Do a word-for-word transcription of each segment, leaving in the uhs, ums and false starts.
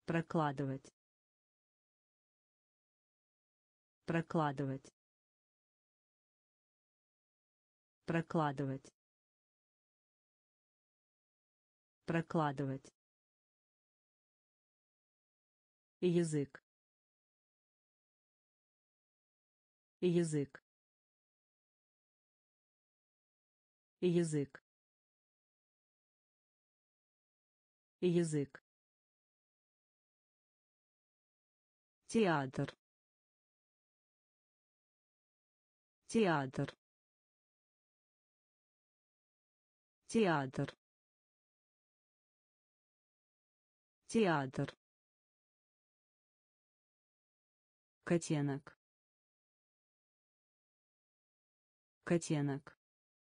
прокладывать, прокладывать, прокладывать, прокладывать, язык, язык, язык, язык, театр, театр, театр, театр, котенок, котенок,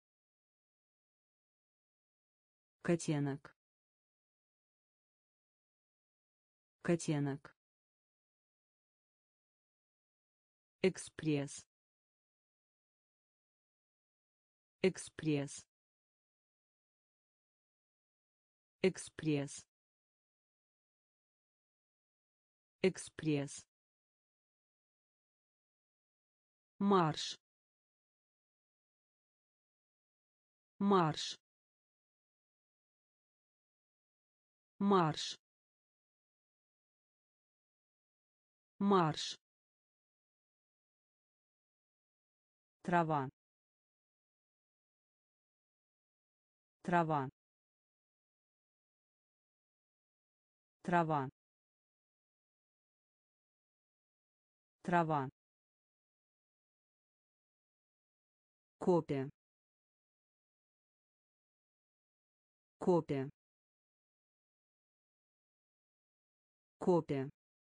котенок, котенок, экспресс, экспресс, экспресс, экспресс, марш, марш, марш, марш, трава, трава, трава, трава, копия, копия, копия,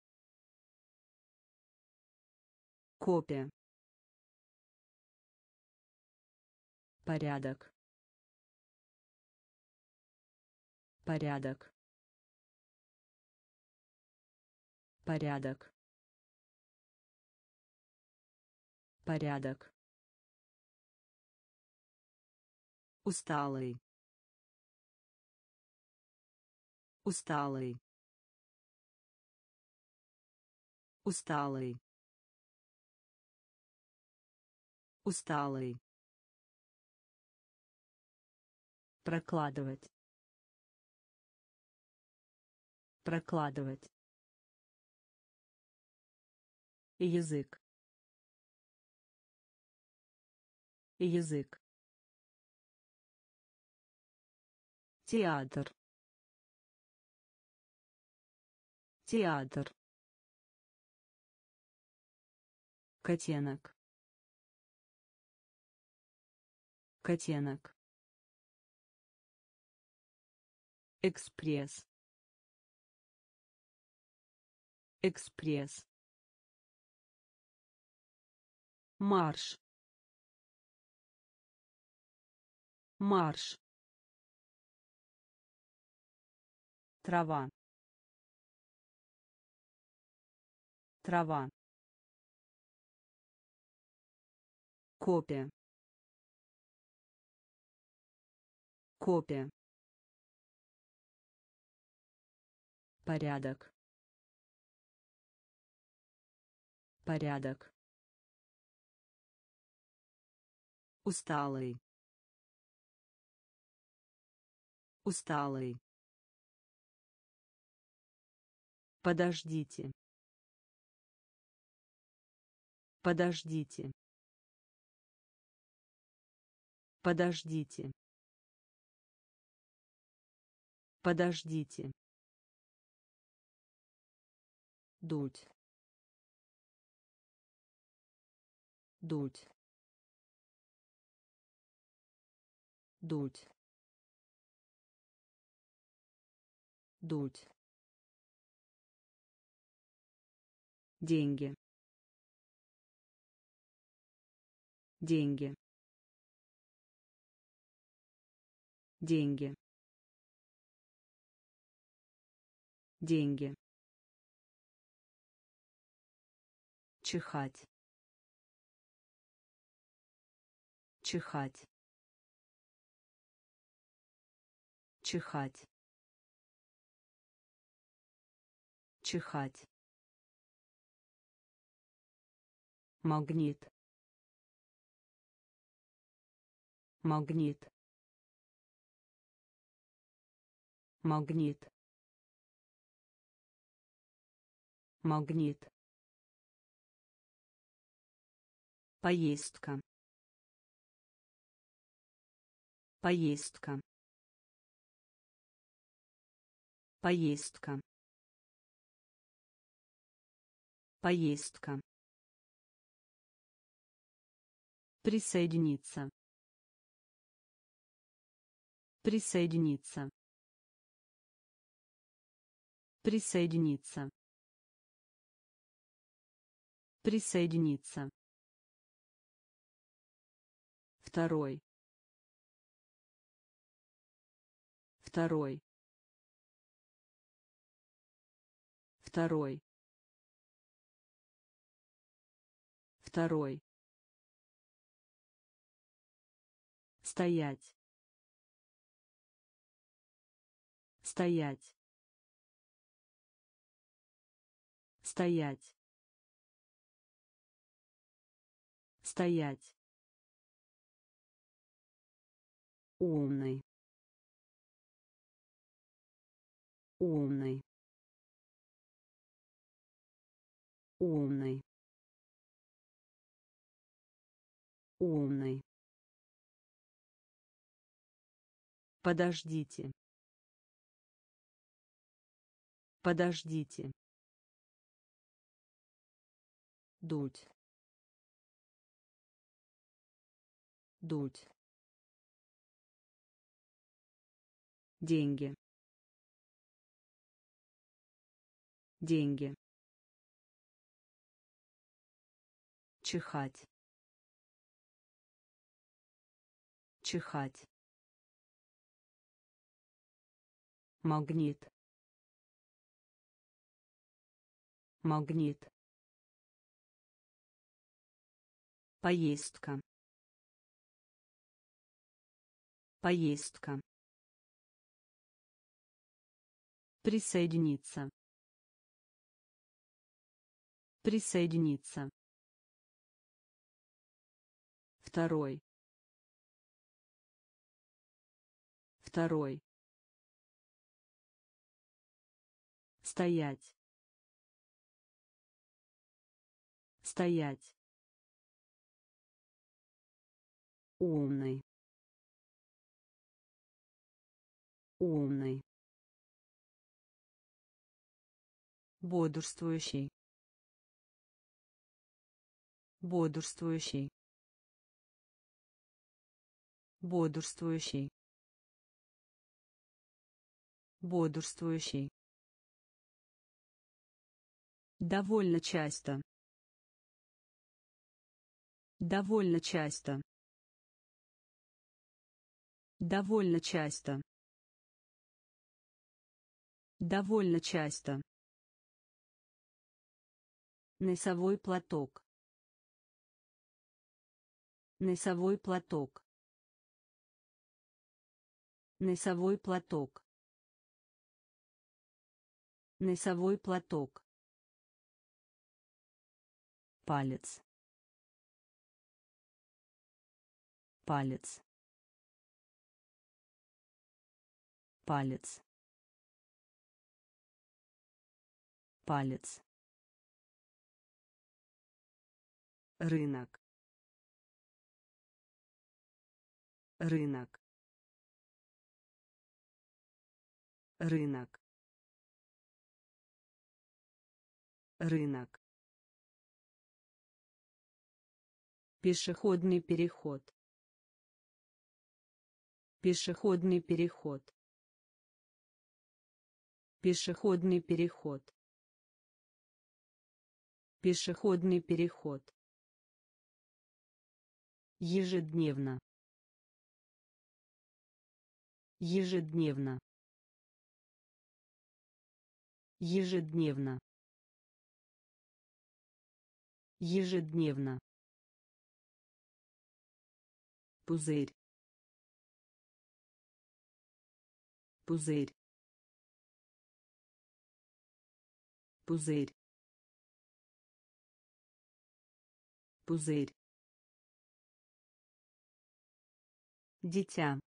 копия, порядок, порядок, порядок, порядок, усталый, усталый, усталый, усталый, прокладывать, прокладывать, язык, язык, театр, театр, котенок, котенок, экспресс, экспресс, марш, марш, трава, трава, копия, копия, порядок, порядок, усталый, усталый, подождите, подождите, подождите, подождите, дуть, дуть, дуть, дуть, деньги, деньги, деньги, деньги, чихать, чихать, чихать, чихать, магнит, магнит, магнит, магнит, поездка, поездка, поездка, поездка, присоединиться, присоединиться, присоединиться, присоединиться, второй, второй, второй, второй, стоять, стоять, стоять, стоять, умный, умный, умный, умный, подождите, подождите, дуть, дуть, деньги, деньги, чихать, чихать, магнит, магнит, поездка, поездка, присоединиться, присоединиться, второй, второй, стоять, стоять, умный, умный, бодрствующий, бодрствующий, бодрствующий, бодрствующий, довольно часто, довольно часто, довольно часто, довольно часто, носовой платок, носовой платок, носовой платок, носовой платок, палец, палец, палец, палец, рынок, рынок, рынок, рынок, пешеходный переход, пешеходный переход, пешеходный переход, пешеходный переход, ежедневно, ежедневно, ежедневно, ежедневно, пузырь, пузырь, Пузырь. Пузырь. Дитя.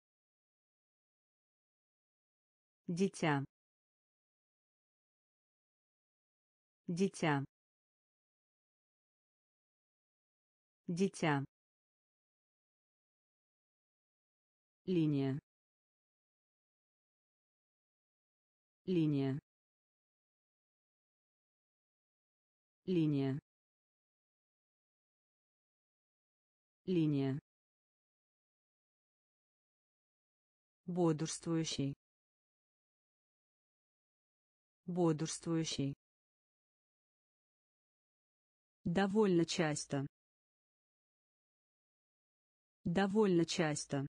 Дитя. Дитя. Дитя. Линия. Линия. Линия. Линия. Бодрствующий. Бодрствующий. Довольно часто. Довольно часто.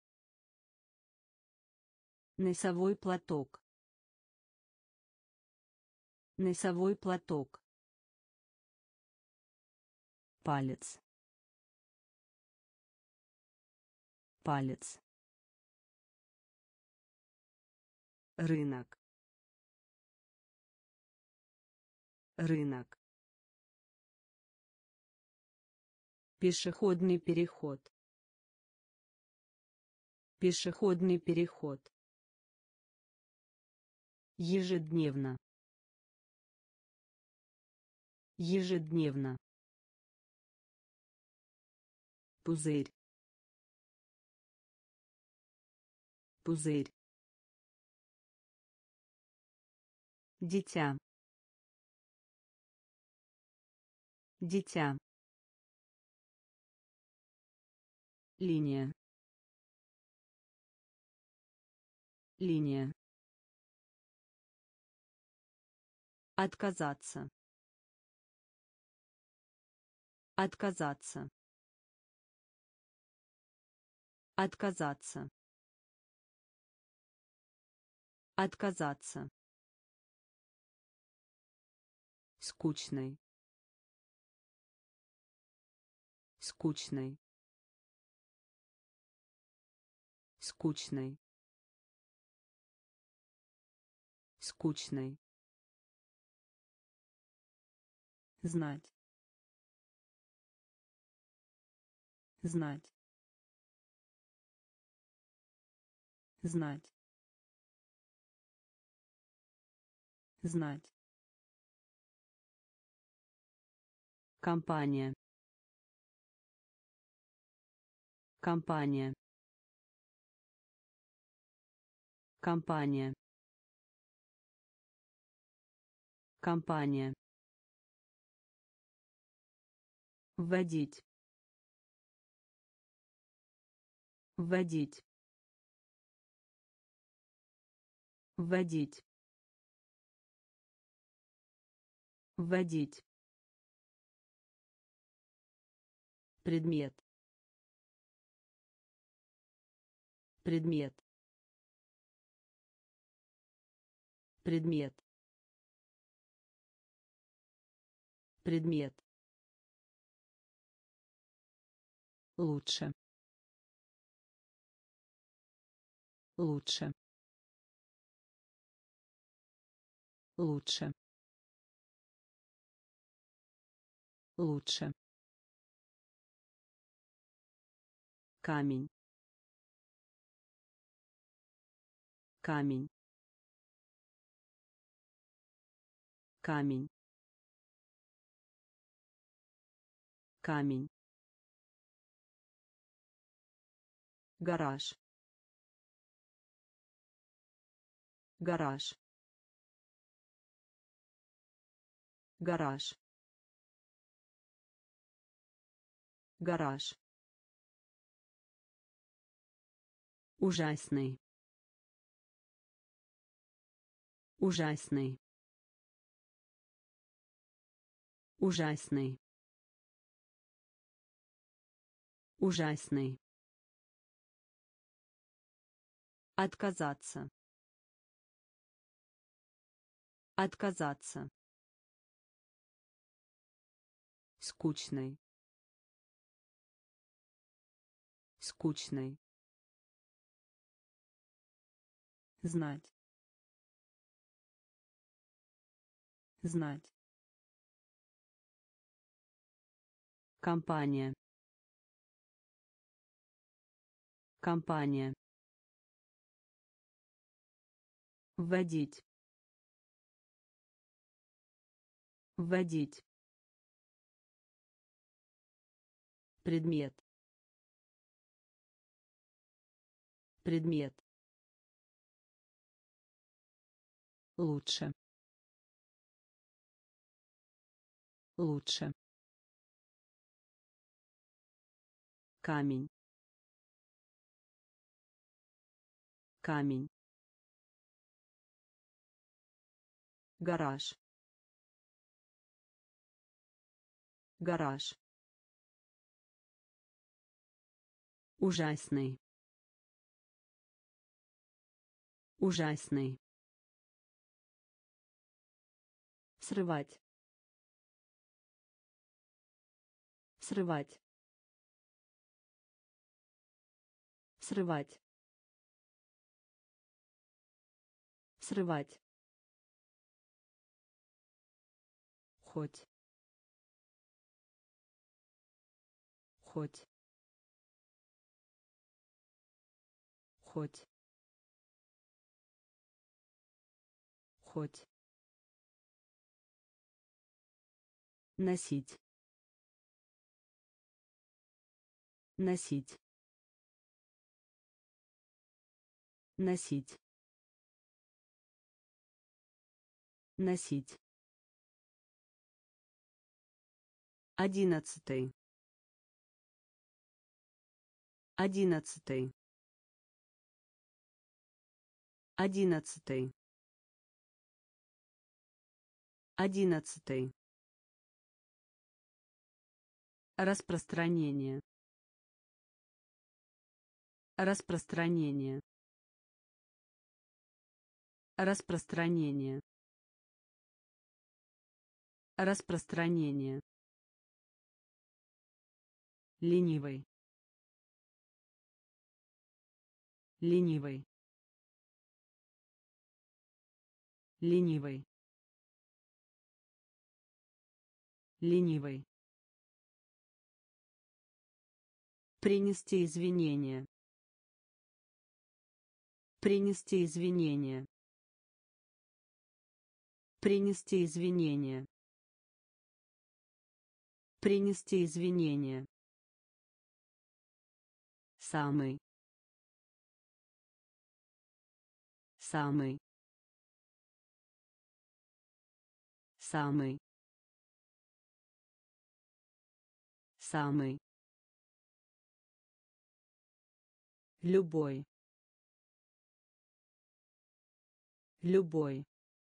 Носовой платок. Носовой платок. Палец. Палец. Рынок. Рынок. Пешеходный переход. Пешеходный переход. Ежедневно. Ежедневно. Пузырь. Пузырь. Дитя. Дитя. Линия. Линия. Отказаться. Отказаться. Отказаться. Отказаться. Скучный. Скучный. Скучный. Скучный. Знать. Знать. Знать. Знать. Компания. Компания. Компания. Компания. Вводить. Вводить. Вводить. Вводить. Предмет. Предмет. Предмет. Предмет. Лучше. Лучше. Лучше. Лучше. Камень. Камень. Камень. Камень. Гараж. Гараж. Гараж. Гараж. Ужасный. Ужасный. Ужасный. Ужасный. Отказаться. Отказаться. Скучный. Скучный. Знать. знать, компания, компания, вводить, вводить, предмет, предмет, лучше, лучше, камень, камень, гараж, гараж, ужасный, ужасный, срывать, срывать, срывать, срывать, хоть, хоть, хоть, хоть, носить, носить, носить, носить, одиннадцатый, одиннадцатый, одиннадцатый, одиннадцатый, распространение, распространение, распространение, распространение, ленивый, ленивый, ленивый, ленивый, принести извинения, принести извинения, принести извинения, принести извинения, самый, самый, самый, самый, любой, любой,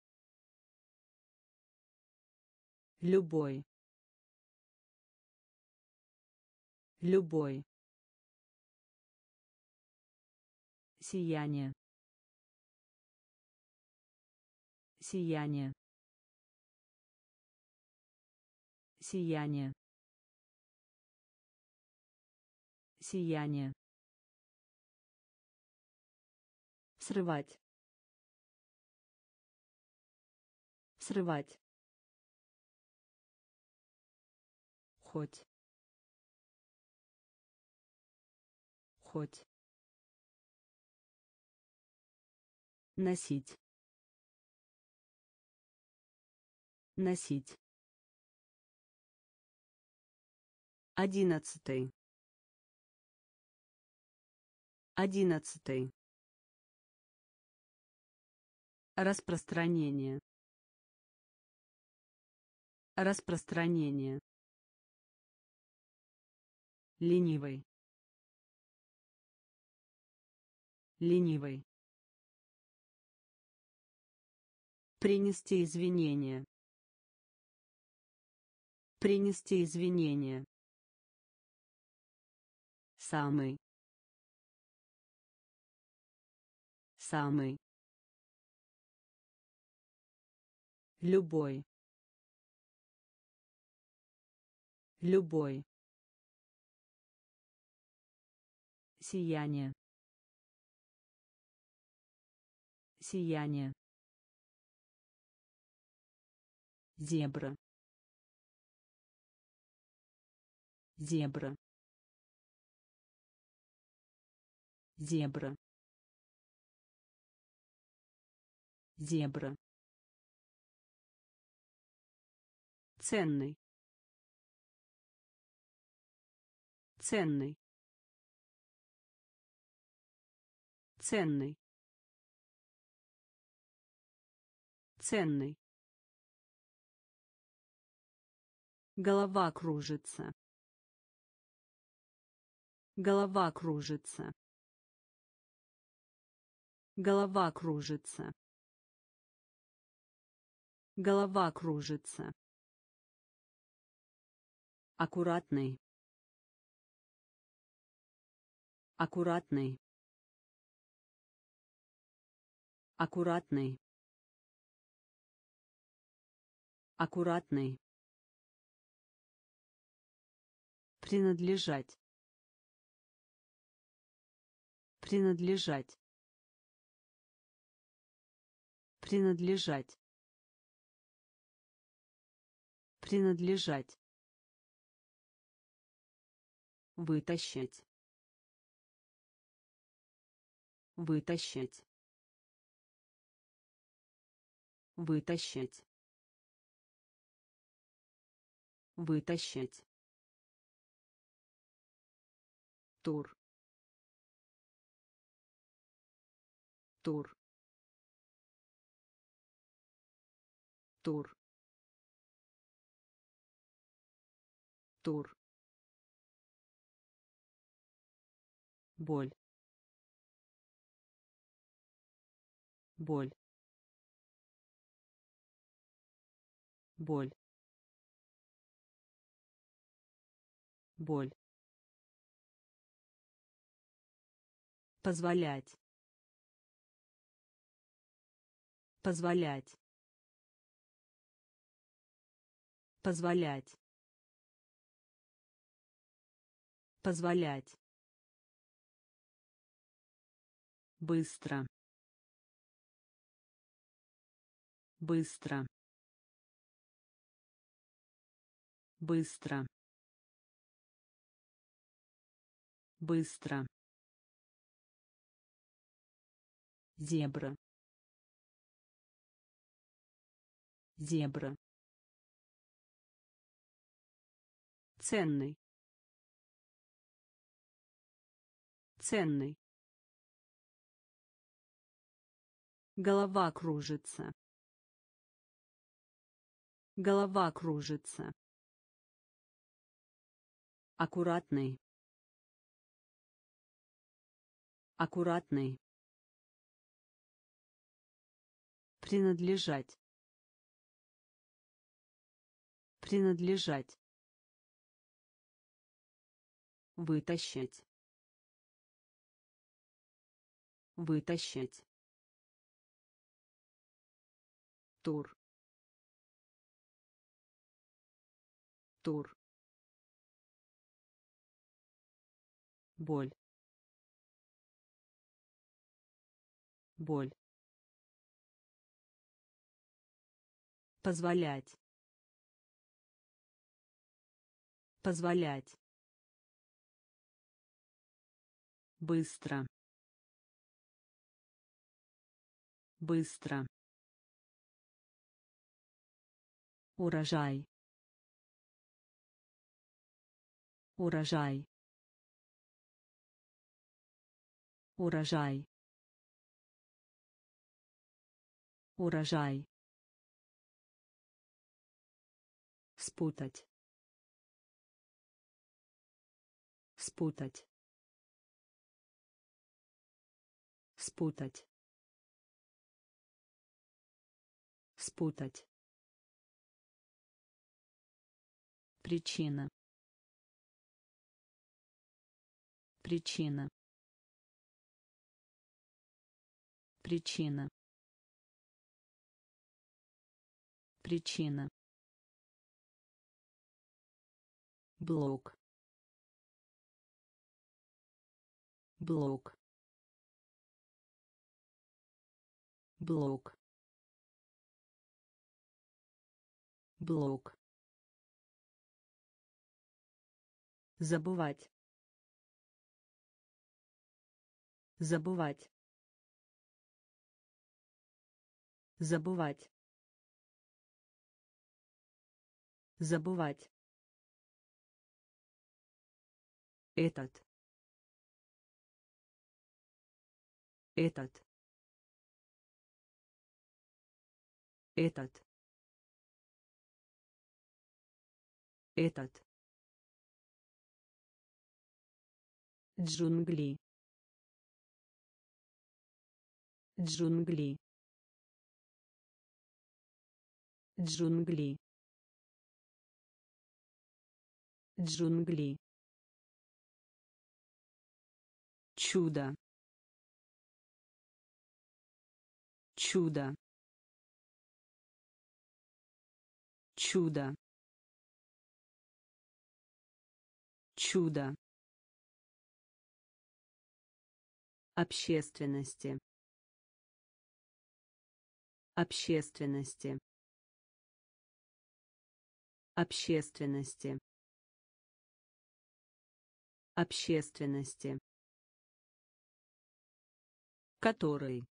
любой, любой, сияние, сияние, сияние, сияние, срывать, срывать, хоть, хоть, носить, носить, одиннадцатый, одиннадцатый, распространение, распространение, ленивый, ленивый, принести извинения, принести извинения, самый, самый, любой, любой, сияние, сияние, зебра, зебра, зебра, зебра, ценный, ценный, ценный, ценный, голова кружится, голова кружится, голова кружится, голова кружится, аккуратный, аккуратный, аккуратный, аккуратный, принадлежать, принадлежать, принадлежать, принадлежать, вытащить, вытащить, вытащить, вытащить, тур, тур, тур, тур, боль, боль, боль, боль, позволять, позволять, позволять, позволять, быстро, быстро, быстро, быстро, зебра, зебра, ценный, ценный, голова кружится, голова кружится, аккуратный, аккуратный, принадлежать, принадлежать, вытащить, вытащить, тур, тур, боль, боль, позволять, позволять, быстро, быстро, урожай, урожай, урожай, урожай, спутать, спутать, спутать, спутать, причина, причина, причина, причина, блок, блок, блок, блок, забывать, забывать, забывать, забывать, этот, этот, этот, этот, джунгли, джунгли, джунгли, джунгли, чудо, чудо, чудо, чудо, общественности, общественности, общественности, общественности, который,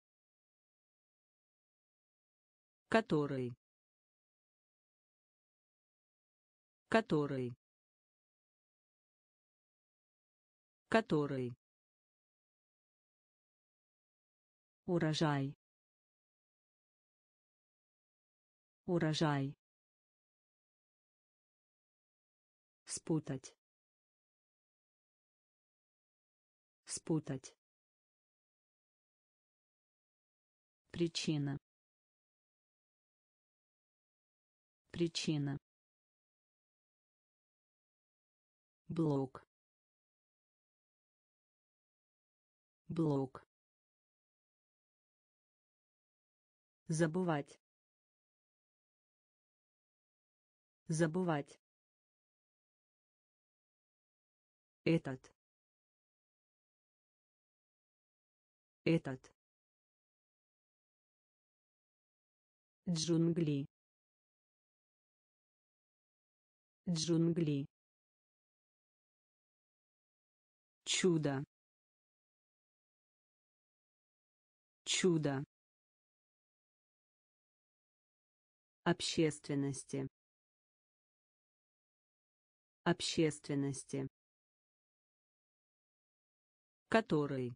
который, который, который, урожай, урожай, спутать, спутать, причина, причина, блок, блок, забывать, забывать, этот, этот, джунгли, джунгли, чудо, чудо, общественности, общественности, который,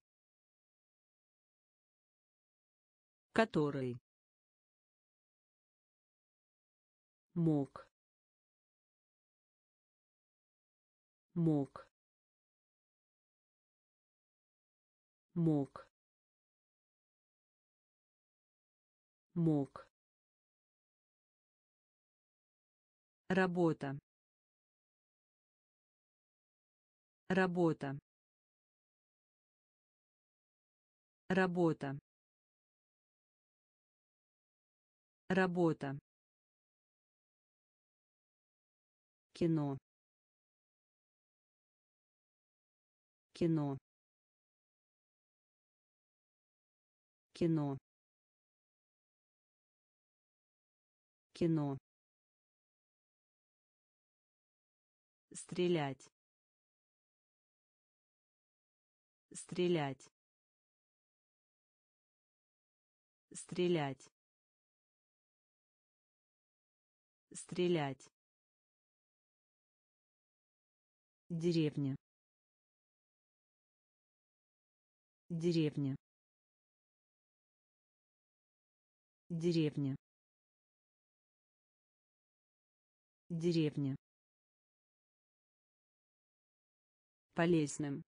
который, мог, мог, мог, мог, работа, работа, работа, работа, кино, кино, кино, кино, стрелять, стрелять, стрелять, стрелять, деревня, деревня, деревня, деревня, полезным,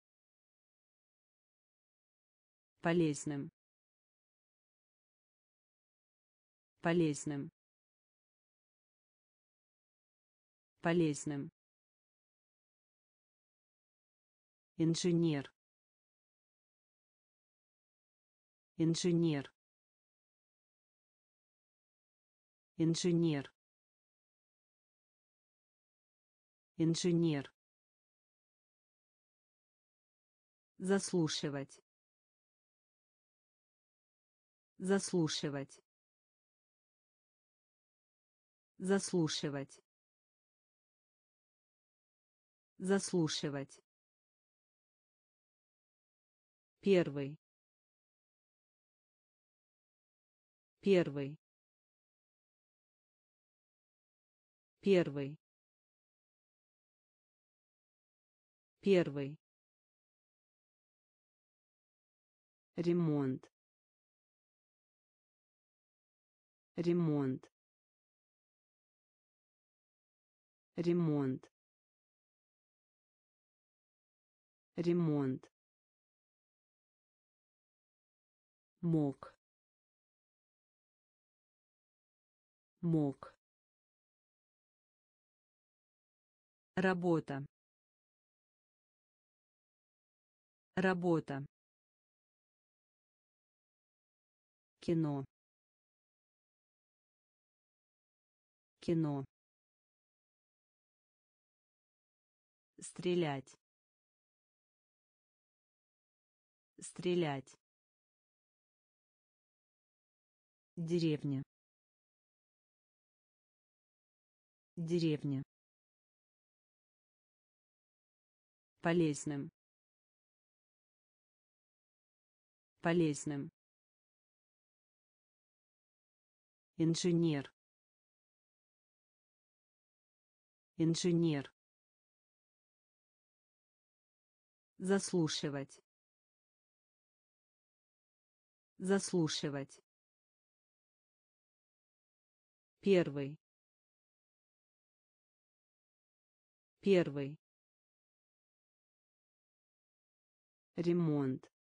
полезным, полезным, полезным, инженер, инженер, инженер, инженер, заслушивать, заслушивать, Заслушивать. Заслушивать. Первый. Первый. Первый. Первый. Ремонт. Ремонт. Ремонт. Ремонт. Мог. Мог. Работа. Работа. Кино. Кино. Стрелять. Стрелять. Деревня. Деревня. Полезным. Полезным. Инженер. Инженер. Заслушивать. Заслушивать. Первый. Первый. Ремонт.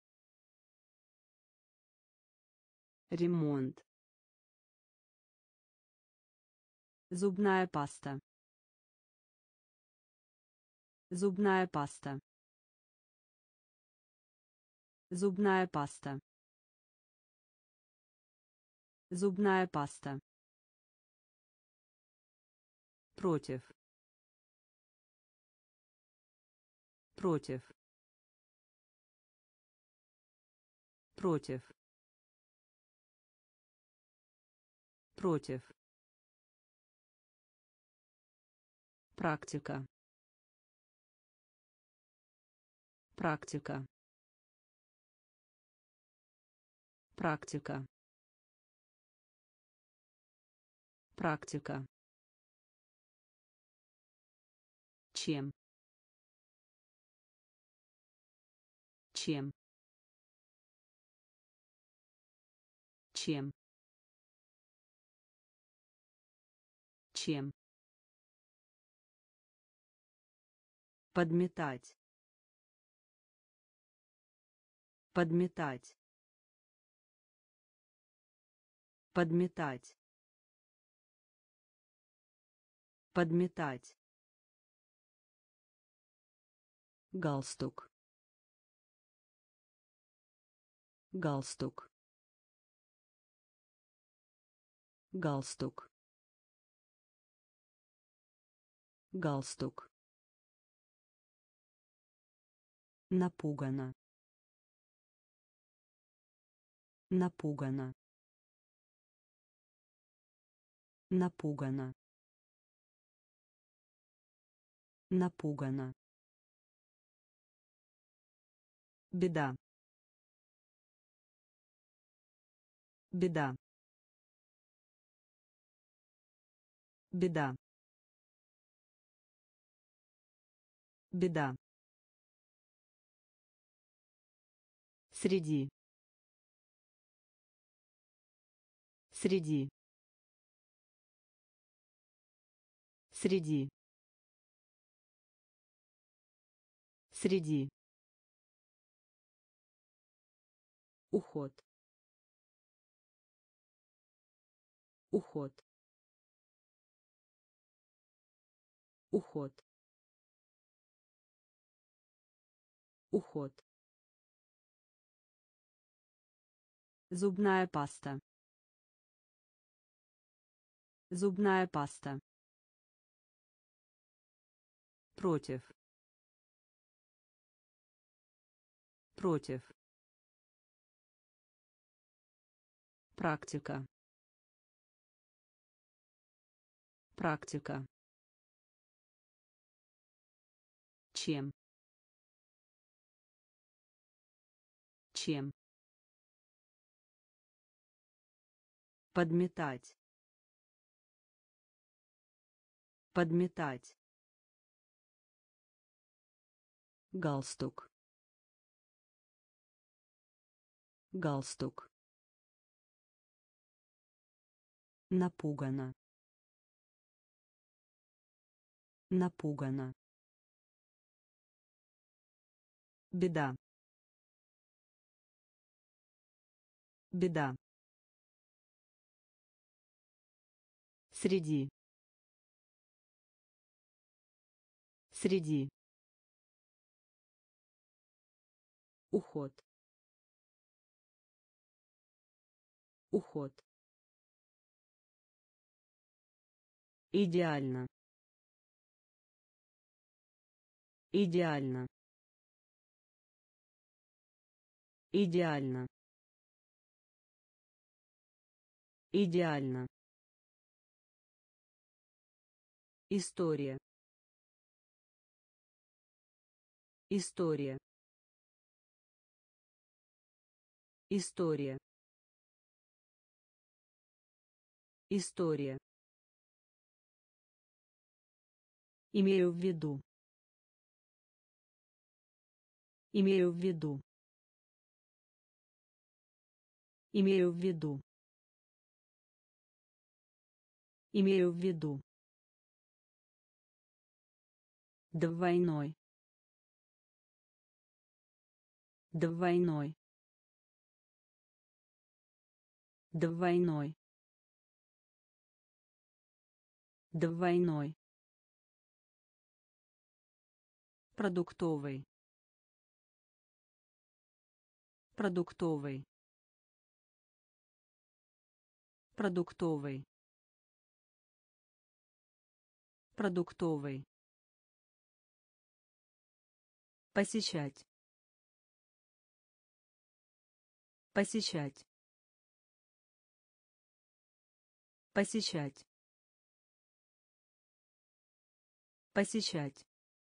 Ремонт. Зубная паста. Зубная паста. Зубная паста. Зубная паста. Против. Против. Против. Против. Практика. Практика. Практика. Практика. Чем? Чем? Чем? Чем? Подметать. Подметать. Подметать. Подметать. Галстук. Галстук. Галстук. Галстук. Напугана. Напугана. Напугана. Напугана. Беда. Беда. Беда. Беда. Среди. Среди. Среди. Среди. Уход. Уход. Уход. Уход. Зубная паста. Зубная паста. Против. Против. Практика. Практика. Чем? Чем? Подметать. Подметать. Галстук. Галстук. Напугана. Напугана. Беда. Беда. Среди. Среди. Уход. Уход. Идеально. Идеально. Идеально. Идеально. История. История. История. История. Имею в виду. Имею в виду. Имею в виду. Имею в виду. Двойной. Двойной. Двойной. Двойной. Продуктовый. Продуктовый. Продуктовый. Продуктовый. Посещать. Посещать. Посещать. Посещать.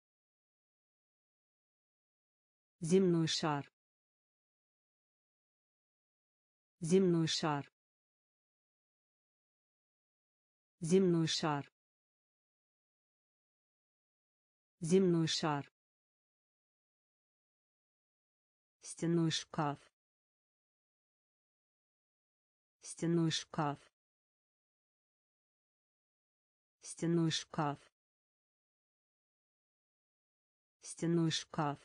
Земной шар. Земной шар. Земной шар. Земной шар. Стенной шкаф. Стенной шкаф. Стенной шкаф. Стенной шкаф.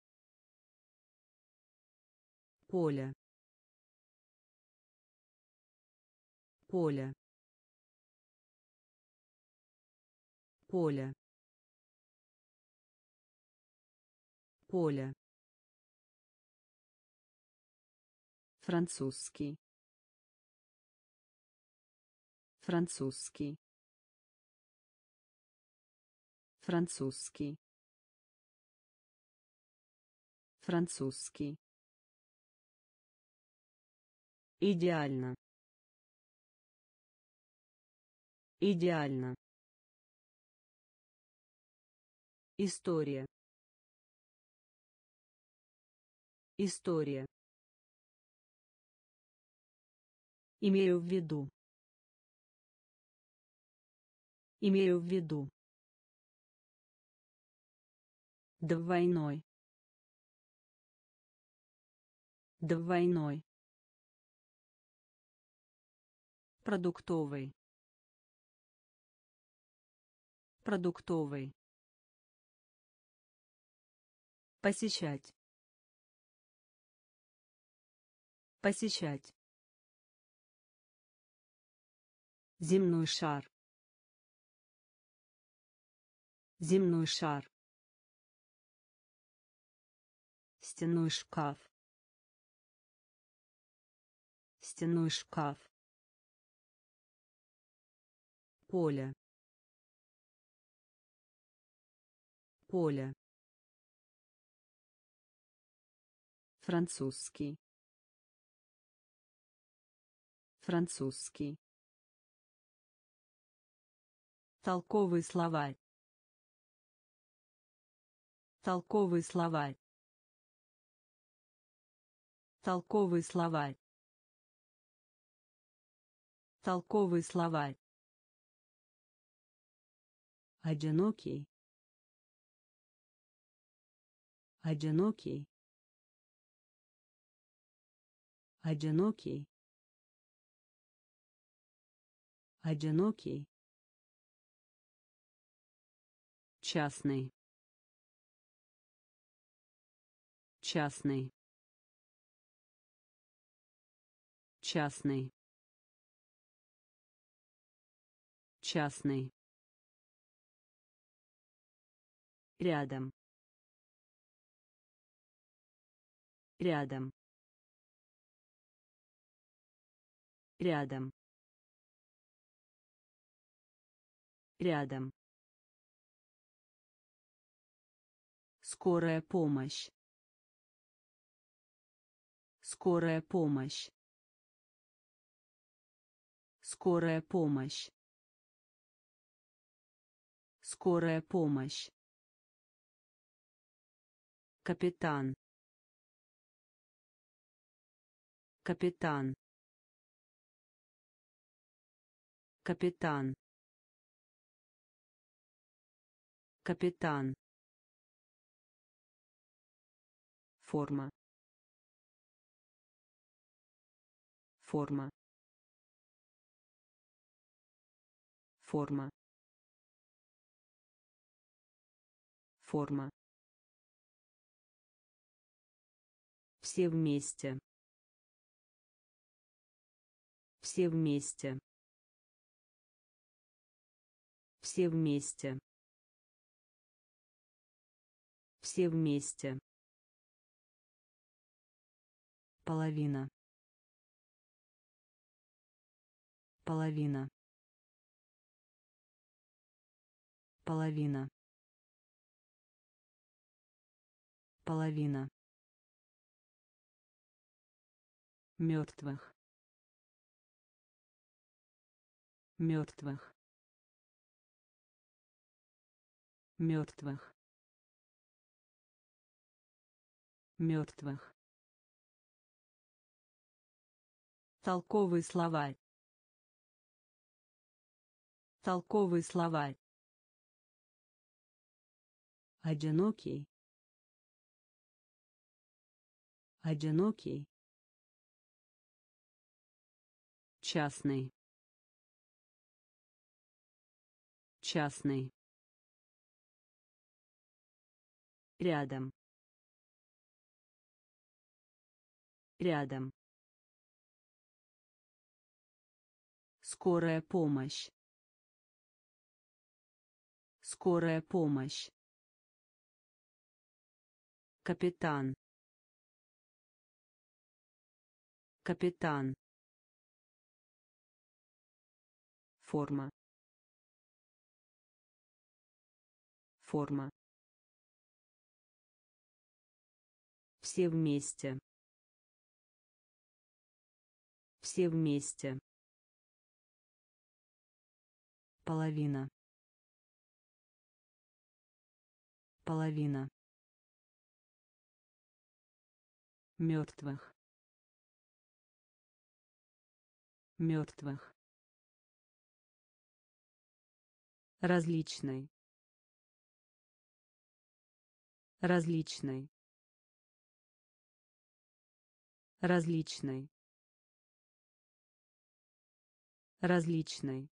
Поле. Поле. Поле. Поле. Французский. Французский. Французский. Французский. Идеально. Идеально. История. История. Имею в виду. Имею в виду. Двойной. Двойной. Продуктовый. Продуктовый. Посещать. Посещать. Земной шар. Земной шар. Стенной шкаф. Стенной шкаф. Поле. Поле. Французский. Французский. Толковый словарь. Толковый словарь. Толковый словарь. Толковый словарь. Одинокий. Одинокий. Одинокий. Одинокий. Частный. Частный. Частный. Частный. Рядом. Рядом. Рядом. Рядом. Скорая помощь. Скорая помощь. Скорая помощь. Скорая помощь. Капитан. Капитан. Капитан. Капитан. Форма. Форма. Форма. Форма. Все вместе. Все вместе. Все вместе. Все вместе. Половина. Половина. Половина. Половина. Мертвых. Мертвых. Мертвых. Мертвых. Толковый словарь. Толковый словарь. Одинокий. Одинокий. Частный. Частный. Рядом. Рядом. Скорая помощь. Скорая помощь. Капитан. Капитан. Форма. Форма. Все вместе. Все вместе. Половина. Половина. Мертвых. Мертвых. Различный. Различный. Различный. Различный.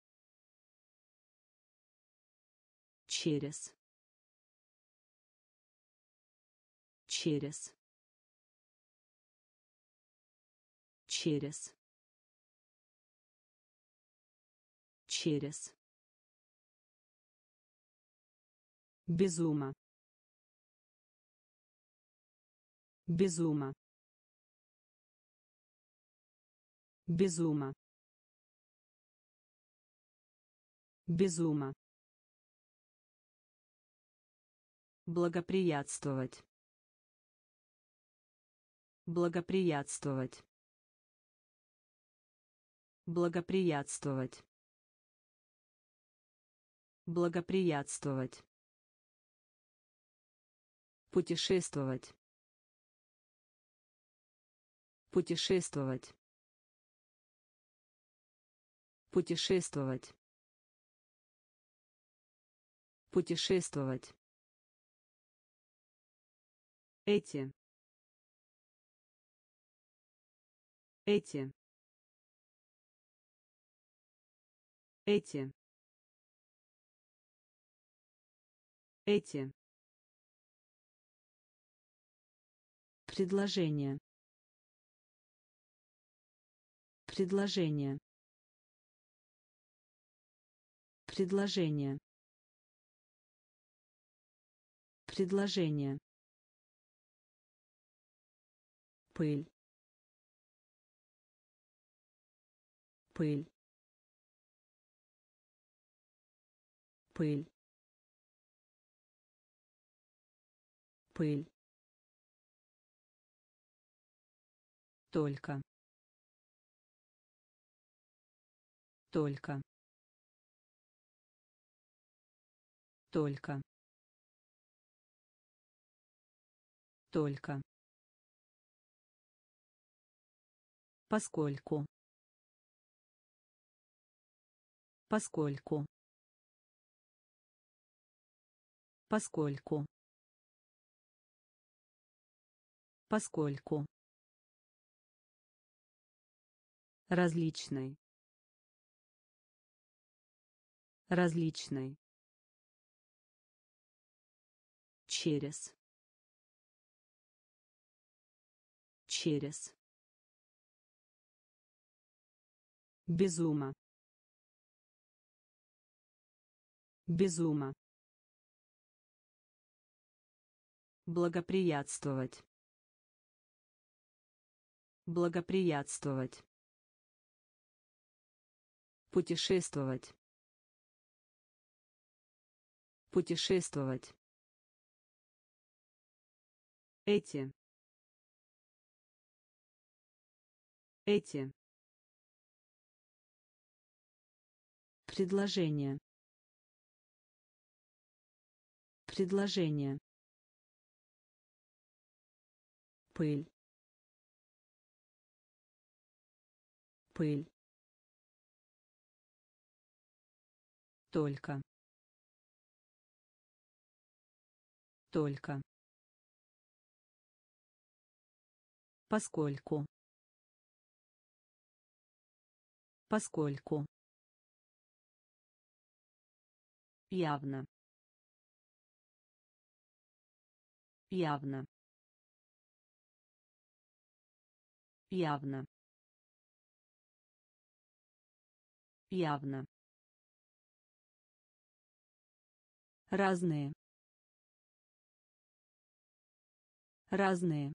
Через. Через. Через. Через. Безума. Безума. Безума. Безума. Благоприятствовать. Благоприятствовать. Благоприятствовать. Благоприятствовать. Путешествовать. Путешествовать. Путешествовать. Путешествовать. Эти. Эти. Эти. Эти. Предложение. Предложение. Предложение. Предложение. Пыль. Пыль. Пыль. Пыль. Только. Только. Только. Только. Поскольку. Поскольку. Поскольку. Поскольку. Различный. Различный. Через. Через. Безума. Безума. Благоприятствовать. Благоприятствовать. Путешествовать. Путешествовать. Эти. Эти. Предложение. Предложение. Пыль. Пыль. Только. Только. Поскольку. Поскольку. Явно. Явно. Явно. Явно. Разные. Разные.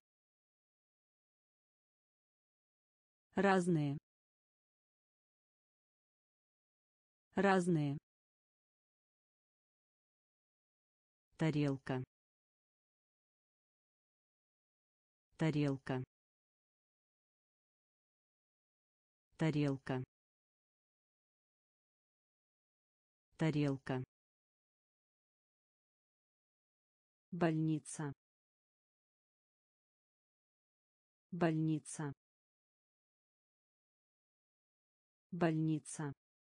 Разные. Разные. Тарелка. Тарелка. Тарелка. Тарелка. Больница. Больница. Больница.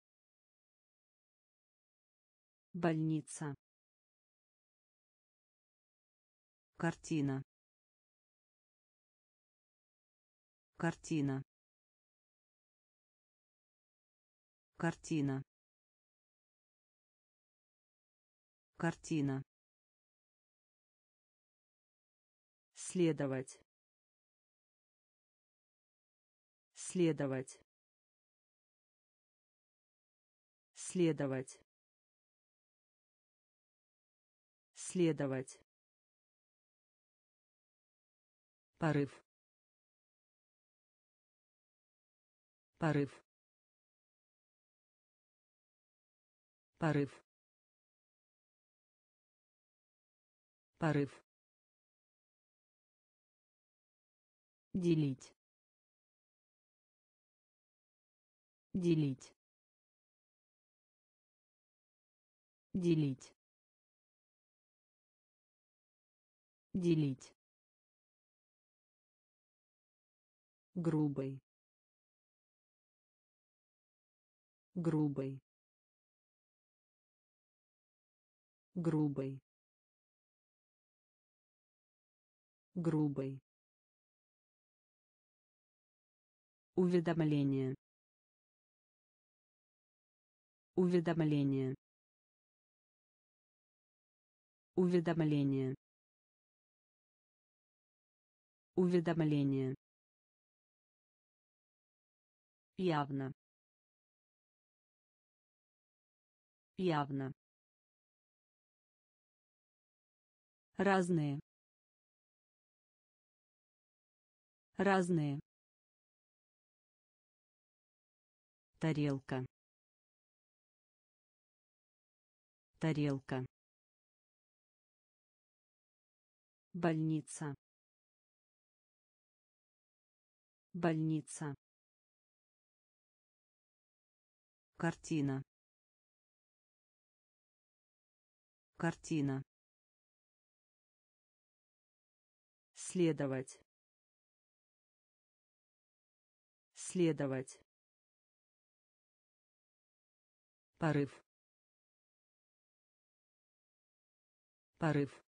Больница. Картина. Картина. Картина. Картина. Следовать. Следовать. Следовать. Следовать. Порыв. Порыв. Порыв. Порыв. Делить. Делить. делить, делить, грубый, грубый, грубый, грубый, уведомление, уведомление, уведомление, уведомление, явно, явно, разные, разные, тарелка, тарелка, больница, больница, картина, картина, следовать, следовать, порыв, порыв,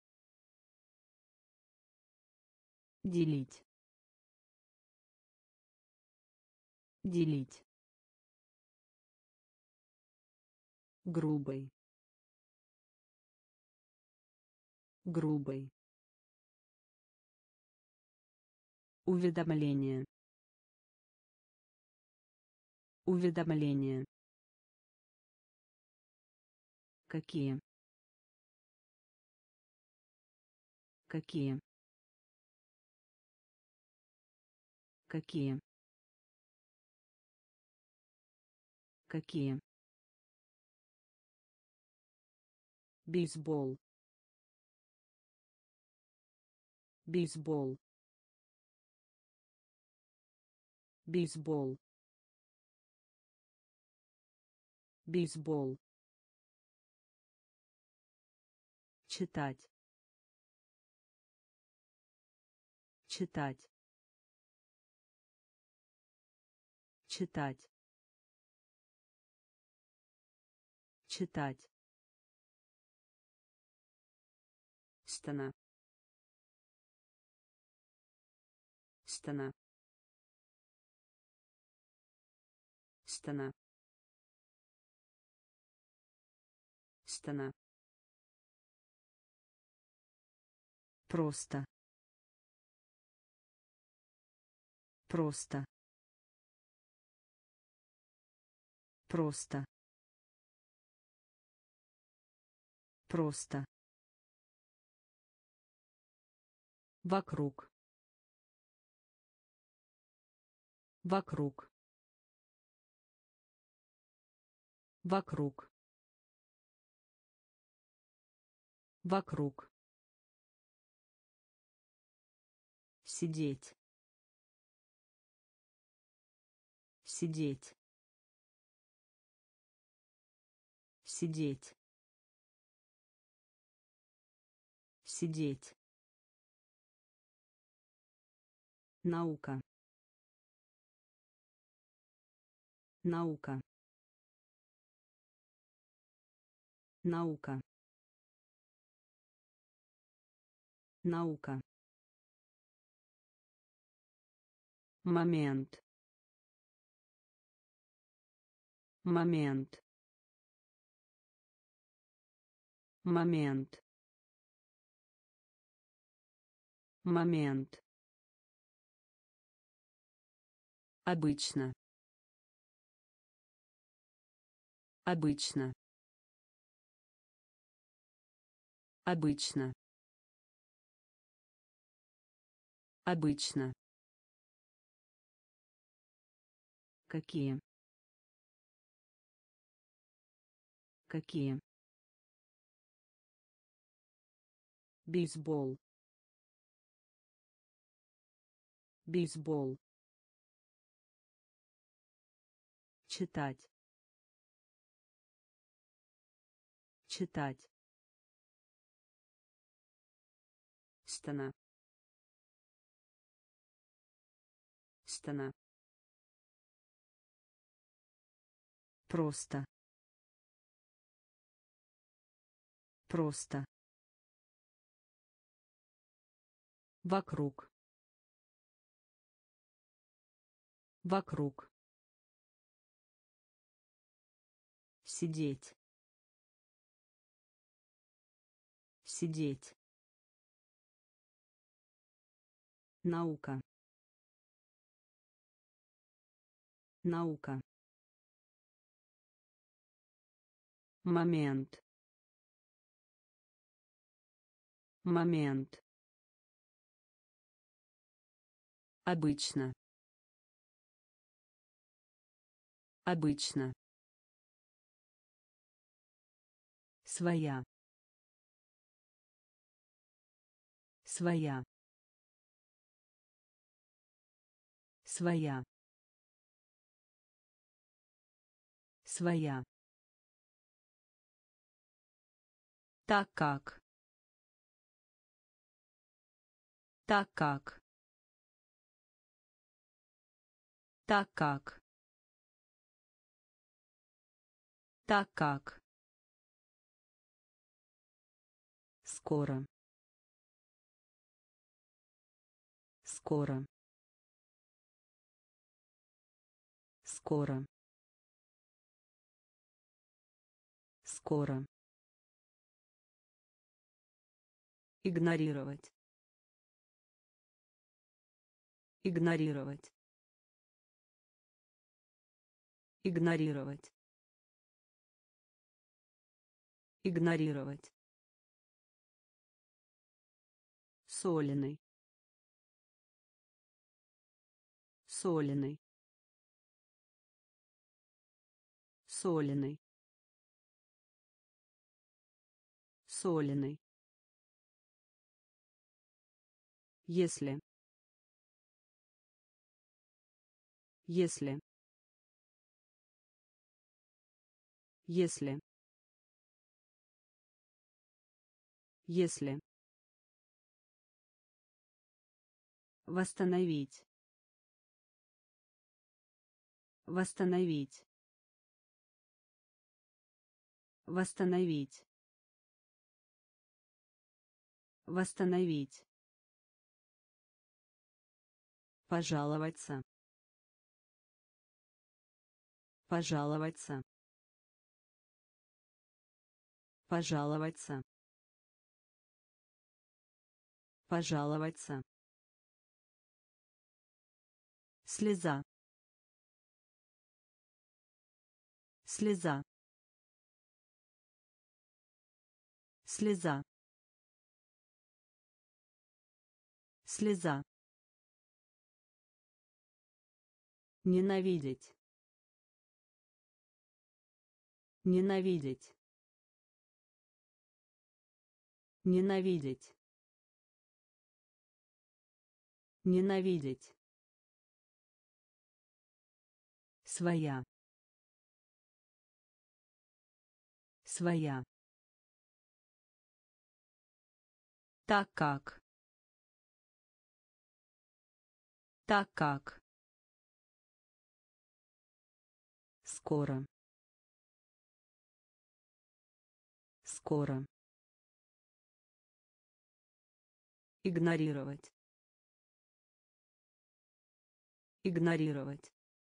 делить, делить, грубый, грубый, уведомление, уведомление, какие, какие, какие, какие, бейсбол, бейсбол, бейсбол, бейсбол, читать, читать, читать, читать, стена, стена, стена, стена, просто, просто, просто, просто, вокруг, вокруг, вокруг, вокруг, сидеть, сидеть, сидеть, сидеть, наука, наука, наука, наука, момент, момент, момент, момент, обычно, обычно, обычно, обычно, какие, какие, бейсбол, бейсбол, читать, читать, стена, стена, просто, просто, вокруг, вокруг, сидеть, сидеть, наука, наука, момент, момент, обычно, обычно, своя, своя, своя, своя, так как, так как, так как, так как, скоро, скоро, скоро, скоро, игнорировать, игнорировать, игнорировать, игнорировать, соленый, соленый, соленый, соленый, если, если, если, если, восстановить, восстановить, восстановить, восстановить, пожаловаться, пожаловаться, пожаловаться, пожаловаться, слеза, слеза, слеза, слеза, ненавидеть, ненавидеть, ненавидеть, ненавидеть, своя, своя, так как, так как, скоро, скоро, игнорировать, игнорировать,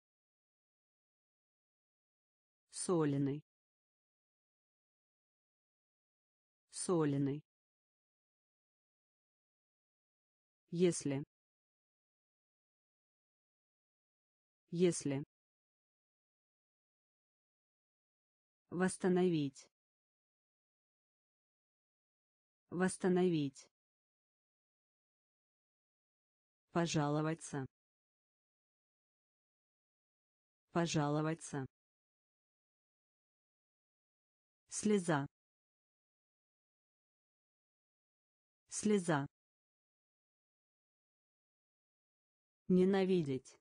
соленый, соленый, если, если, восстановить, восстановить, пожаловаться, пожаловаться, слеза, слеза, ненавидеть,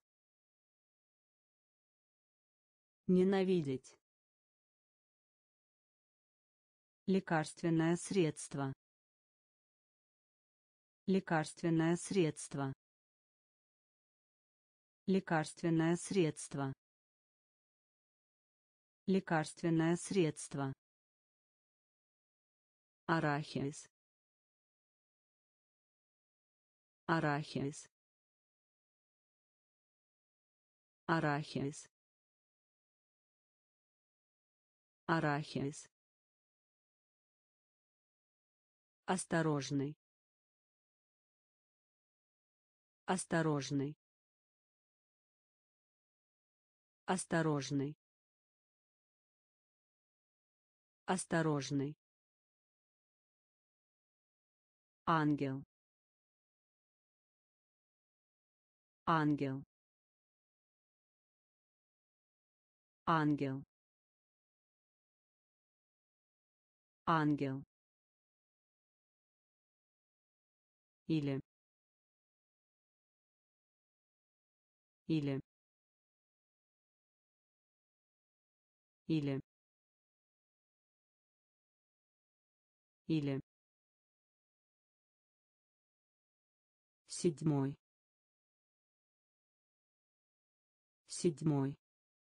ненавидеть, Лекарственное средство. Лекарственное средство. Лекарственное средство. Лекарственное средство. Арахис. Арахис. Арахис. Арахис. Осторожный. Осторожный. Осторожный. Осторожный. Ангел. Ангел. Ангел. Ангел. Или. Или. Или. Или. Седьмой. Седьмой.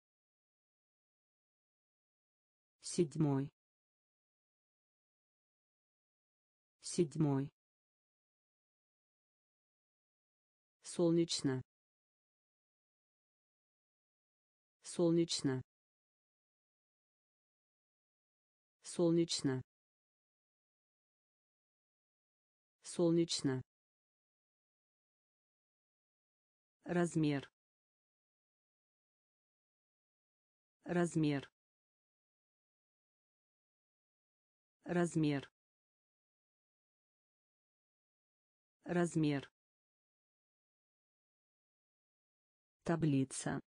Седьмой. Седьмой. Солнечно. Солнечно. Солнечно. Солнечно. Размер. Размер. Размер. Размер. Таблица.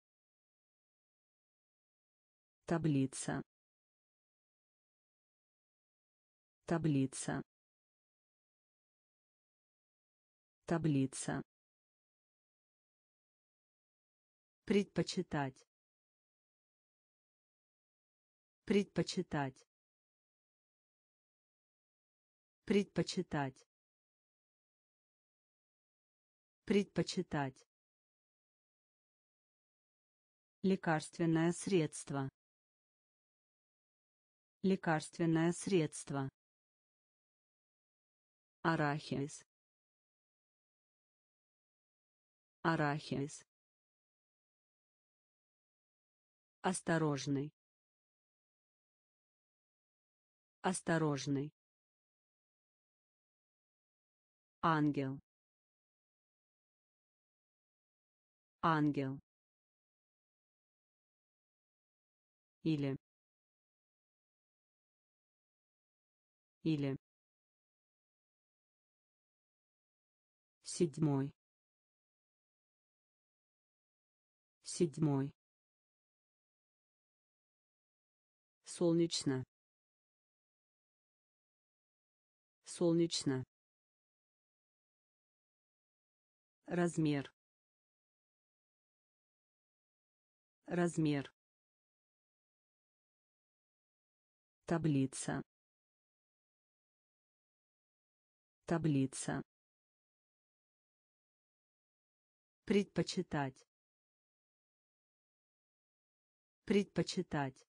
Таблица. Таблица. Таблица. Предпочитать. Предпочитать. Предпочитать. Предпочитать. Лекарственное средство. Лекарственное средство. Арахис. Арахис. Осторожный. Осторожный. Ангел. Ангел. Или. Или. Седьмой. Седьмой. Солнечно. Солнечно. Размер. Размер. Таблица. Таблица. Предпочитать. Предпочитать.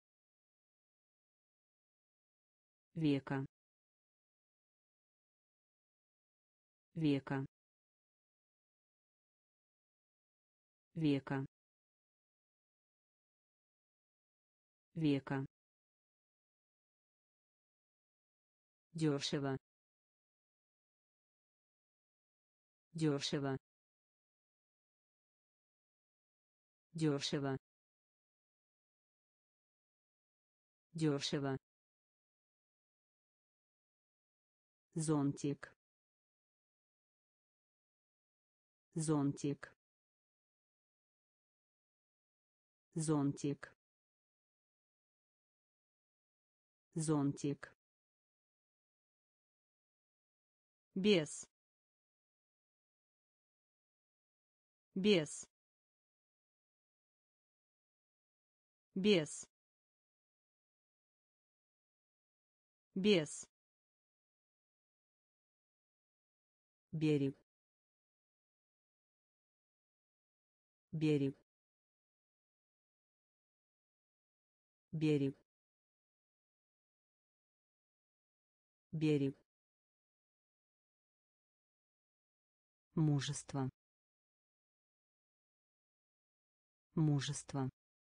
Века. Века. Века. Века. Дешево. Дешево. Дешево. Дешево. Зонтик. Зонтик. Зонтик. Зонтик. Без. Без. Без. без, берег, берег, берег, берег, мужество, мужество,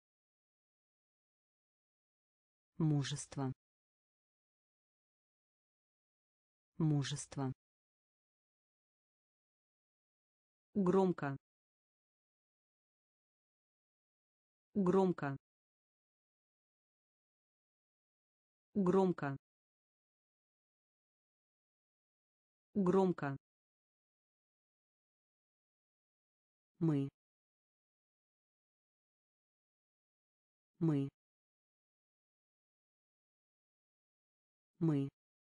мужество, мужество, громко, громко, громко, громко, мы, мы, мы,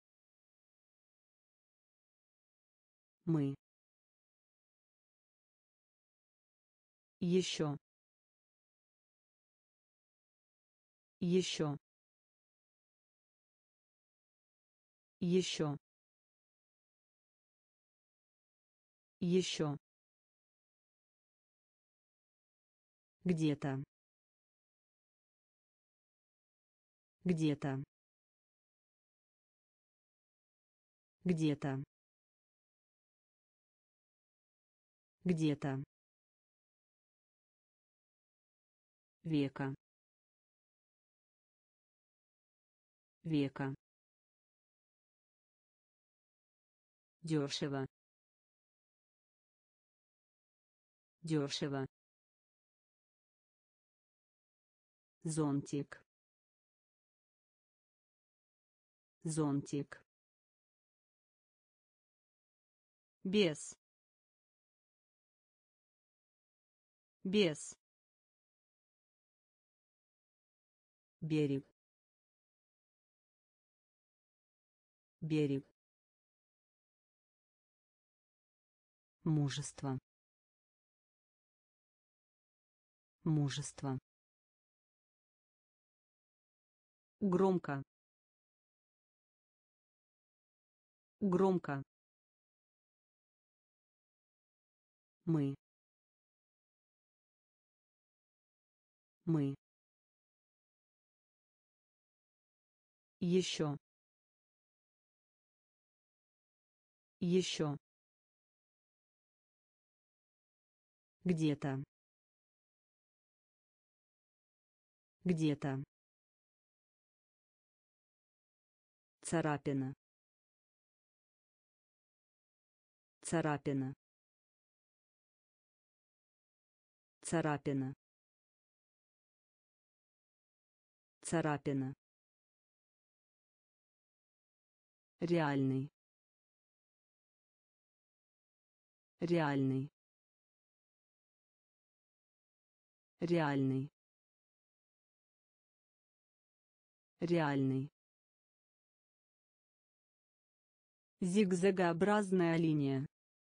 мы, еще, еще, еще, еще, где-то, где-то, где-то, где-то, века, века, дешево, дешево, зонтик, зонтик, без, без, берег, берег, мужество, мужество, громко, громко, мы, мы, еще, еще, где-то, где-то, царапина, царапина, царапина, царапина, реальный, реальный, реальный, реальный, зигзагообразная линия,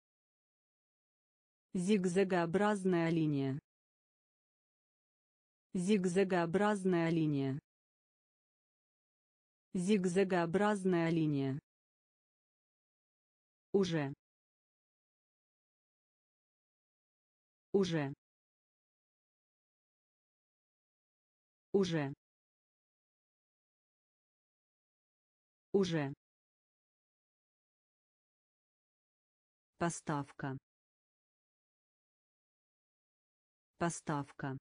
зигзагообразная линия, зигзагообразная линия, зигзагообразная линия, уже, уже, уже, уже, поставка, поставка,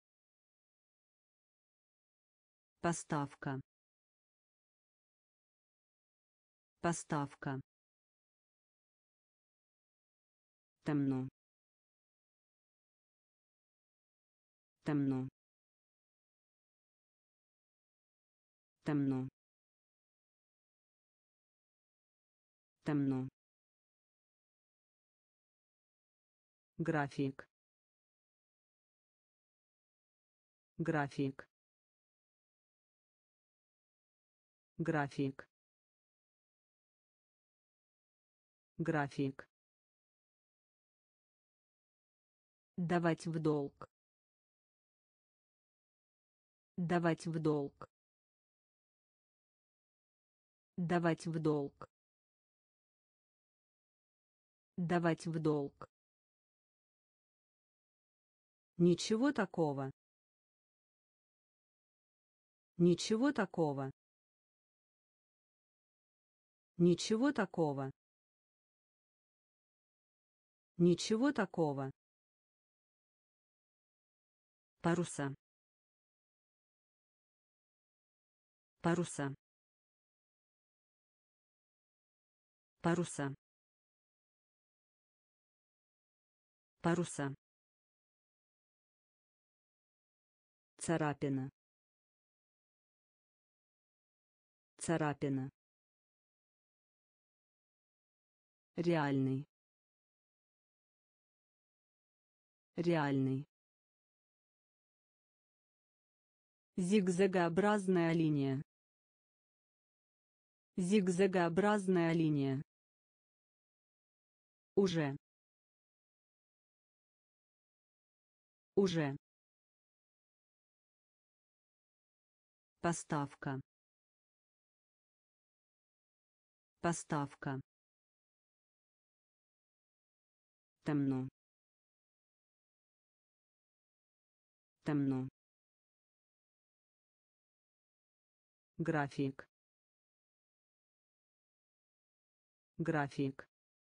поставка, поставка, темно, темно, темно, темно, график, график, график, график, давать в долг, давать в долг, Давать в долг. Давать в долг. Ничего такого. Ничего такого. Ничего такого. Ничего такого. Паруса. Паруса. Паруса. Паруса. Царапина. Царапина. Реальный. Реальный. Зигзагообразная линия. Зигзагообразная линия. Уже. Уже. Поставка. Поставка. Темно. Темно. График. График.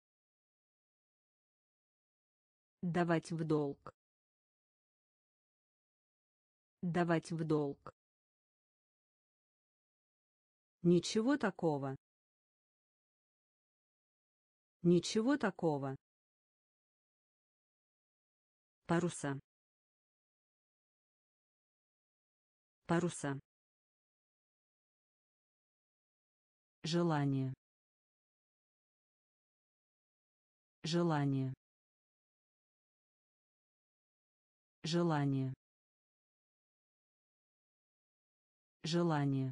Давать в долг. Давать в долг. Ничего такого. Ничего такого. Паруса. Паруса. Желание. Желание. Желание. Желание.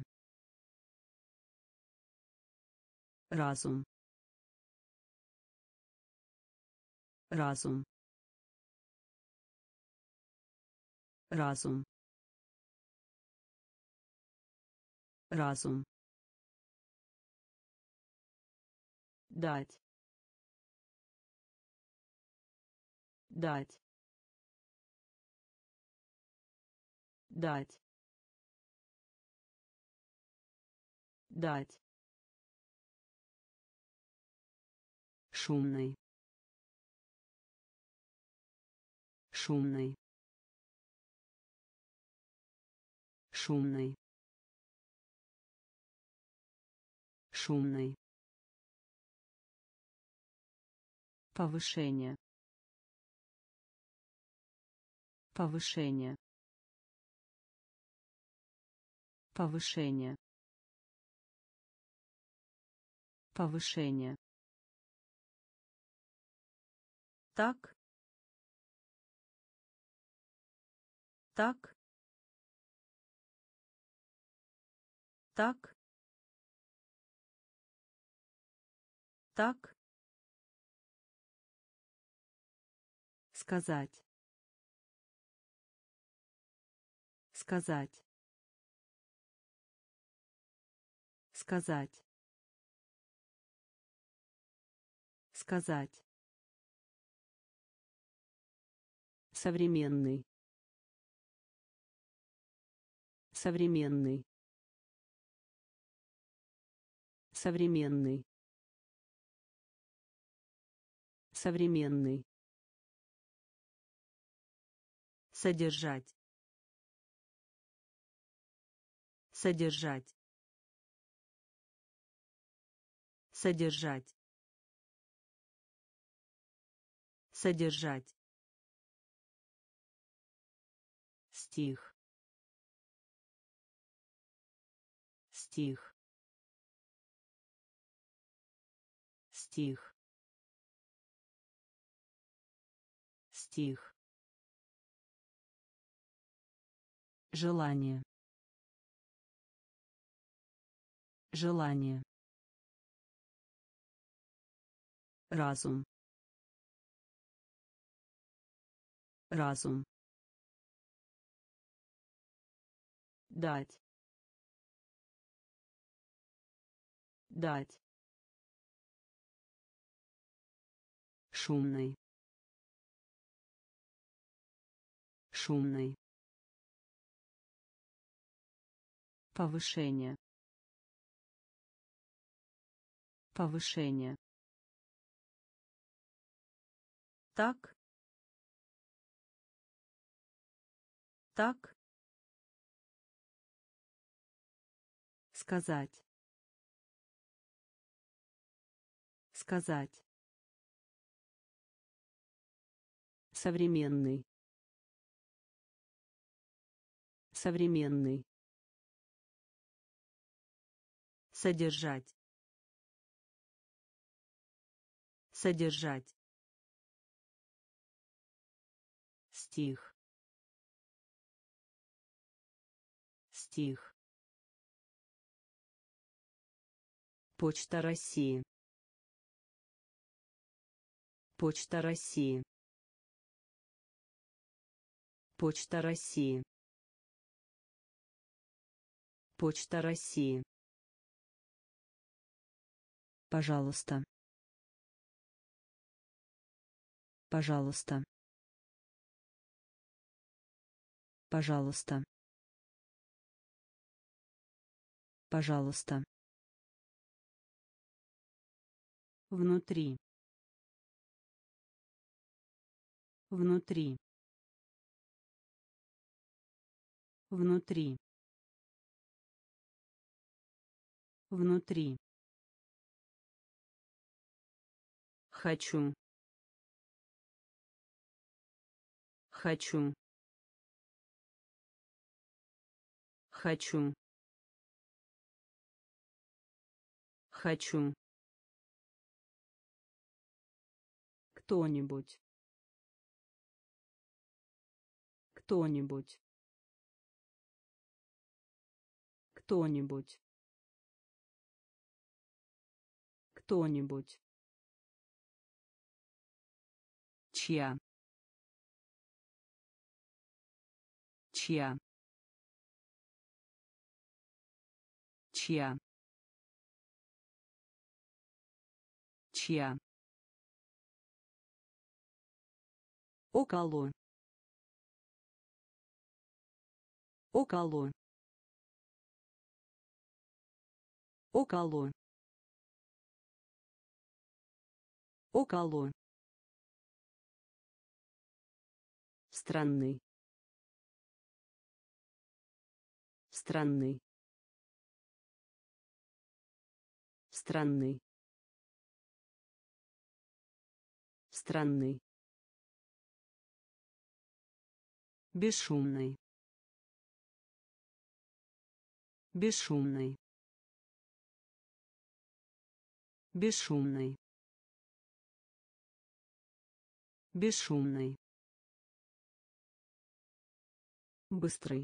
Разум. Разум. Разум. Разум. Дать. Дать. Дать. Дать. Шумный. Шумный. Шумный. Шумный. Повышение. Повышение. Повышение. Повышение. Так. Так. Так. Так. Сказать. Сказать. Сказать. Сказать. Современный. Современный. Современный. Современный. Содержать. Содержать. Содержать. Содержать. Стих. Стих. Стих. Стих. Желание. Желание. Разум. Разум. Дать. дать, шумный, шумный, повышение, повышение, так, так, сказать, сказать, современный, современный, содержать, содержать, стих, стих, Почта России, Почта России, Почта России, Почта России. Пожалуйста, пожалуйста, пожалуйста, пожалуйста. Внутри, внутри, внутри, внутри. Хочу, хочу, хочу, хочу. Кто-нибудь, кто-нибудь, кто-нибудь, кто-нибудь. Чья, чья, чья, чья. Около, около, около, около. Странный, странный, странный, странный. Бесшумный, бесшумный, бесшумный, бесшумный. Быстрый,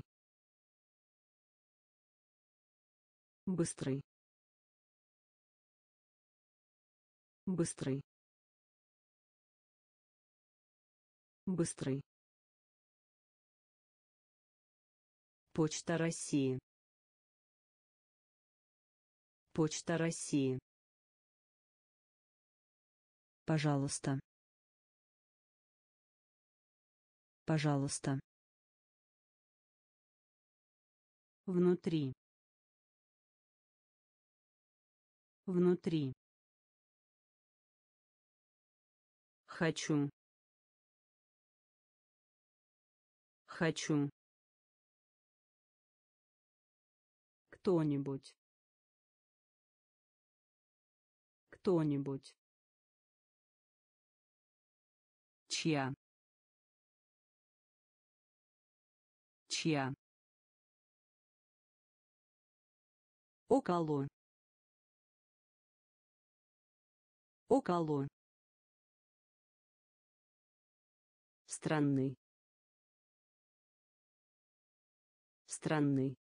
быстрый, быстрый, быстрый. Почта России, Почта России. Пожалуйста, пожалуйста. Внутри, внутри. Хочу, хочу. Кто-нибудь, кто-нибудь. Чья, чья. Около, около. Странный, странный.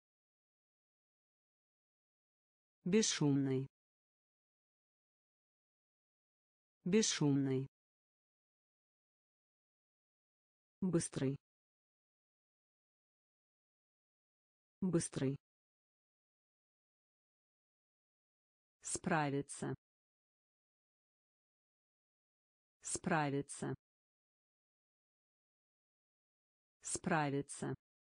Бесшумный, бесшумный. Быстрый, быстрый. Справиться. Справиться. Справиться.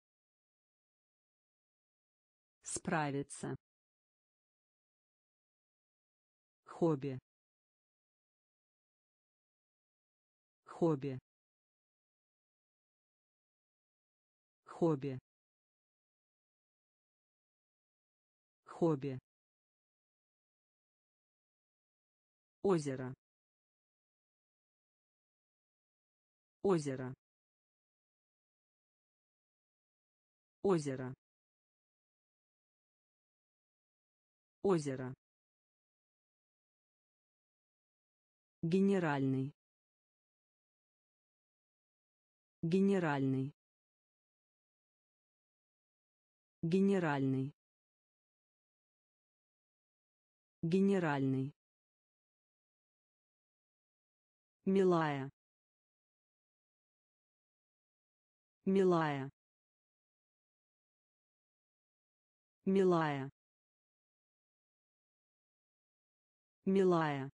Справиться. Хобби. Хобби. Хобби. Хобби. Озеро. Озеро. Озеро. Озеро. Генеральный. Генеральный. Генеральный. Генеральный. Милая. Милая. Милая. Милая.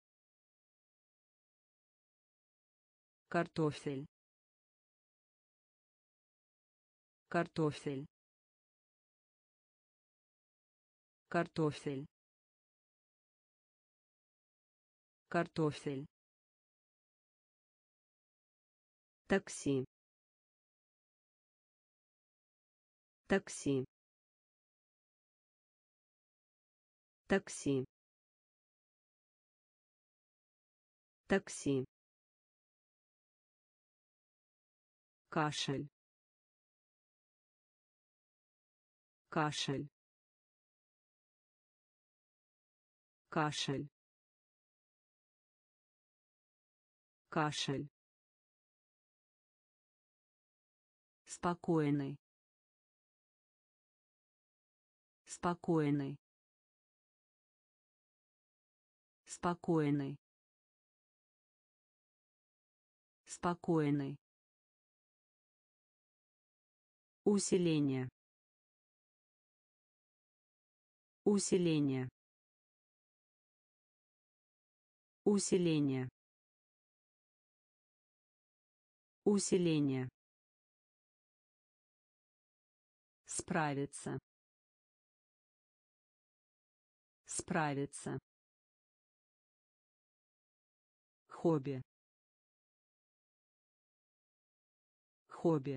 Картофель. Картофель. Картофель. Картофель. Такси. Такси. Такси. Такси. Кашель. Кашель. Кашель. Кашель. Спокойный. Спокойный. Спокойный. Спокойный. Усиление. Усиление. Усиление. Усиление. Справиться. Справиться. Хобби. Хобби.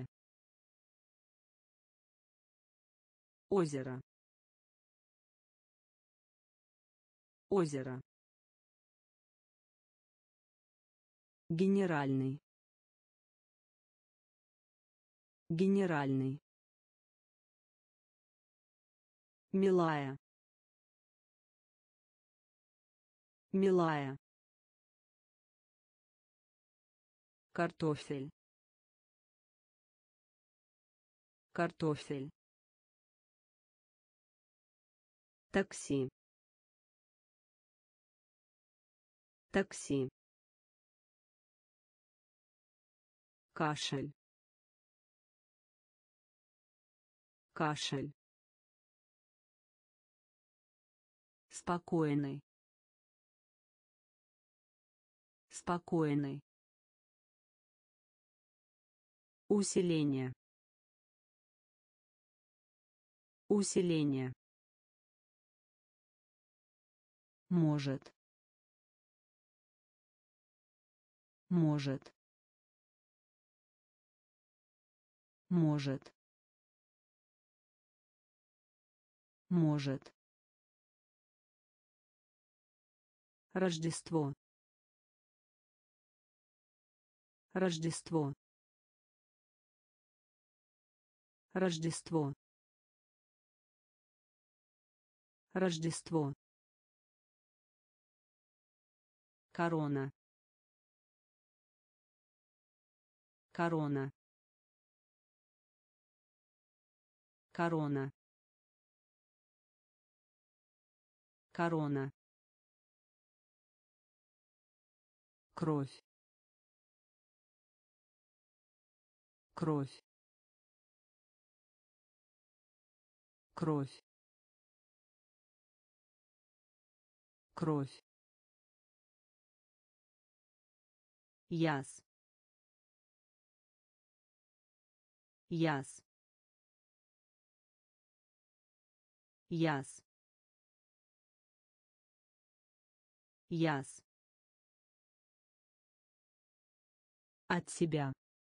Озеро. Озеро. Генеральный. Генеральный. Милая. Милая. Картофель. Картофель. Такси. Такси. Кашель. Кашель. Спокойный. Спокойный. Усиление. Усиление. Может. Может. Может. Может. Рождество. Рождество. Рождество. Рождество. Корона. Корона. Корона. Корона. Кровь. Кровь. Кровь. кровь, яс, яс, яс, яс, от себя,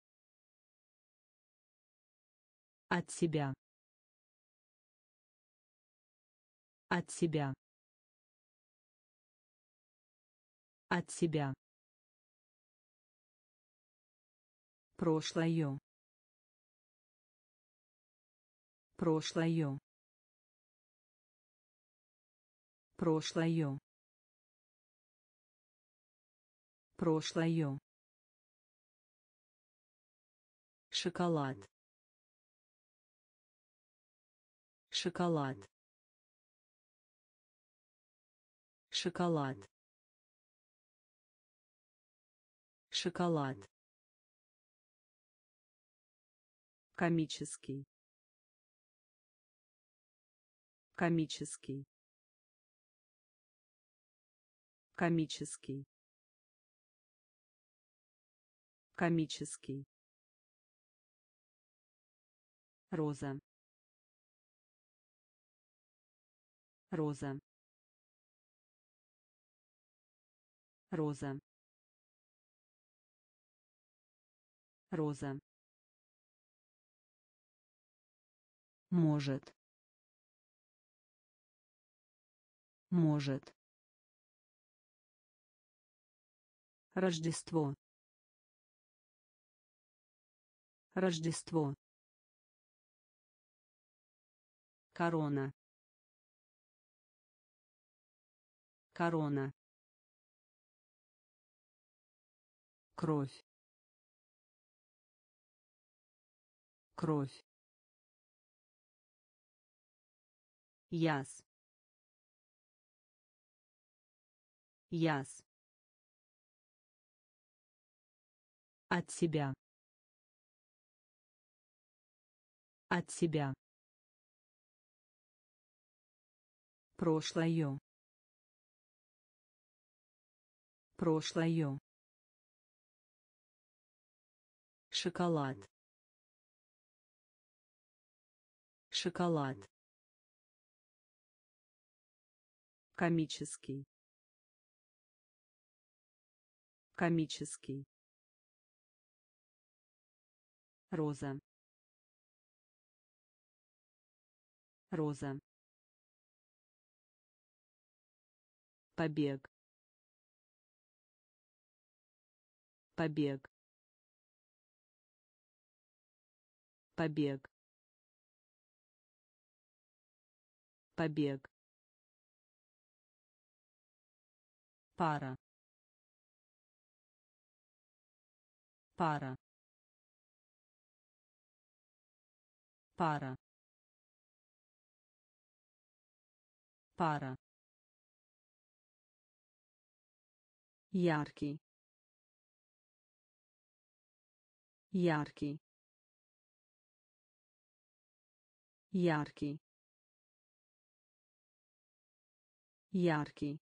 от себя, от себя, от себя, прошлое, прошлое, прошлое, прошлое, шоколад, шоколад, шоколад, шоколад, комический, комический, комический, комический, роза, роза, роза, роза, может, может, Рождество, Рождество, корона, корона, кровь, кровь, яс, яс, от себя, от себя, прошлое, прошлое, шоколад, шоколад, комический, комический, роза, роза, побег, побег, побег, побег, пара, пара, пара, пара, яркий, яркий, яркий, яркий,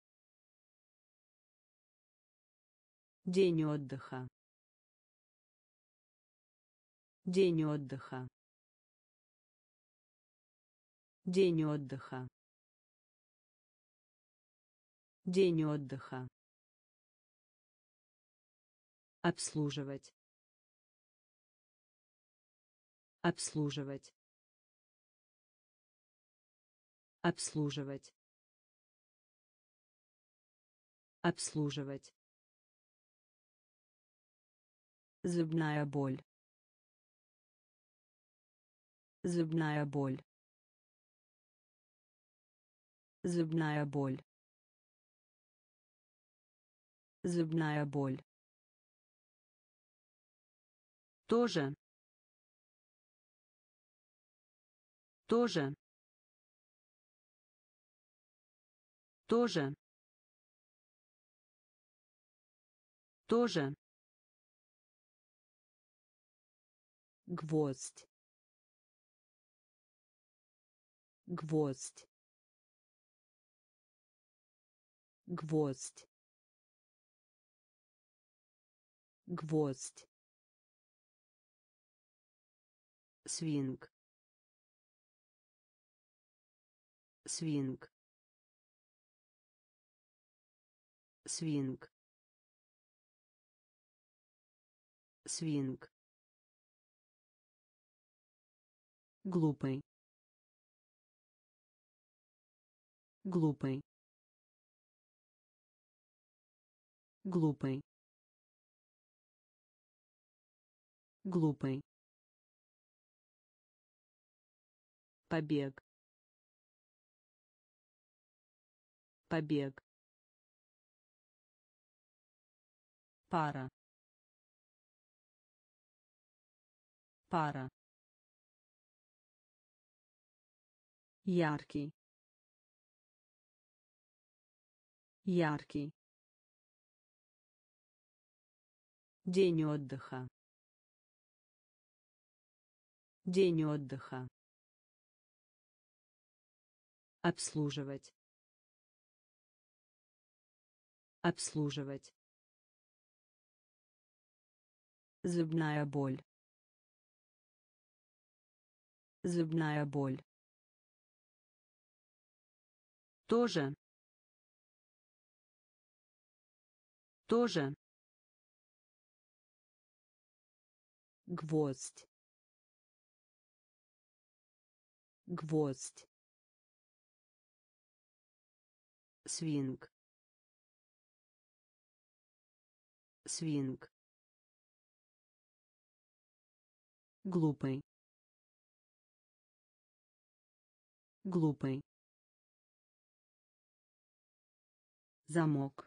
день отдыха, день отдыха, день отдыха, день отдыха, обслуживать, обслуживать, обслуживать, обслуживать, зубная боль, зубная боль, зубная боль, зубная боль, тоже, тоже, тоже, тоже, гвоздь, гвоздь, гвоздь, гвоздь, свинг, свинг, свинг, свинг, глупый, глупый, глупый, глупый, побег, побег, пара, пара, яркий, яркий, день отдыха, день отдыха, обслуживать, обслуживать, зубная боль, зубная боль, тоже, тоже, гвоздь, гвоздь, свинг, свинг, глупый, глупый, замок,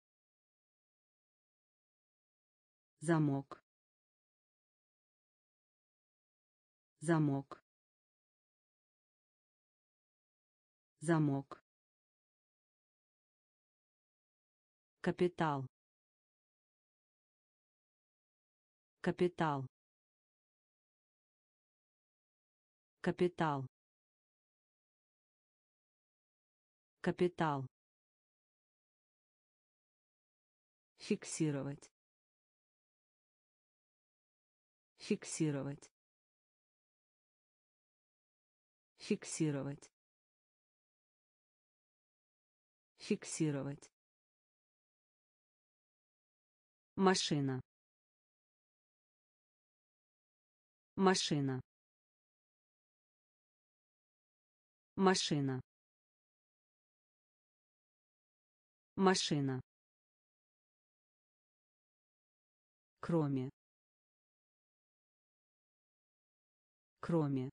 замок, замок, замок, капитал, капитал, капитал, капитал, фиксировать, фиксировать, фиксировать, фиксировать, машина, машина, машина, машина, кроме, кроме,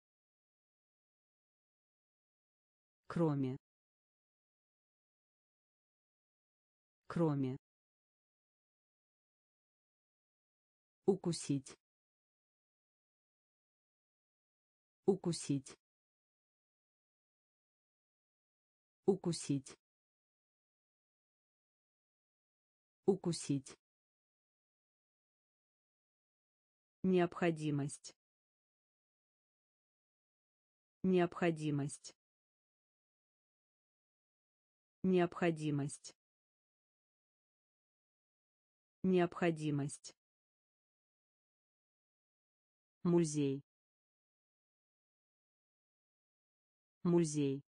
кроме, кроме, укусить, укусить, укусить, укусить, необходимость, необходимость, необходимость, необходимость, музей, музей,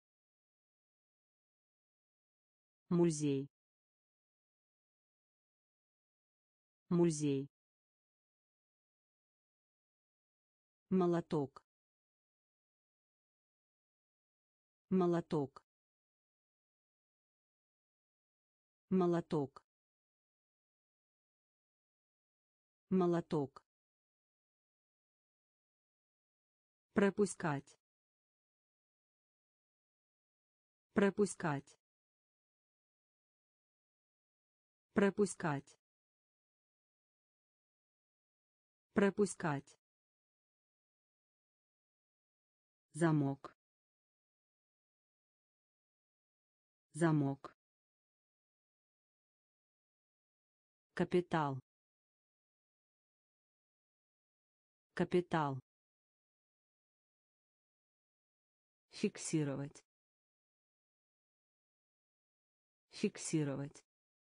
музей, музей, молоток, молоток, молоток, молоток, пропускать, пропускать, пропускать, пропускать, замок, замок, капитал, капитал, фиксировать, Фиксировать.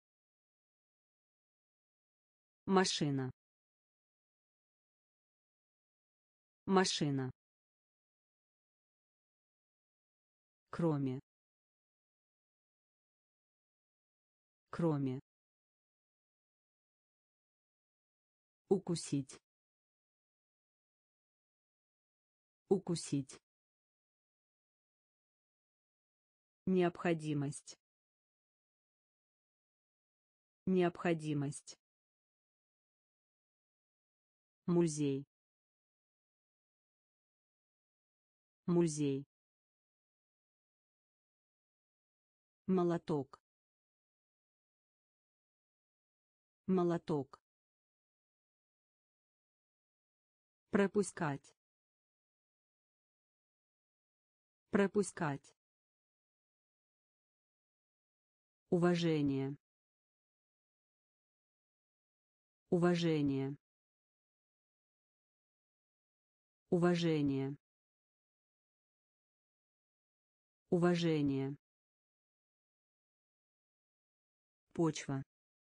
Машина. Машина. Кроме. Кроме. Укусить. Укусить. Необходимость. Необходимость. Музей. Музей. Молоток. Молоток. Пропускать. Пропускать. Уважение. Уважение. Уважение. Уважение. Почва.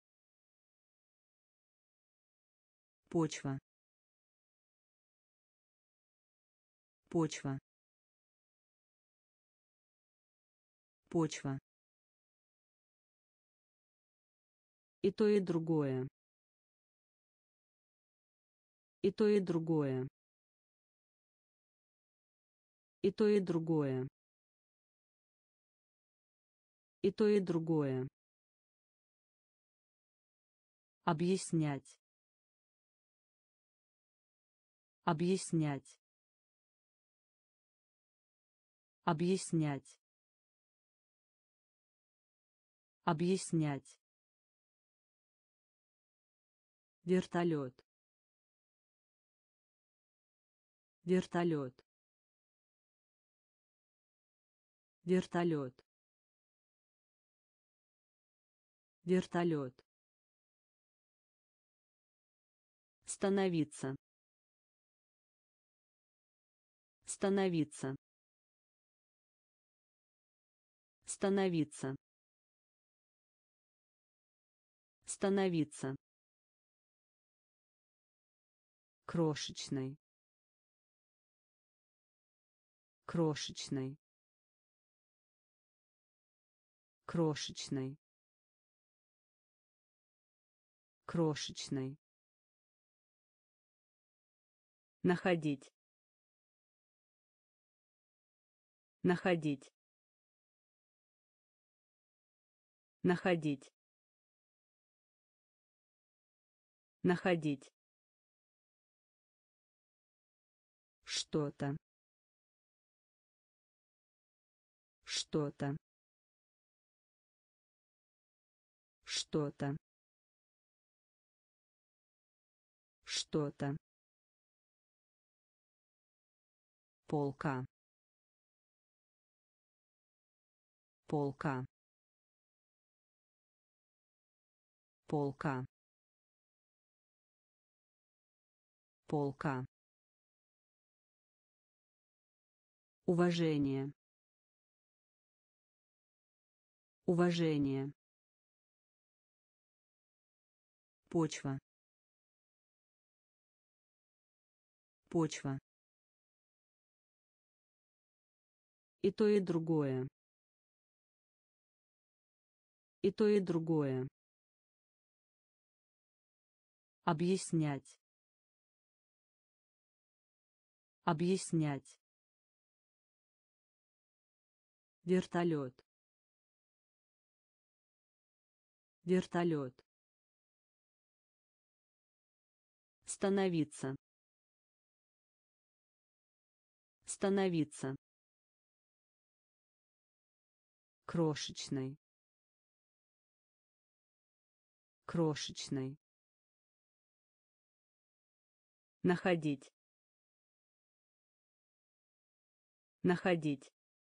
Почва. Почва. Почва. И то, и другое. И то, и другое. И то, и другое. И то, и другое. Объяснять. Объяснять. Объяснять. Объяснять. Вертолет. Вертолет. Вертолет. Вертолет. Становиться. Становиться. Становиться. Становиться. Крошечный. Крошечный. Крошечный. Крошечный. Находить. Находить. Находить. Находить. Что-то. Что-то. Что-то. Что-то. Полка. Полка. Полка. Полка. Уважение. Уважение. Почва. Почва. И то, и другое. И то, и другое. Объяснять. Объяснять. Вертолет. Вертолет. Становиться. Становиться. Крошечный. Крошечный. Находить. Находить.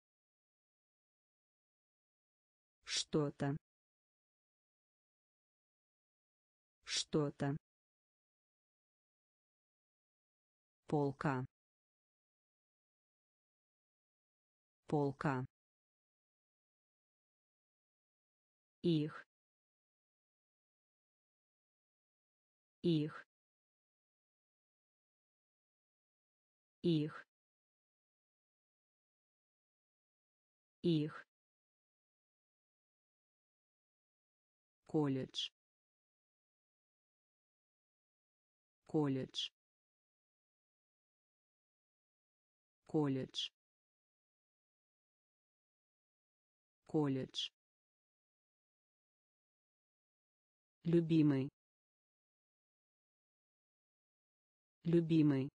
Что-то. Что-то. Полка. Полка. их, их, их, их, колледж, колледж, колледж, колледж, любимый, любимый,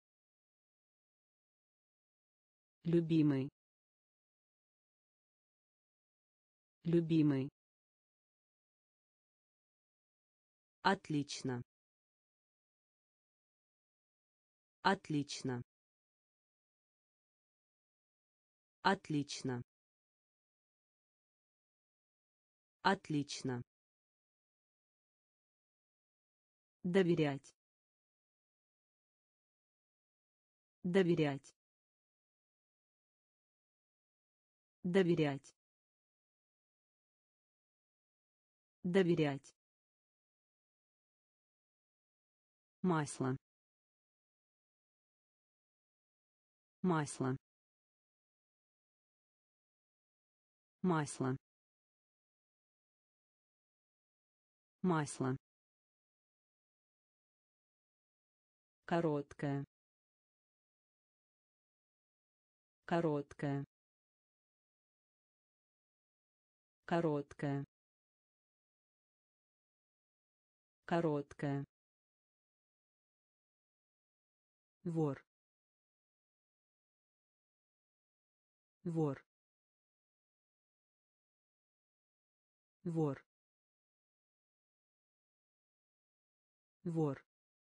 любимый, любимый, отлично, отлично, отлично, отлично, доверять, доверять, доверять, доверять, масло, масло, масло, масло, короткая, короткая, короткая, короткая, вор, вор, вор, вор,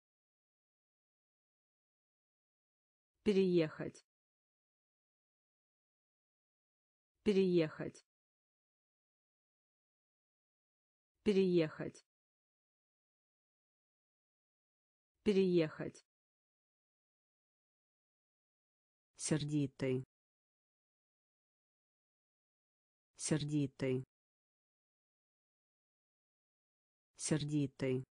переехать, переехать, переехать, переехать, сердитый, сердитый, сердитый,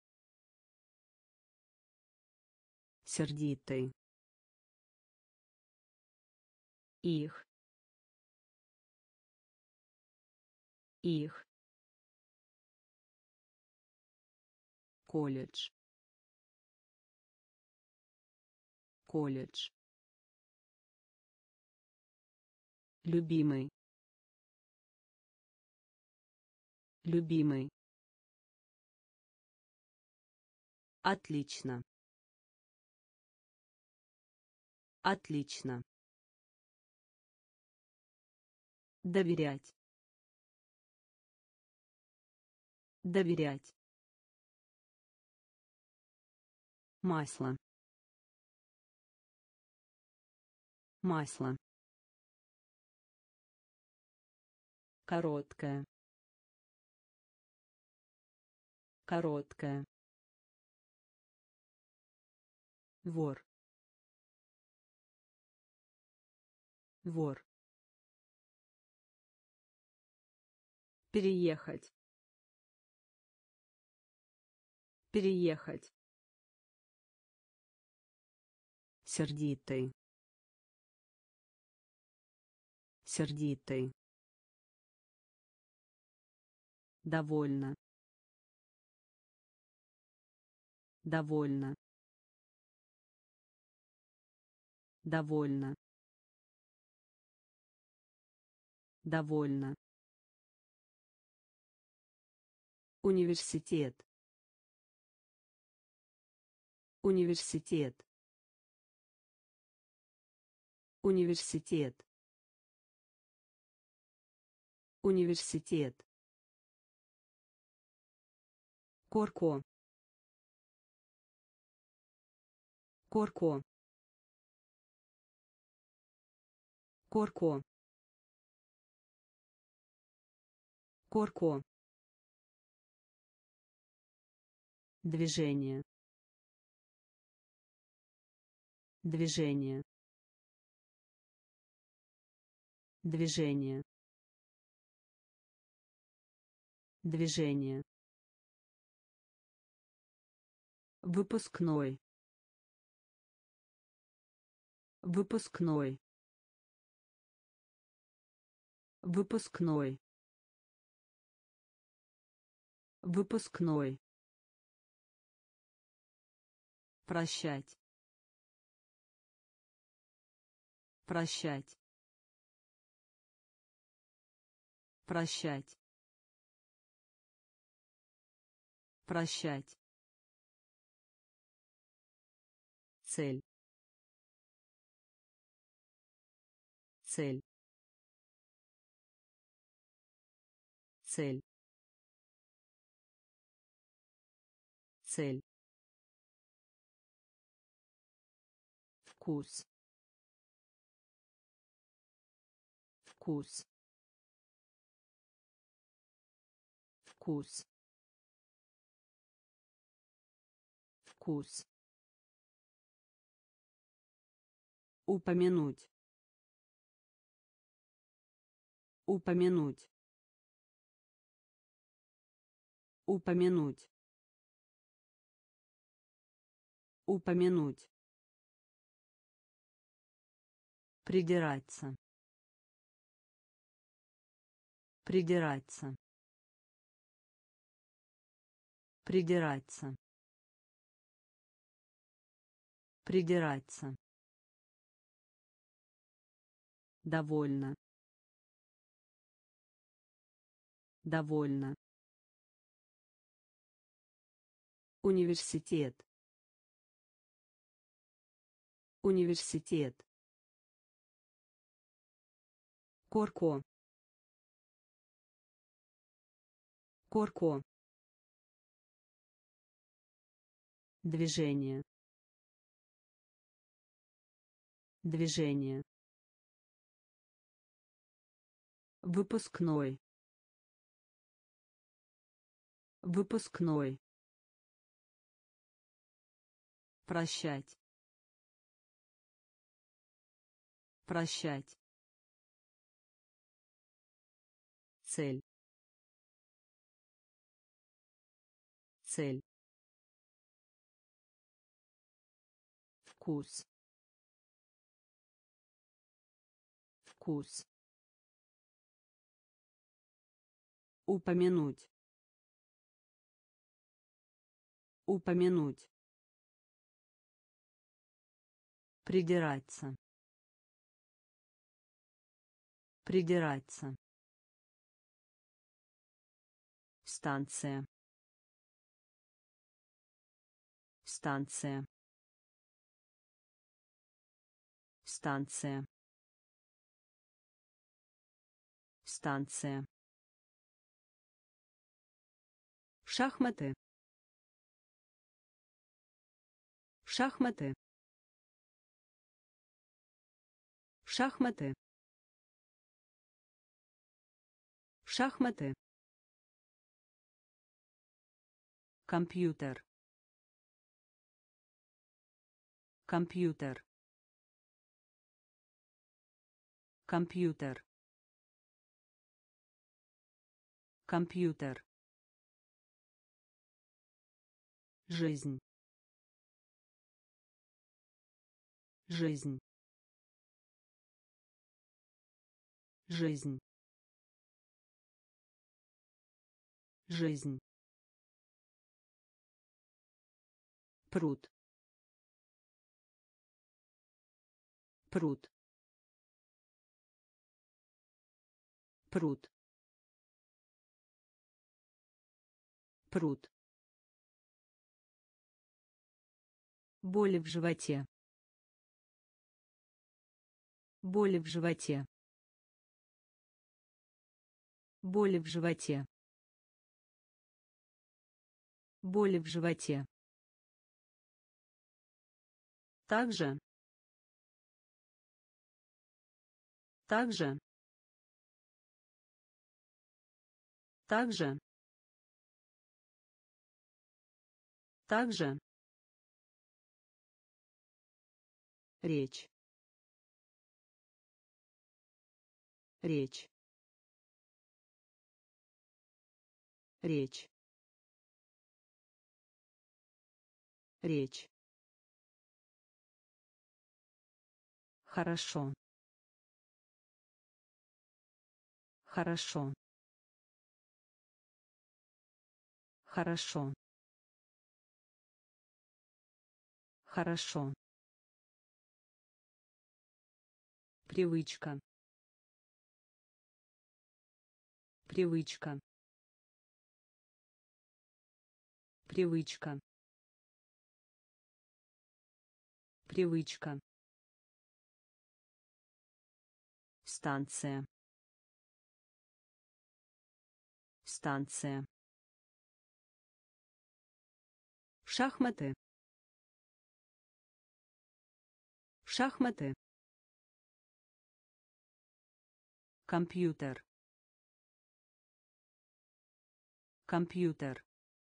сердитый, их, их, колледж, колледж, любимый, любимый, отлично, отлично, доверять, доверять, масло, масло, короткая, короткая, вор, вор, переехать, переехать, сердитый, сердитый, довольно, довольно, довольно, довольно, университет, университет, университет, университет, корко, корко, корко, корко, движение, движение, движение, Движение. Выпускной. Выпускной. Выпускной. Выпускной. Прощать. Прощать. Прощать. Прощать. Цель. Цель. Цель. Цель. Вкус. Вкус. Вкус. Вкус. Упомянуть. Упомянуть. Упомянуть. Упомянуть. Придираться. Придираться. Придираться. Придираться. Довольно. Довольно. Университет. Университет. Корко. Корко. Движение. Движение. Выпускной. Выпускной. Прощать. Прощать. Цель. Цель. Вкус. Вкус. Упомянуть. Упомянуть. Придираться. Придираться. Станция. Станция. Станция. Станция. Шахматы. Шахматы. Шахматы. Шахматы. Компьютер. Компьютер. Компьютер. Компьютер. Жизнь. Жизнь. Жизнь. Жизнь. Пруд. Пруд. Пруд. Пруд. Боли в животе. Боли в животе. Боли в животе. Боли в животе. Также. Также. Также. Также. Речь. Речь. Речь. Речь. Хорошо. Хорошо. Хорошо. Хорошо. Привычка. Привычка. Привычка. Привычка. Станция. Станция. Шахматы. Шахматы. Компьютер. Компьютер.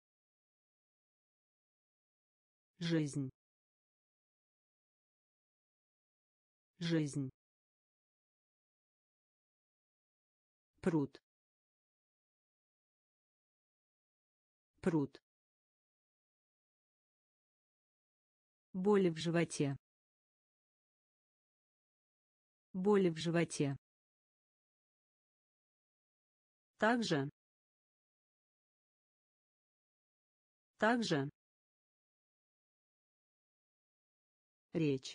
Жизнь. Жизнь. Пруд. Пруд. Боли в животе. Боли в животе. Также. Также. Речь.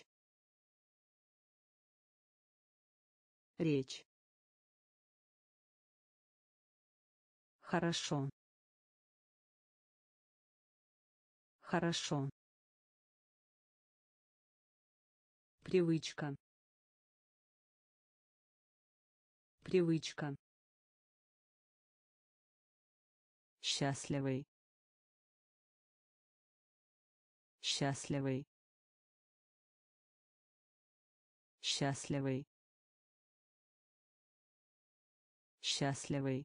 Речь. Хорошо. Хорошо. Привычка. Привычка. Счастливый. Счастливый. Счастливый. Счастливый.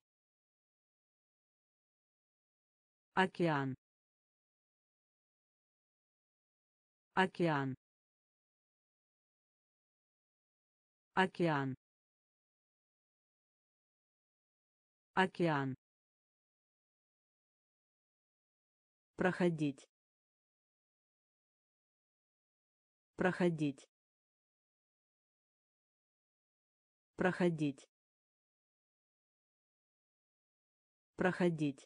Океан. Океан. Океан. Океан. Проходить. Проходить. Проходить. Проходить.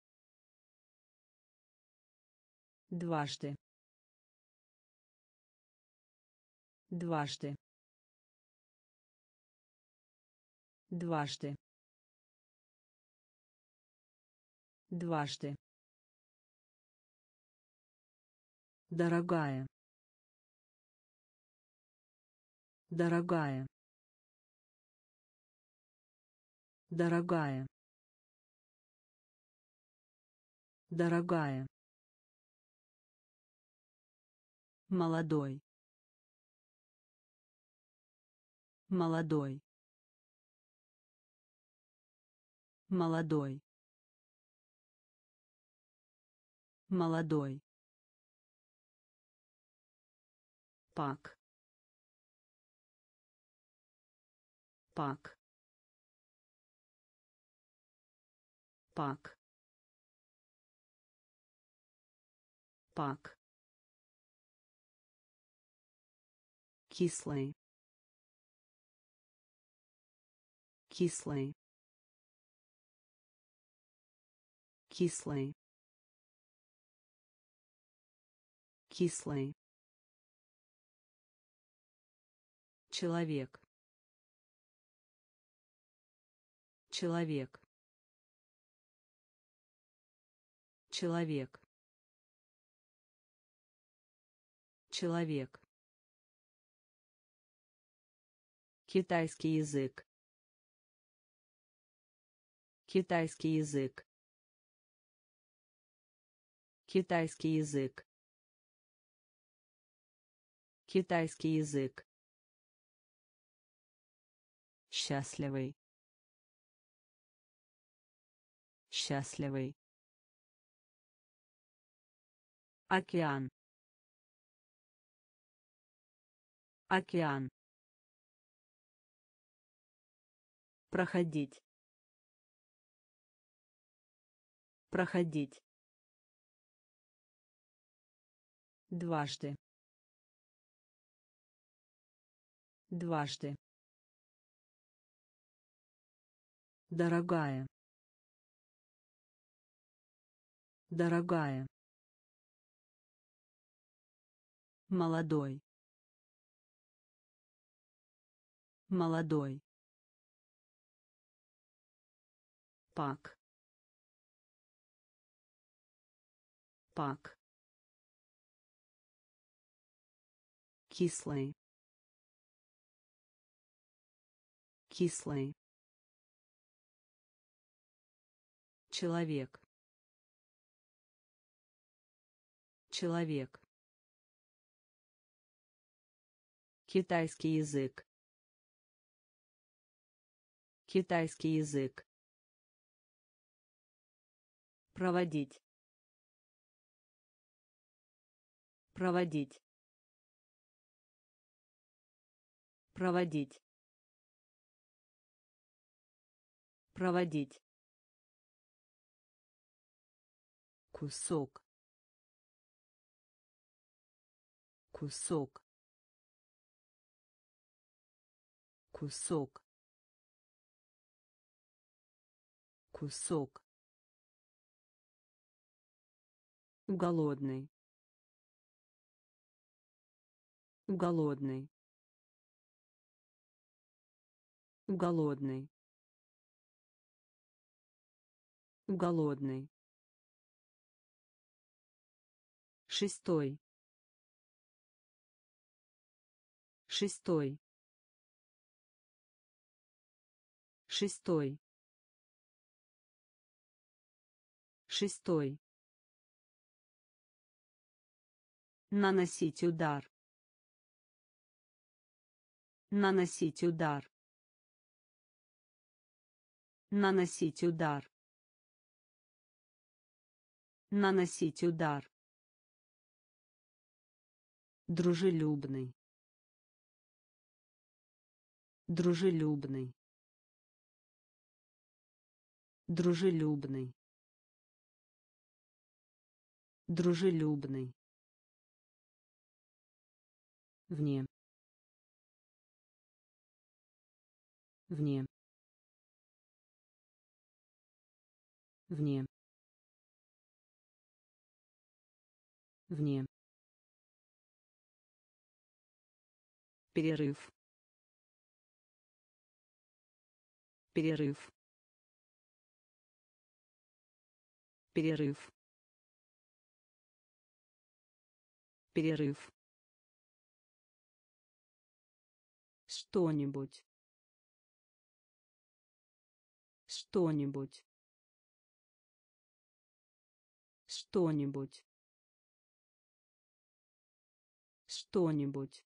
Дважды. Дважды. Дважды. Дважды. Дорогая. Дорогая. Дорогая. Дорогая. Молодой. Молодой. Молодой. Молодой. Пак. Пак. Пак. Пак. Кислый. Кислый. Кислый. Кислый. Человек. Человек. Человек. Человек. Китайский язык. Китайский язык. Китайский язык. Китайский язык. Счастливый. Счастливый. Океан. Океан. Проходить. Проходить. Дважды. Дважды. Дорогая. Дорогая. Молодой. Молодой. Пак. Пак. Кислый. Кислый. Человек. Человек. Китайский язык. Китайский язык. Проводить. Проводить. Проводить. Проводить. Кусок. Кусок. Кусок. Кусок. Голодный. Голодный. Голодный. Голодный. Шестой. Шестой. Шестой. Шестой. Наносить удар. Наносить удар. Наносить удар. Наносить удар. Дружелюбный. Дружелюбный. Дружелюбный. Дружелюбный. Вне. Вне. Вне. Вне. Перерыв. Перерыв. Перерыв. Перерыв. Что-нибудь. Что-нибудь. Что-нибудь. Что-нибудь.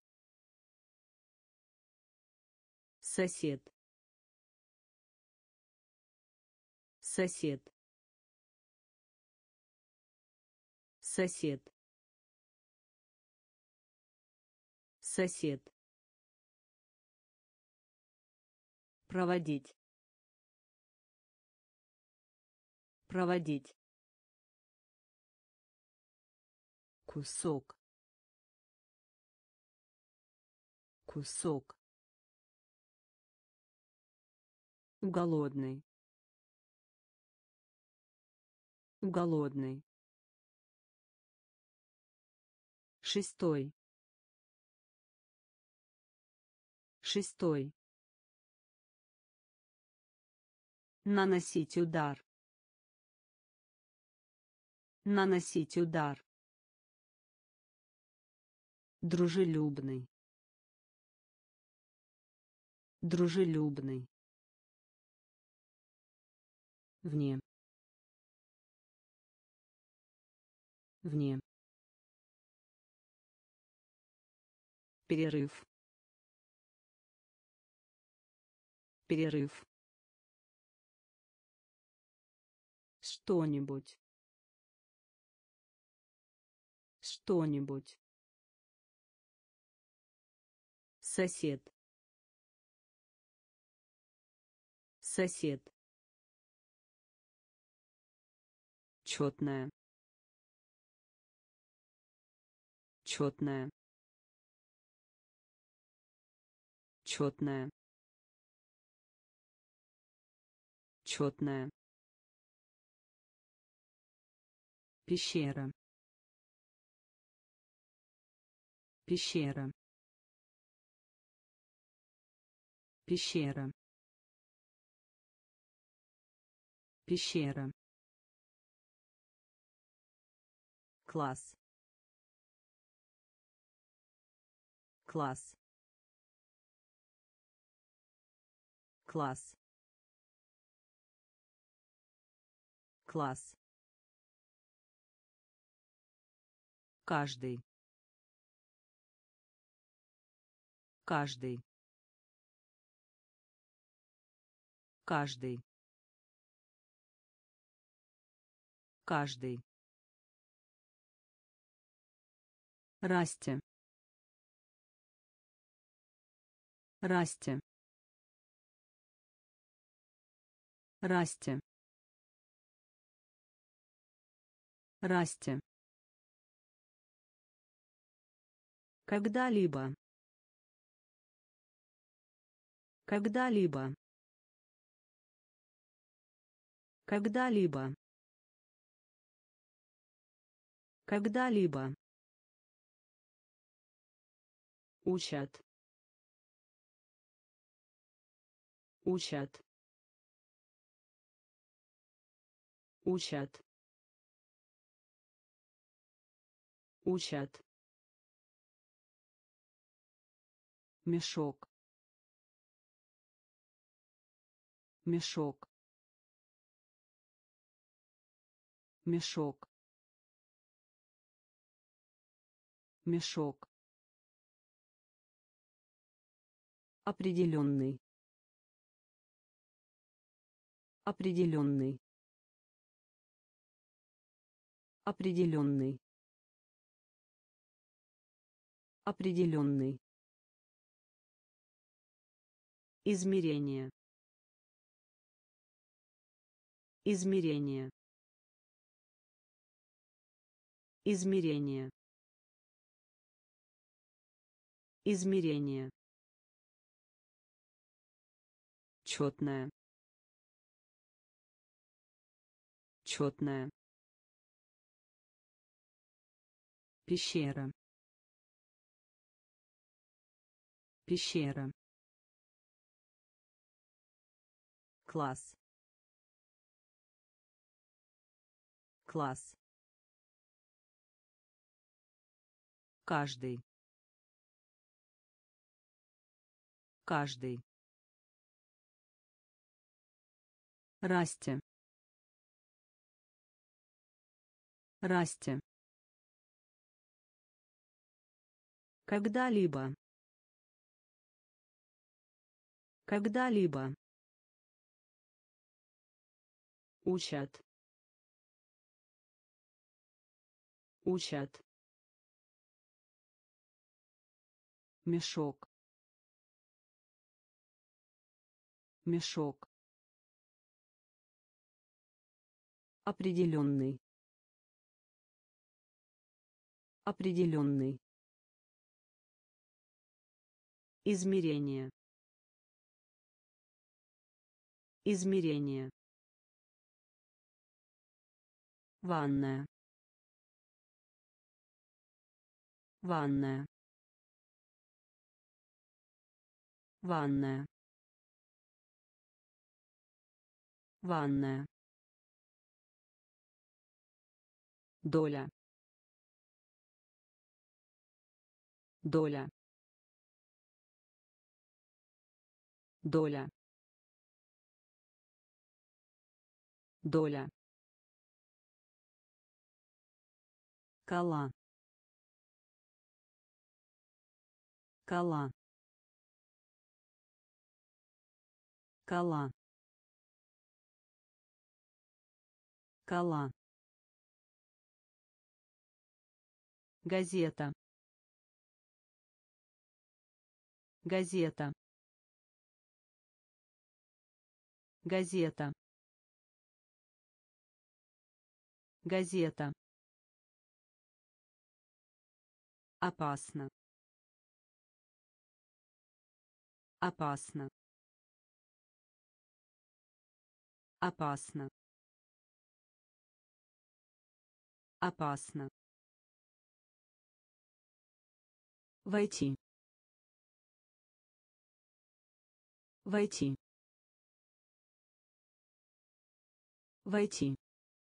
Сосед. Сосед. Сосед. Сосед. Проводить. Проводить. Кусок. Кусок. Голодный. Голодный. Шестой. Шестой. Наносить удар. Наносить удар. Дружелюбный. Дружелюбный. Вне. Вне. Перерыв. Перерыв. Что-нибудь. Что-нибудь. Сосед. Сосед. Четная. Четная. Четная. Четная. Пещера. Пещера. Пещера. Пещера. Класс. Класс. Класс. Класс. Каждый. Каждый. Каждый. Каждый. Расти. Расти. Расти. Расти. Когда-либо. Когда-либо. Когда-либо. Когда-либо. Учат. Учат. Учат. Учат. Мешок. Мешок. Мешок. Мешок. Определенный. Определенный. Определенный. Определенный. Измерение. Измерение. Измерение. Измерение. Четная. Четная. Пещера. Пещера. Класс. Класс. Каждый. Каждый. Расти. Расти. Когда-либо. Когда-либо. Учат. Учат. Мешок. Мешок. Определенный. Определенный. Измерение. Измерение. Ванная. Ванная. Ванная. Ванная. Доля. Доля. Доля. Доля. Кола. Кола. Кола. Кола. Газета. Газета. Газета. Газета. Опасно. Опасно. Опасно. Опасно. Войти. Войти. Войти.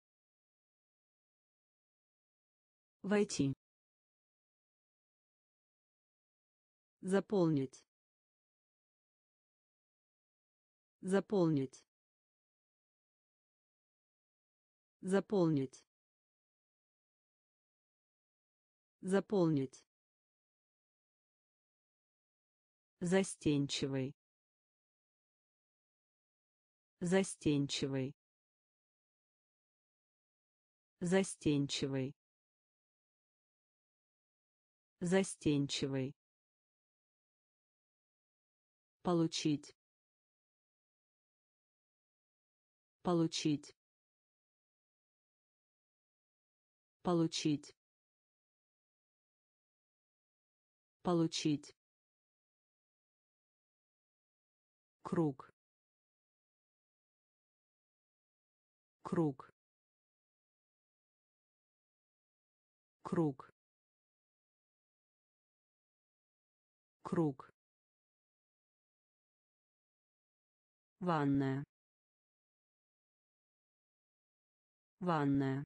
Войти. Заполнить. Заполнить. Заполнить. Заполнить. Застенчивый. Застенчивый. Застенчивый. Застенчивый. Получить. Получить. Получить. Получить. Круг. Круг. Круг. Круг. Ванная. Ванная.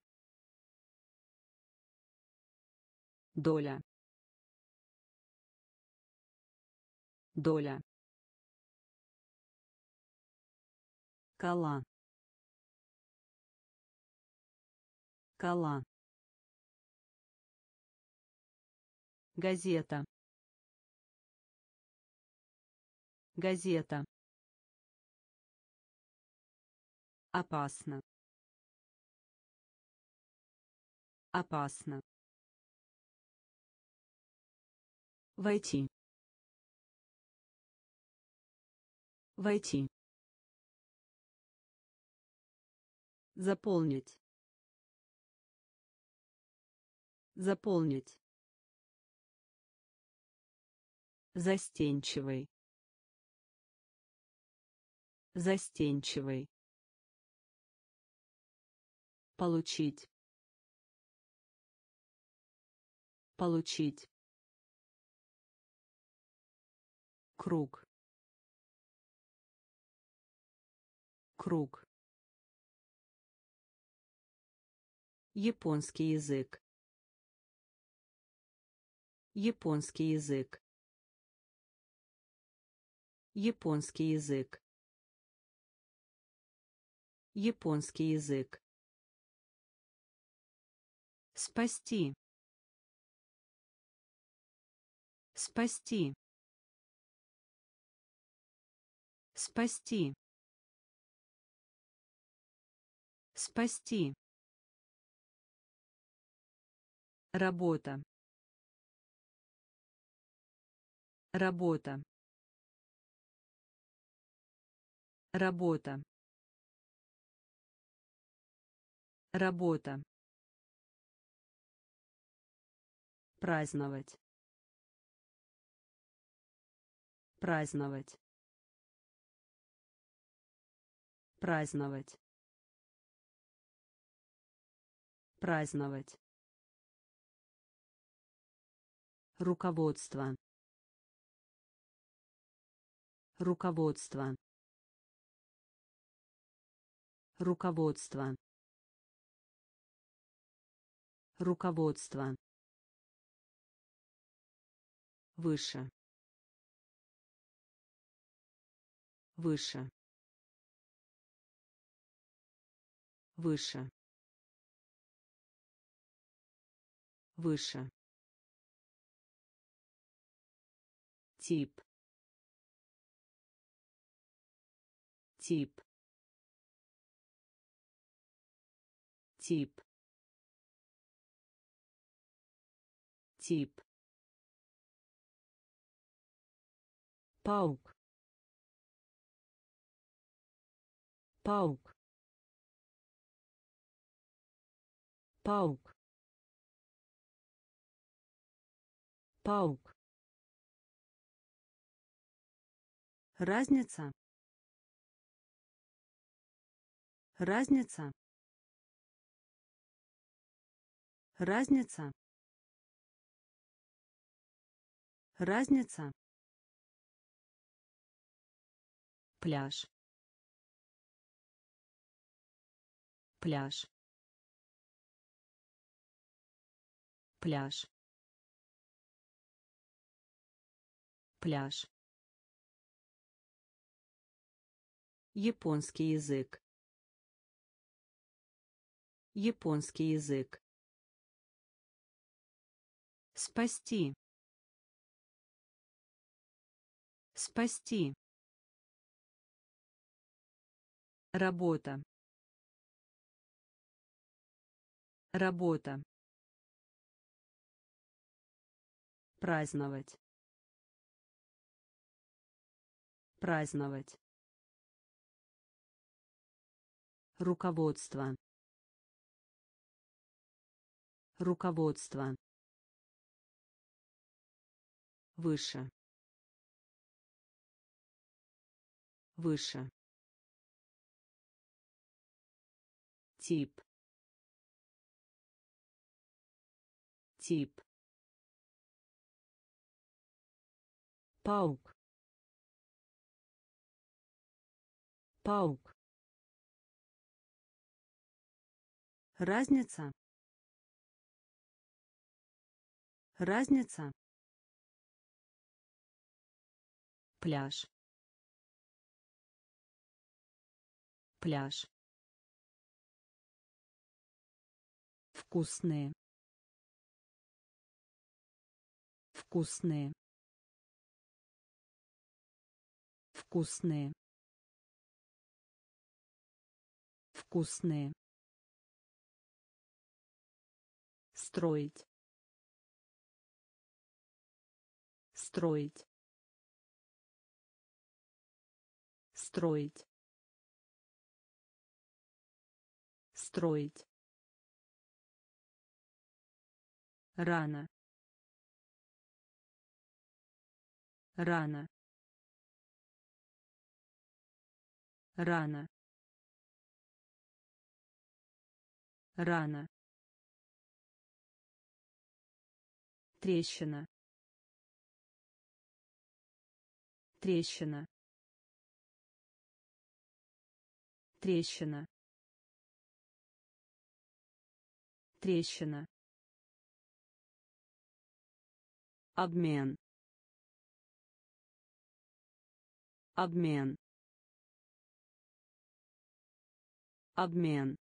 Доля. Доля. Кола. Кола. Газета. Газета. Опасно. Опасно. Войти. Войти. Заполнить. Заполнить. Застенчивый. Застенчивый. Получить. Получить. Круг. Круг. Японский язык. Японский язык. Японский язык. Японский язык. Спасти. Спасти. Спасти. Спасти. Работа. Работа. Работа. Работа. Праздновать. Праздновать. Праздновать. Праздновать. Руководство. Руководство. Руководство. Руководство. Выше. Выше. Выше. Выше. Тип. Тип. Тип. Тип. Паук. Паук. паук, паук, разница, разница, разница, разница, пляж, пляж, пляж, пляж, японский язык, японский язык, спасти, спасти, работа, работа, праздновать, праздновать, руководство, руководство, выше, выше, тип, тип, паук, паук, разница, разница, пляж, пляж, вкусные, вкусные, вкусные, вкусные, строить, строить, строить, строить, рано, рано, рано, рано, трещина, трещина, трещина, трещина, обмен, обмен, обмен,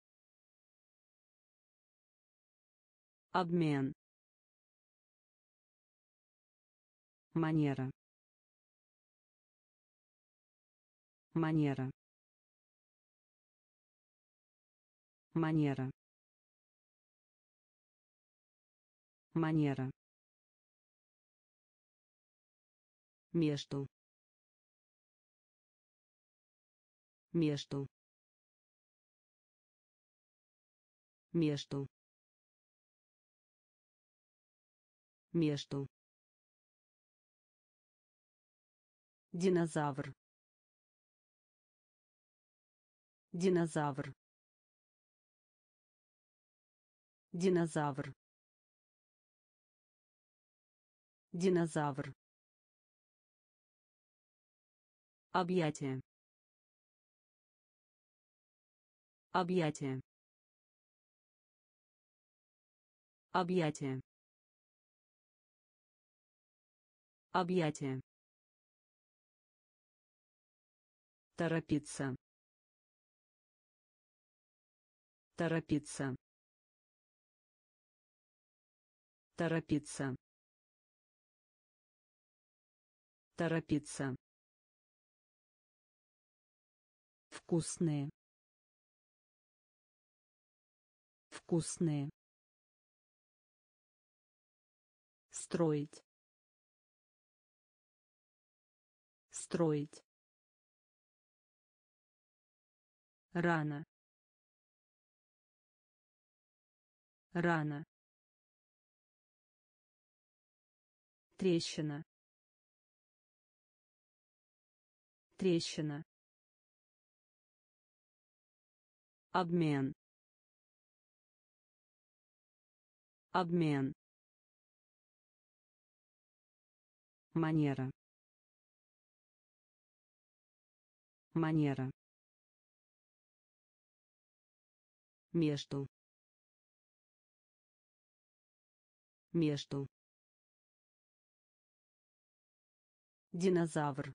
обмен, манера, манера, манера, манера, между, между, между, между, динозавр, динозавр, динозавр, динозавр, объятие, объятие, объятие, объятие, торопиться, торопиться, торопиться, торопиться, вкусные, вкусные, строить, строить, рано, рано, трещина, трещина, обмен, обмен, манера, манера, между, между, динозавр,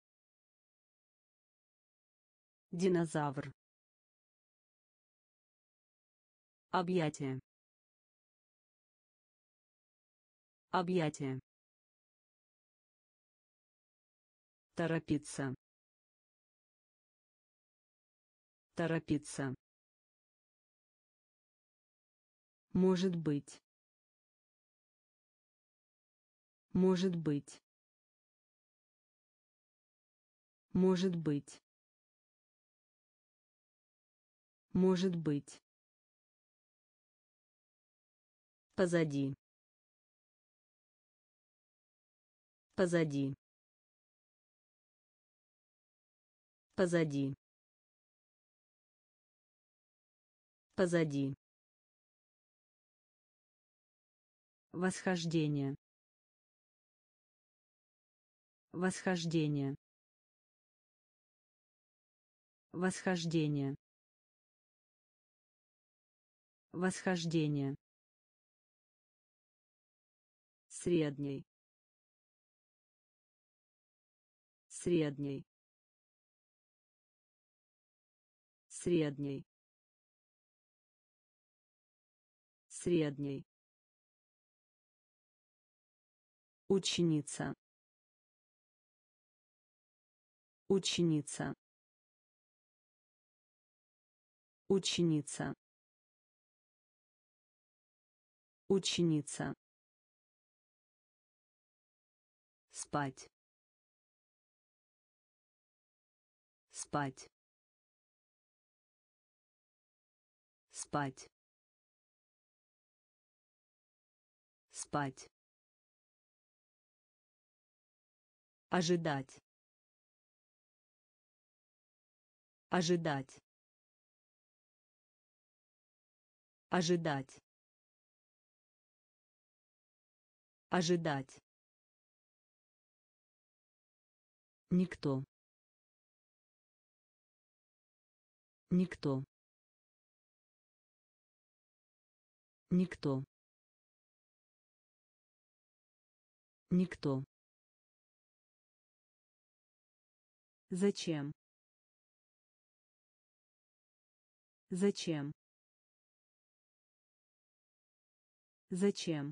динозавр, объятие, объятие, торопиться, торопиться, может быть, может быть, может быть, может быть, позади, позади, позади, позади, восхождение, восхождение, восхождение, восхождение, средний, средний, средний, средний, ученица, ученица, ученица, ученица, спать, спать, спать, спать, ожидать, ожидать, ожидать, ожидать, никто, никто, никто, никто, зачем, зачем, зачем,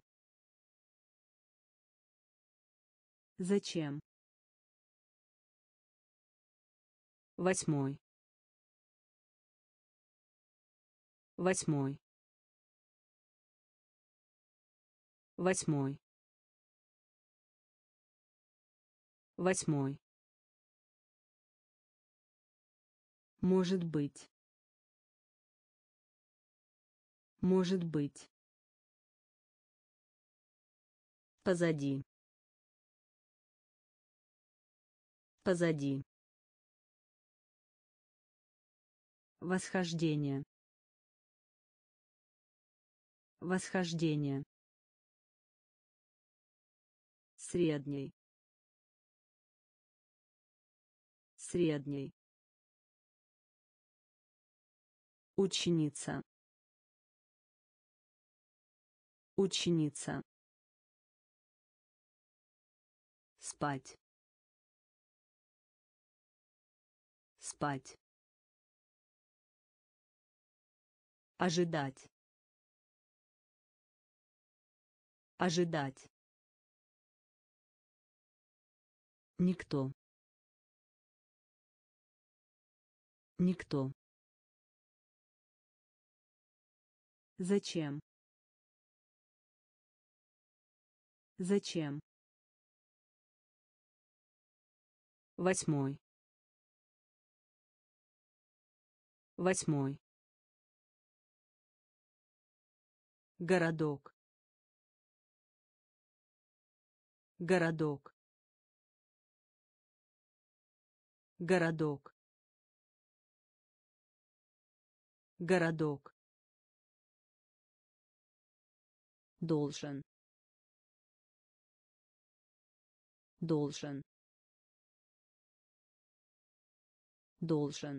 зачем, восьмой, восьмой, восьмой, восьмой, может быть, может быть, позади, позади, восхождение, восхождение, средний, средний, ученица, ученица, спать, спать, ожидать, ожидать, никто, никто, зачем, зачем, восьмой, восьмой, городок, городок, городок, городок, должен, должен, должен,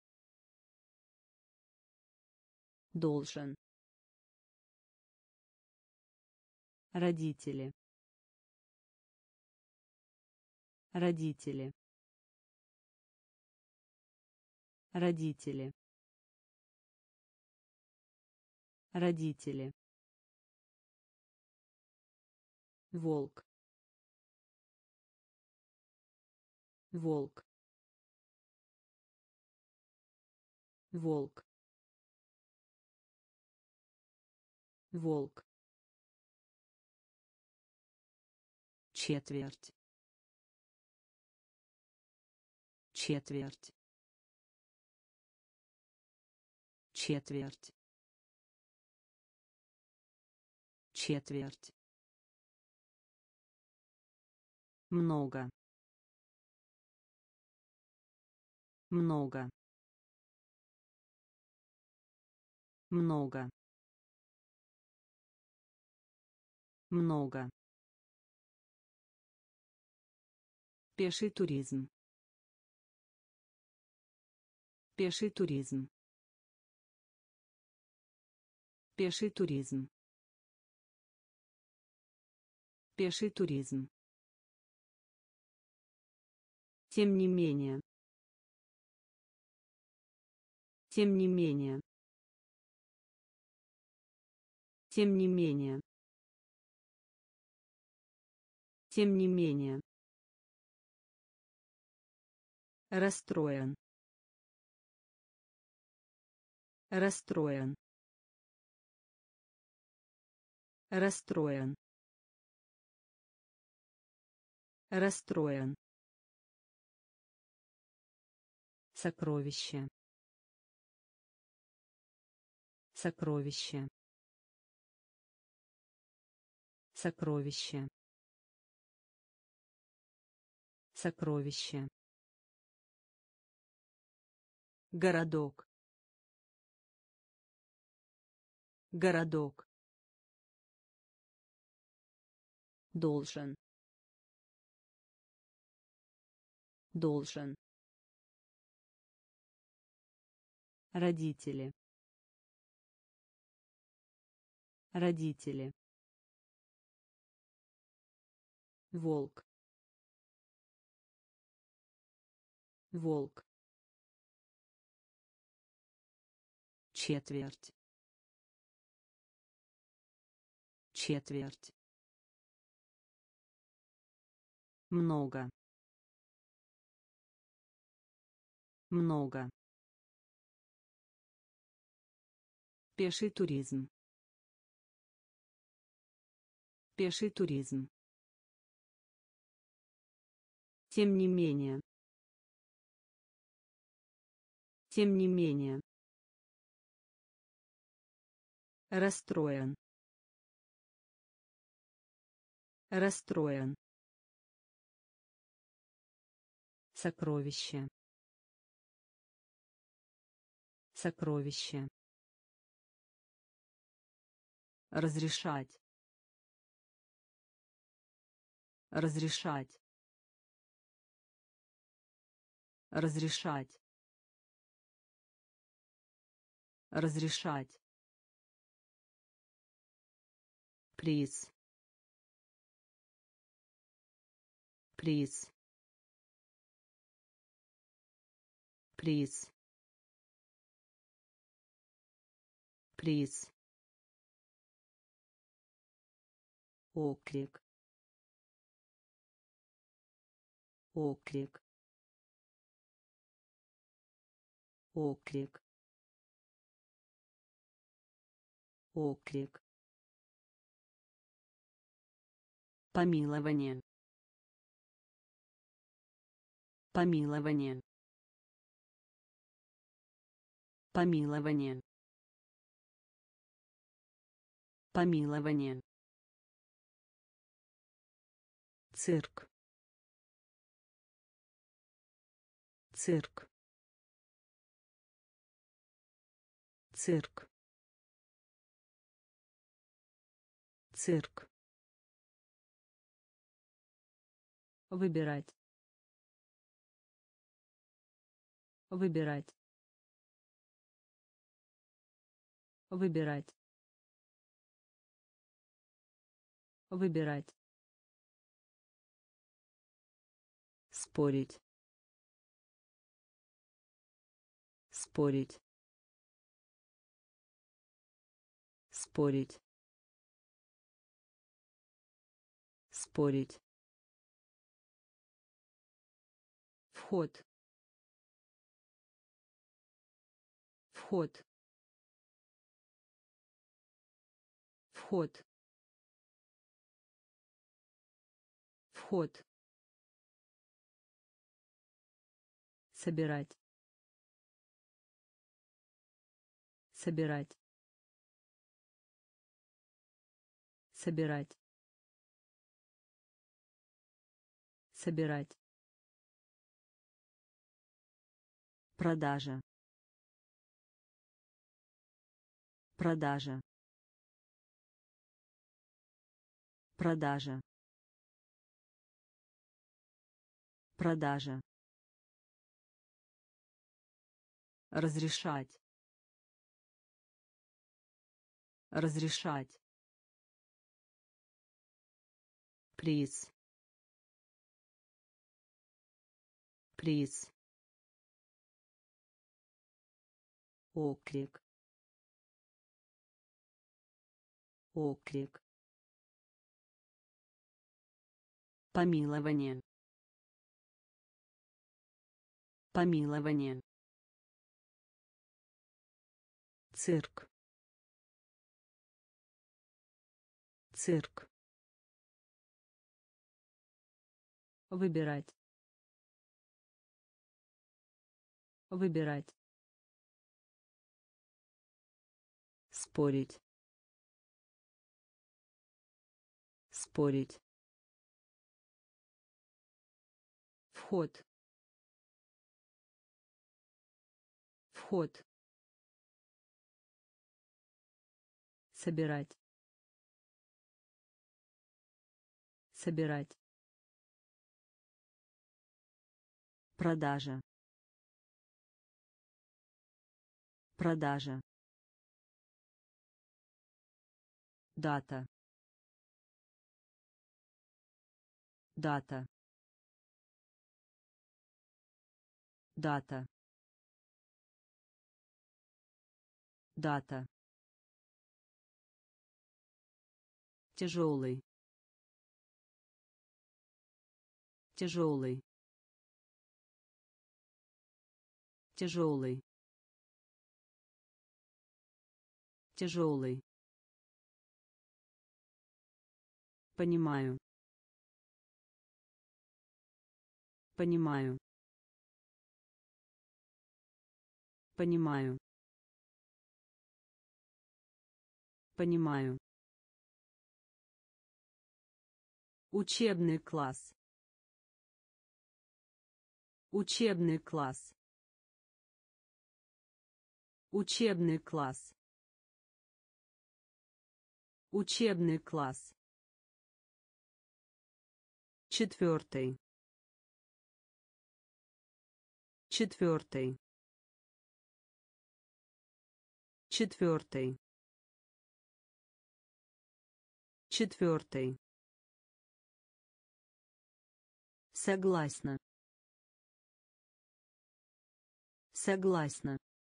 должен, родители, родители, родители, родители, волк, волк, волк, волк, четверть, четверть, четверть, четверть, много, много, много, много, пеший туризм, пеший туризм, пеший туризм, пеший туризм, тем не менее, тем не менее, тем не менее, тем не менее, расстроен, расстроен, расстроен, расстроен, сокровище, сокровище, сокровище, сокровище, городок, городок, должен, должен, родители, родители, волк, волк, четверть, четверть, много, много, пеший туризм, пеший туризм, тем не менее, тем не менее, расстроен, расстроен, сокровище, сокровище, разрешать, разрешать, разрешать, разрешать, приз, приз, приз, приз, оклик, оклик, оклик, оклик, помилование, помилование, помилование, Помилование. Цирк. Цирк. Цирк. Цирк. Выбирать. Выбирать. Выбирать. Выбирать. Спорить. Спорить. Спорить. Спорить. Вход. Вход. Вход. Вход. Собирать. Собирать. Собирать. Собирать. Продажа. Продажа. Продажа. Продажа. Разрешать. Разрешать. Приз. Приз. Оклик. Оклик. Помилование. Помилование. Цирк. Цирк. Выбирать. Выбирать. Спорить. Спорить. Вход. Вход. Собирать. Собирать. Продажа. Продажа. Дата. Дата. Дата. Дата. Тяжелый. Тяжелый. Тяжелый. Тяжелый. Понимаю. Понимаю. Понимаю. Понимаю. Учебный класс. Учебный класс. Учебный класс. Учебный класс. Четвертый. Четвертый. Четвертый. Четвертый. Согласна. Согласна.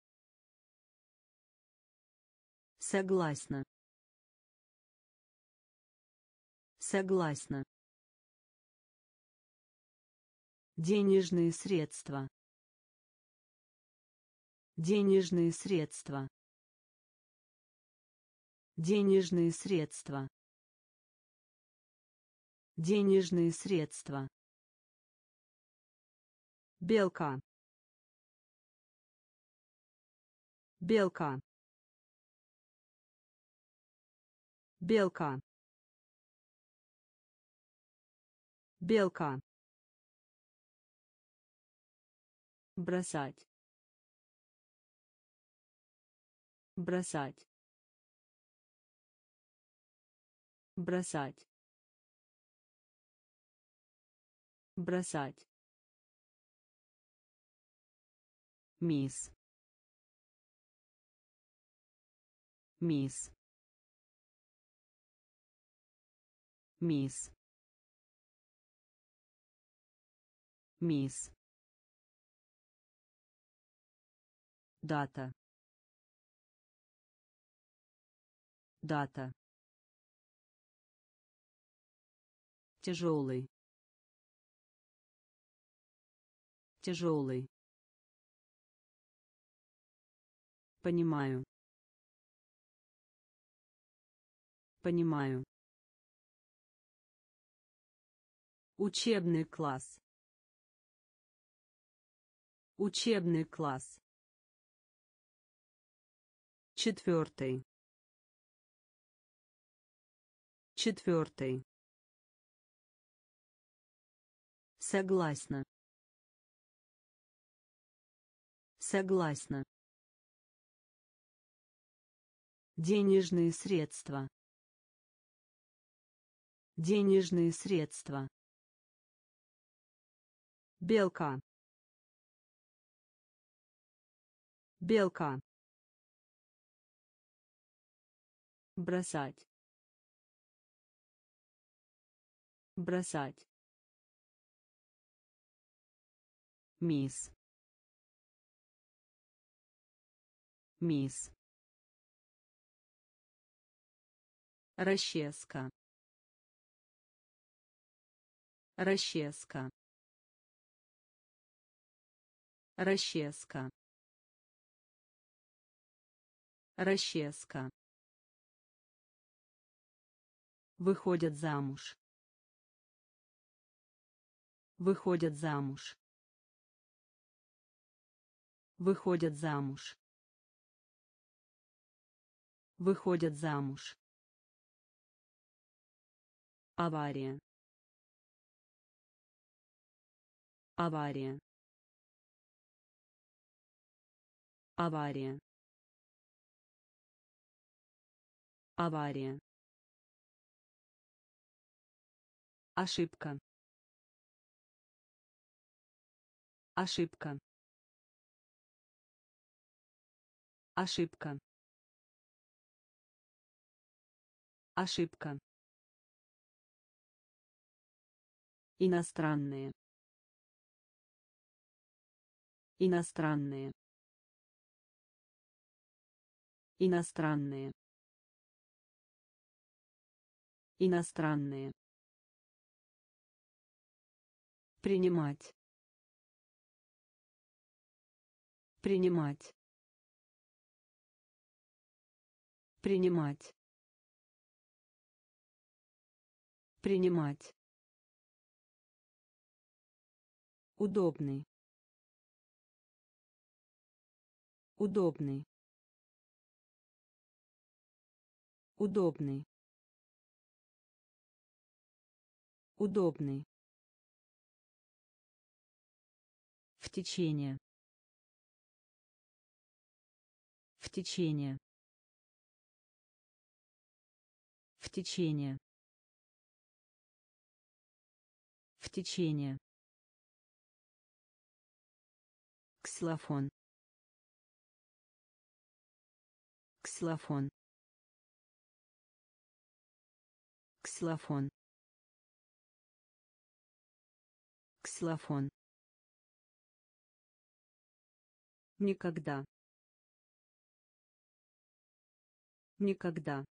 Согласна. Согласна. Денежные средства. Денежные средства. Денежные средства. Денежные средства. Белка. Белка. Белка. Белка. Бросать. Бросать. Бросать. Бросать. Мисс. Мисс. Мисс. Мисс. Дата. Дата. Тяжелый. Тяжелый. Понимаю. Понимаю. Учебный класс. Учебный класс. Четвертый. Четвертый. Согласна. Согласна. Денежные средства. Денежные средства. Белка. Белка. Бросать. Бросать. Мисс. Мисс. Расческа. Расческа. Расческа. Расческа. Выходят замуж. Выходят замуж. Выходят замуж. Выходят замуж. Авария. Авария. Авария. Авария. Ошибка. Ошибка. Ошибка. Ошибка. Иностранные. Иностранные. Иностранные. Иностранные. Принимать. Принимать. Принимать. Принимать. Удобный. Удобный. Удобный. Удобный. В течение. В течение. В течение. В течение. Ксилофон. Ксилофон. Ксилофон. Ксилофон. Никогда. Никогда.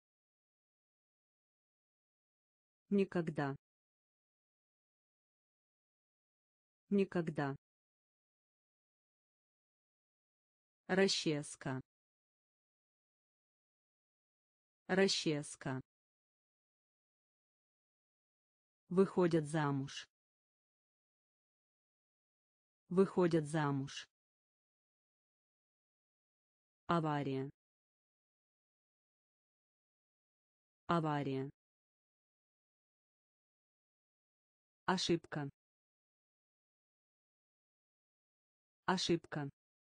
Никогда. Никогда. Расческа. Расческа. Выходят замуж. Выходят замуж. Авария. Авария. Ошибка. Ошибка.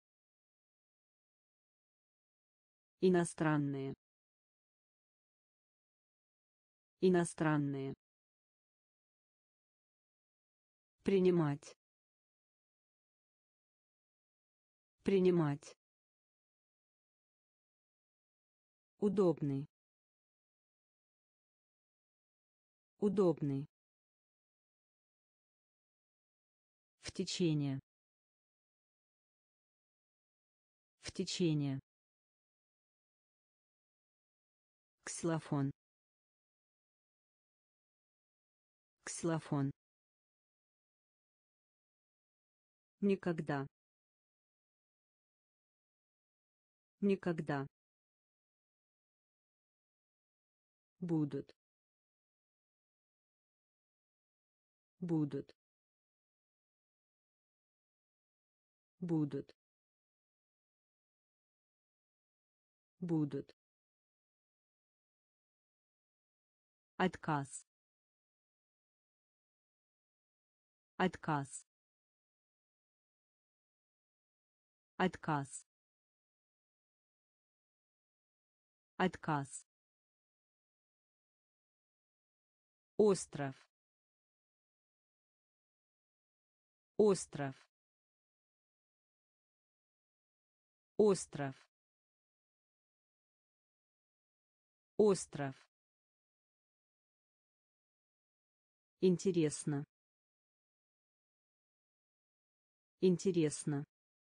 Иностранные. Иностранные. Принимать. Принимать. Удобный. Удобный. В течение. В течение. Ксилофон. Ксилофон. Никогда. Никогда. Будут. Будут. Будут. Будут. Отказ. Отказ. Отказ. Отказ. Остров. Остров. Остров. Остров. Интересно. Интересно.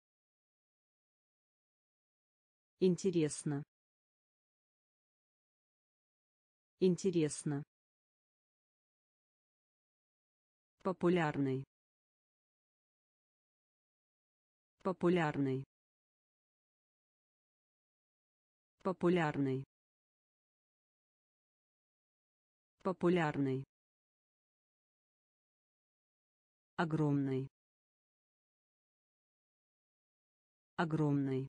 Интересно. Интересно. Популярный. Популярный. Популярный. Популярный. Огромный. Огромный.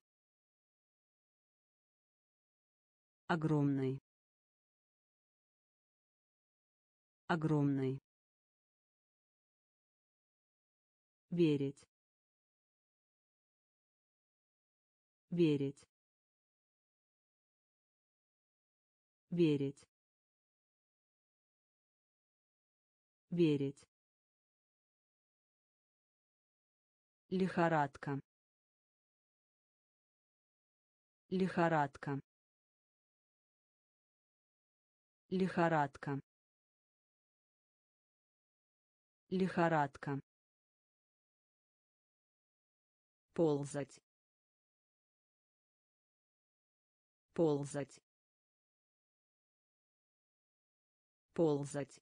Огромный. Огромный. Верить. Верить. Верить. Верить. Лихорадка. Лихорадка. Лихорадка. Лихорадка. Ползать. Ползать. Ползать.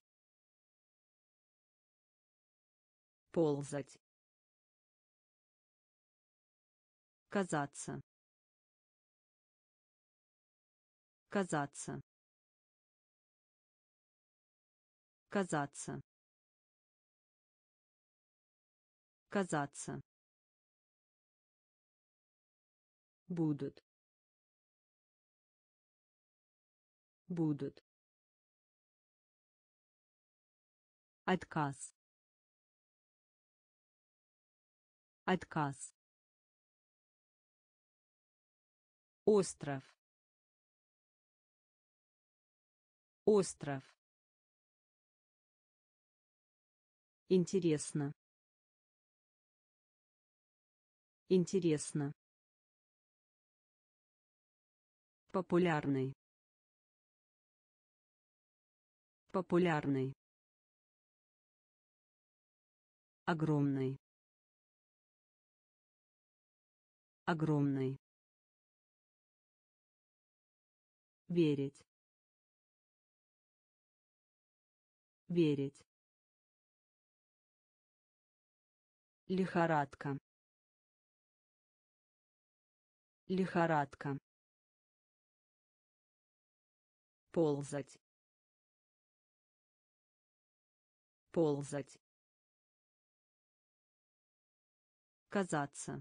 Ползать. Казаться. Казаться. Казаться. Казаться. Будут. Будут. Отказ. Отказ. Остров. Остров. Интересно. Интересно. Популярный. Популярный. Огромный. Огромный. Верить. Верить. Лихорадка. Лихорадка. Ползать. Ползать. Казаться.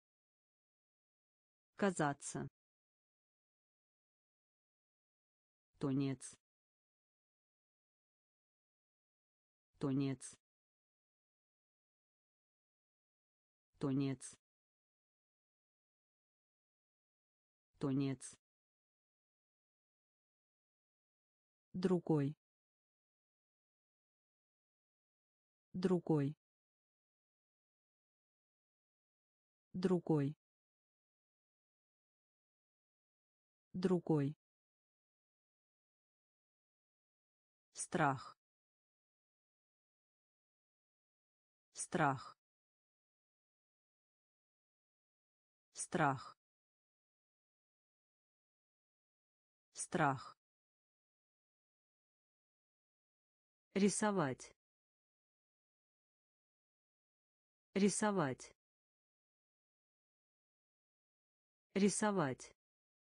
Казаться. Тунец. Тунец. Тунец. Тунец. Другой. Другой. Другой. Другой. Страх. Страх. Страх. Страх. Рисовать. Рисовать. Рисовать.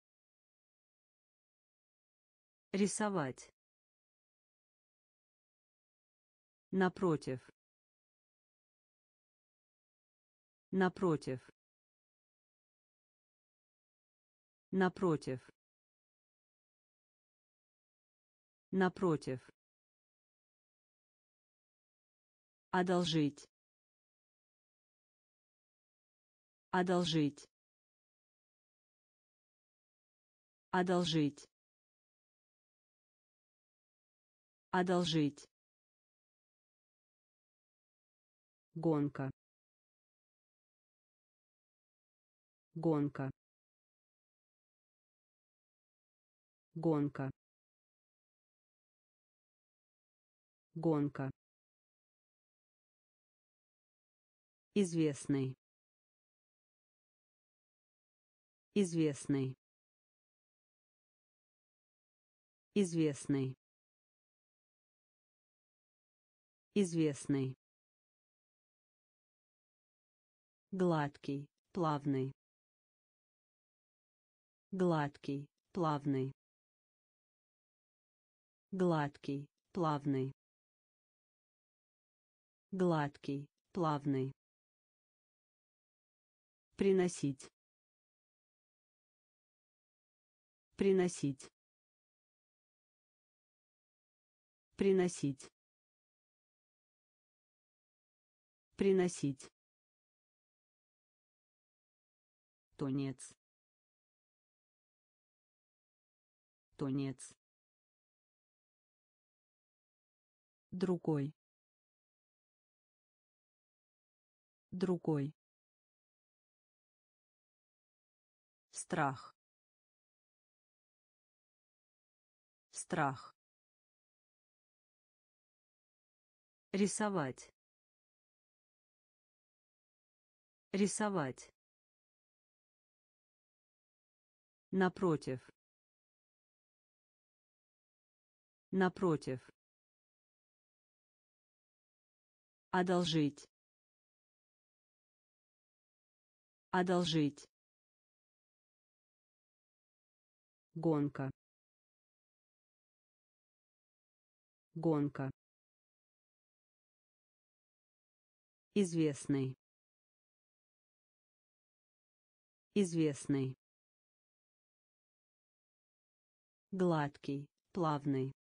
Рисовать. Напротив. Напротив. Напротив. Напротив. Одолжить. Одолжить. Одолжить. Одолжить. Гонка. Гонка. Гонка. Гонка. Известный. Известный. Известный. Известный. Гладкий, плавный. Гладкий, плавный. Гладкий, плавный. Гладкий, плавный. Приносить. Приносить. Приносить. Приносить. Тунец. Тунец. Другой. Другой. Страх. Страх. Рисовать. Рисовать. Напротив. Напротив. Одолжить. Одолжить. Гонка. Гонка. Известный. Известный. Гладкий, плавный.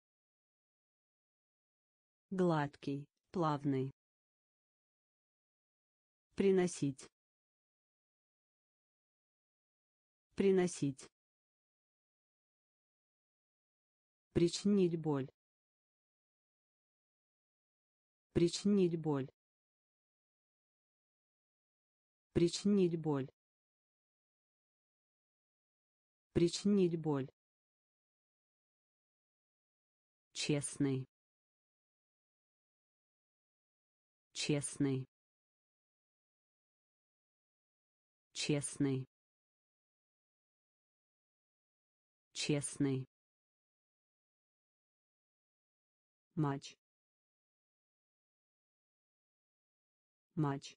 Гладкий, плавный. Приносить. Приносить. Причинить боль. Причинить боль. Причинить боль. Причинить боль. Честный. Честный. Честный. Честный. Матч. Матч.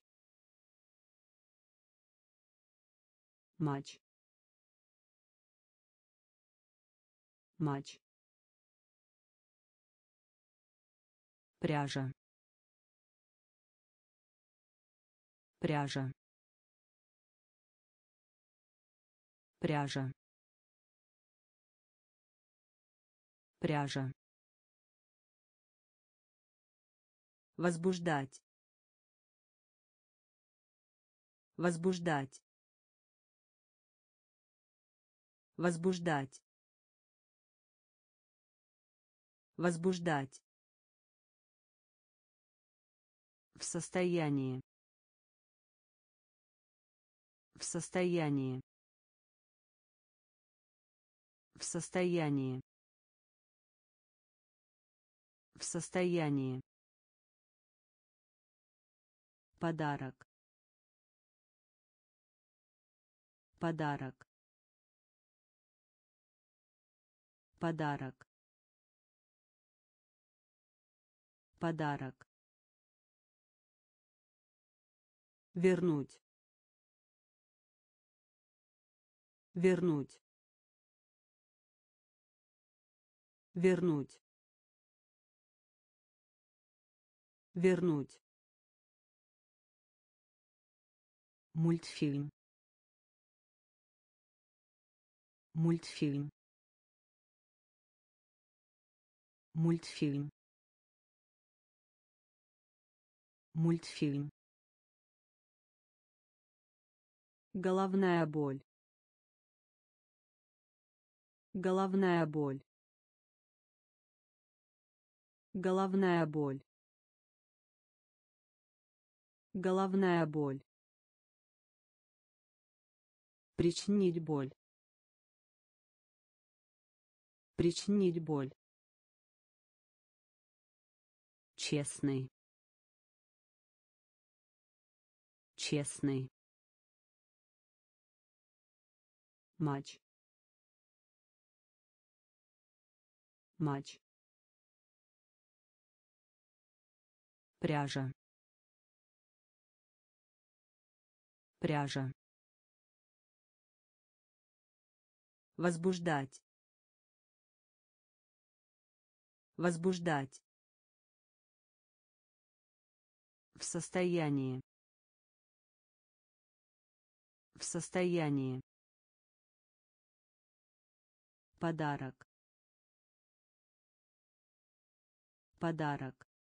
Матч. Матч. Пряжа. Пряжа. Пряжа. Пряжа. Возбуждать. Возбуждать. Возбуждать. Возбуждать. В состоянии. В состоянии. В состоянии. В состоянии. Подарок. Подарок. Подарок. Подарок. Вернуть. Вернуть. Вернуть. Вернуть. Мультфильм. Мультфильм. Мультфильм. Мультфильм. Головная боль. Головная боль. Головная боль. Головная боль. Причинить боль. Причинить боль. Честный. Честный. Матч. Матч. Пряжа. Пряжа. Возбуждать. Возбуждать. В состоянии. В состоянии. Подарок. Подарок.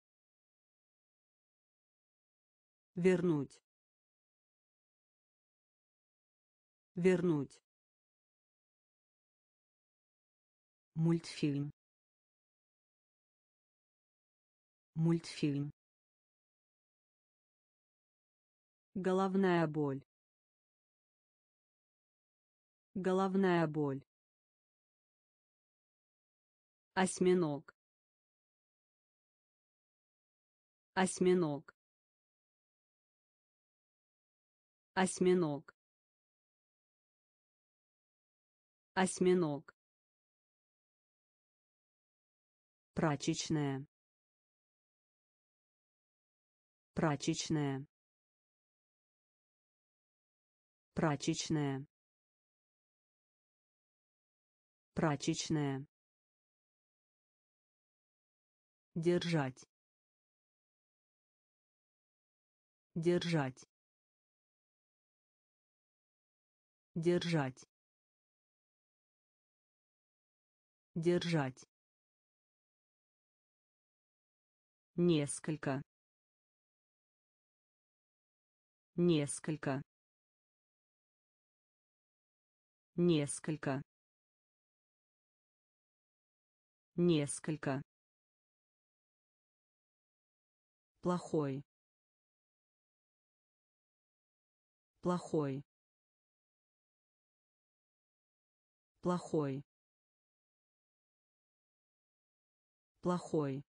Вернуть. Вернуть. Мультфильм. Мультфильм. Головная боль. Головная боль. Осьминог. Осьминог. Осьминог. Осьминог. Прачечная. Прачечная. Прачечная. Прачечная. Держать. Держать. Держать. Держать. Несколько. Несколько. Несколько. Несколько. Плохой. Плохой. Плохой. Плохой.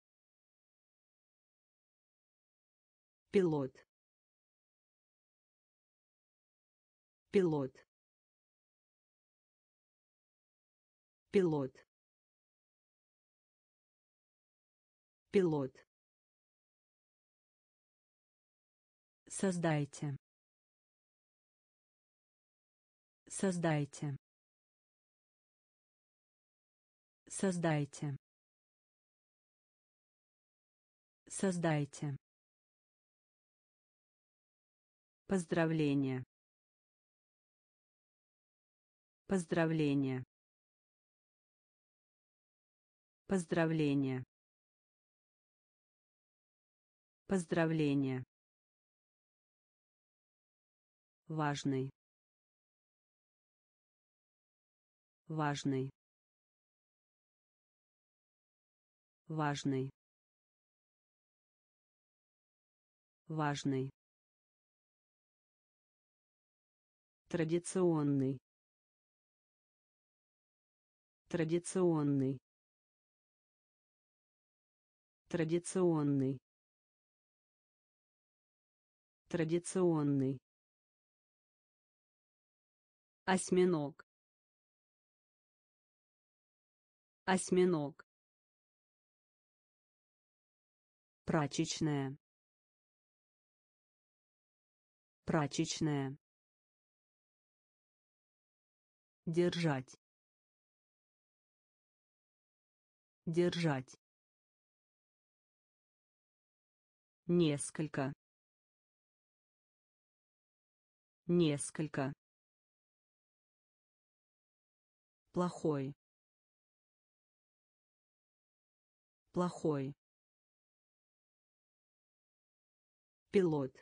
Пилот. Пилот. Пилот. Пилот. Создайте. Создайте. Создайте. Создайте. Поздравление. Поздравление. Поздравление. Поздравление. Важный. Важный. Важный. Важный. Традиционный. Традиционный. Традиционный. Традиционный. Осьминог. Осьминог. Прачечная. Прачечная. Держать. Держать. Несколько. Несколько. Плохой. Плохой. Пилот.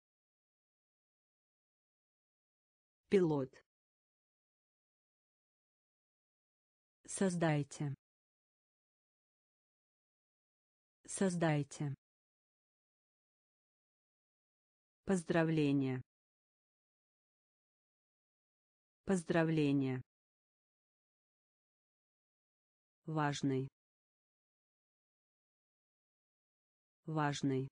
Пилот. Создайте. Создайте. Поздравление. Поздравление. Важный. Важный.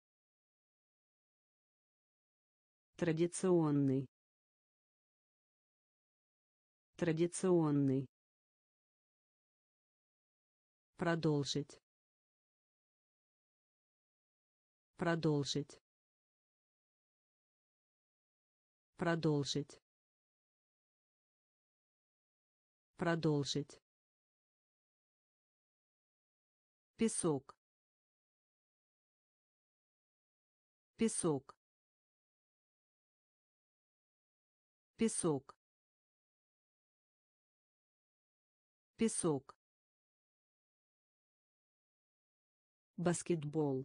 Традиционный. Традиционный. Продолжить. Продолжить. Продолжить. Продолжить. Песок. Песок. Песок. Песок. Баскетбол.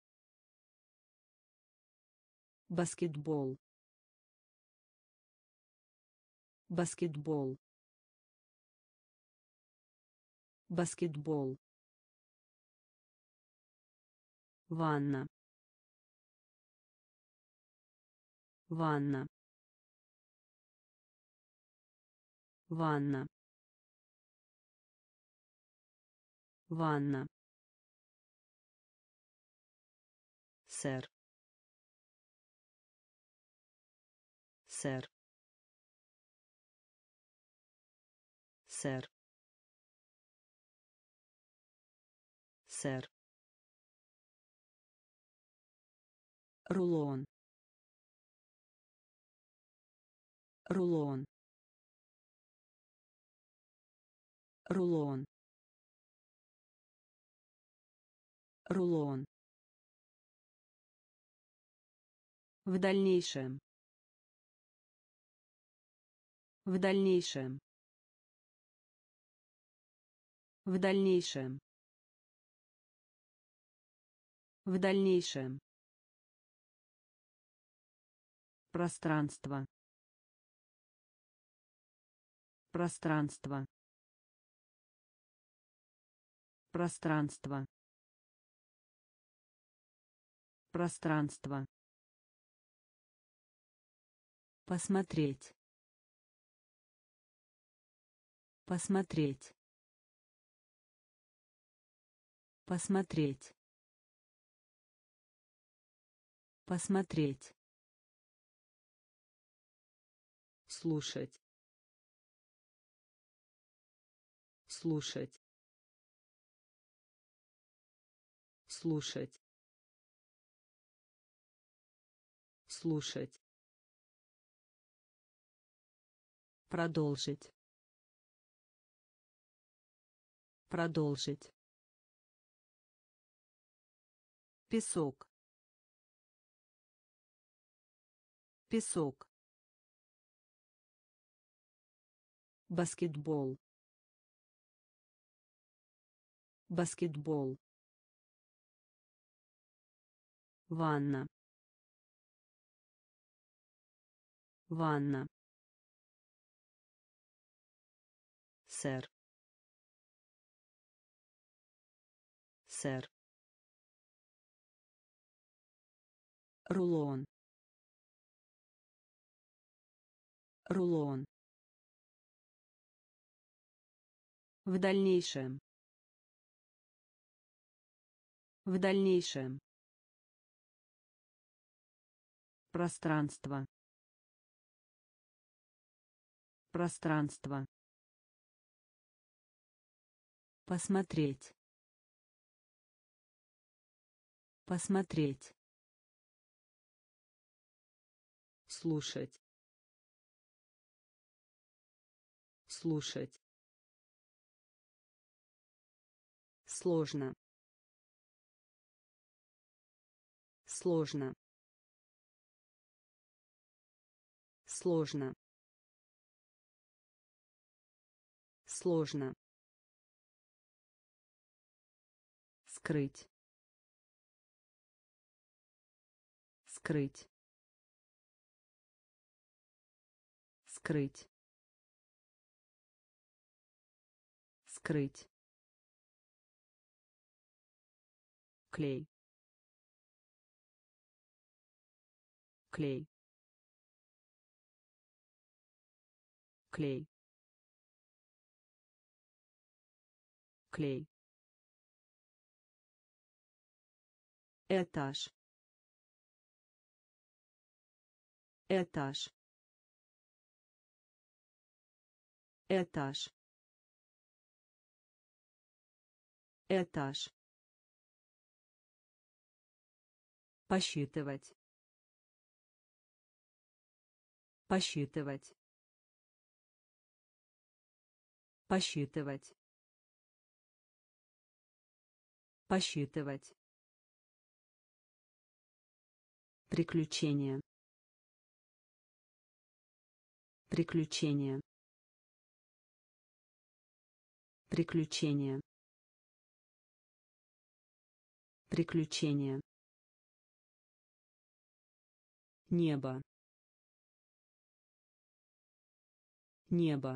Баскетбол. Баскетбол. Баскетбол. Ванна. Ванна. Ванна. Ванна. Сэр. Сэр. Сэр. Сэр. Рулон. Рулон. Рулон. Рулон. В дальнейшем. В дальнейшем. В дальнейшем. В дальнейшем. Пространство. Пространство. Пространство. Пространство. Посмотреть. Посмотреть. Посмотреть. Посмотреть. Слушать. Слушать. Слушать. Слушать. Продолжить. Продолжить. Песок. Песок. Баскетбол. баскетбол, ванна, ванна, сэр, сэр, рулон, рулон, в дальнейшем, в дальнейшем, пространство, пространство, посмотреть, посмотреть, слушать, слушать, сложно, сложно, сложно, сложно, скрыть, скрыть, скрыть, скрыть, клей, клей, клей, клей, этаж, этаж, этаж, этаж, посчитывать, посчитывать, посчитывать, посчитывать, приключения, приключения, приключения, приключения, небо, небо,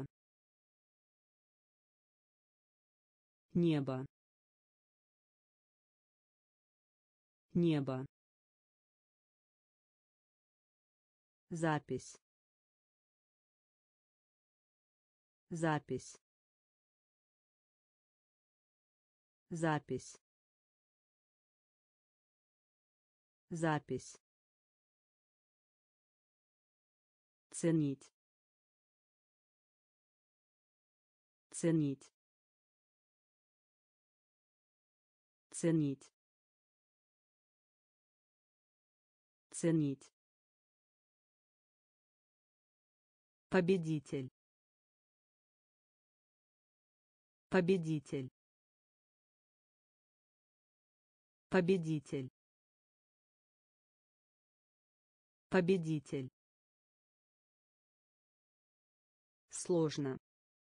небо, небо, запись, запись, запись, запись, ценить, ценить, ценить, ценить, победитель, победитель, победитель, победитель, сложно,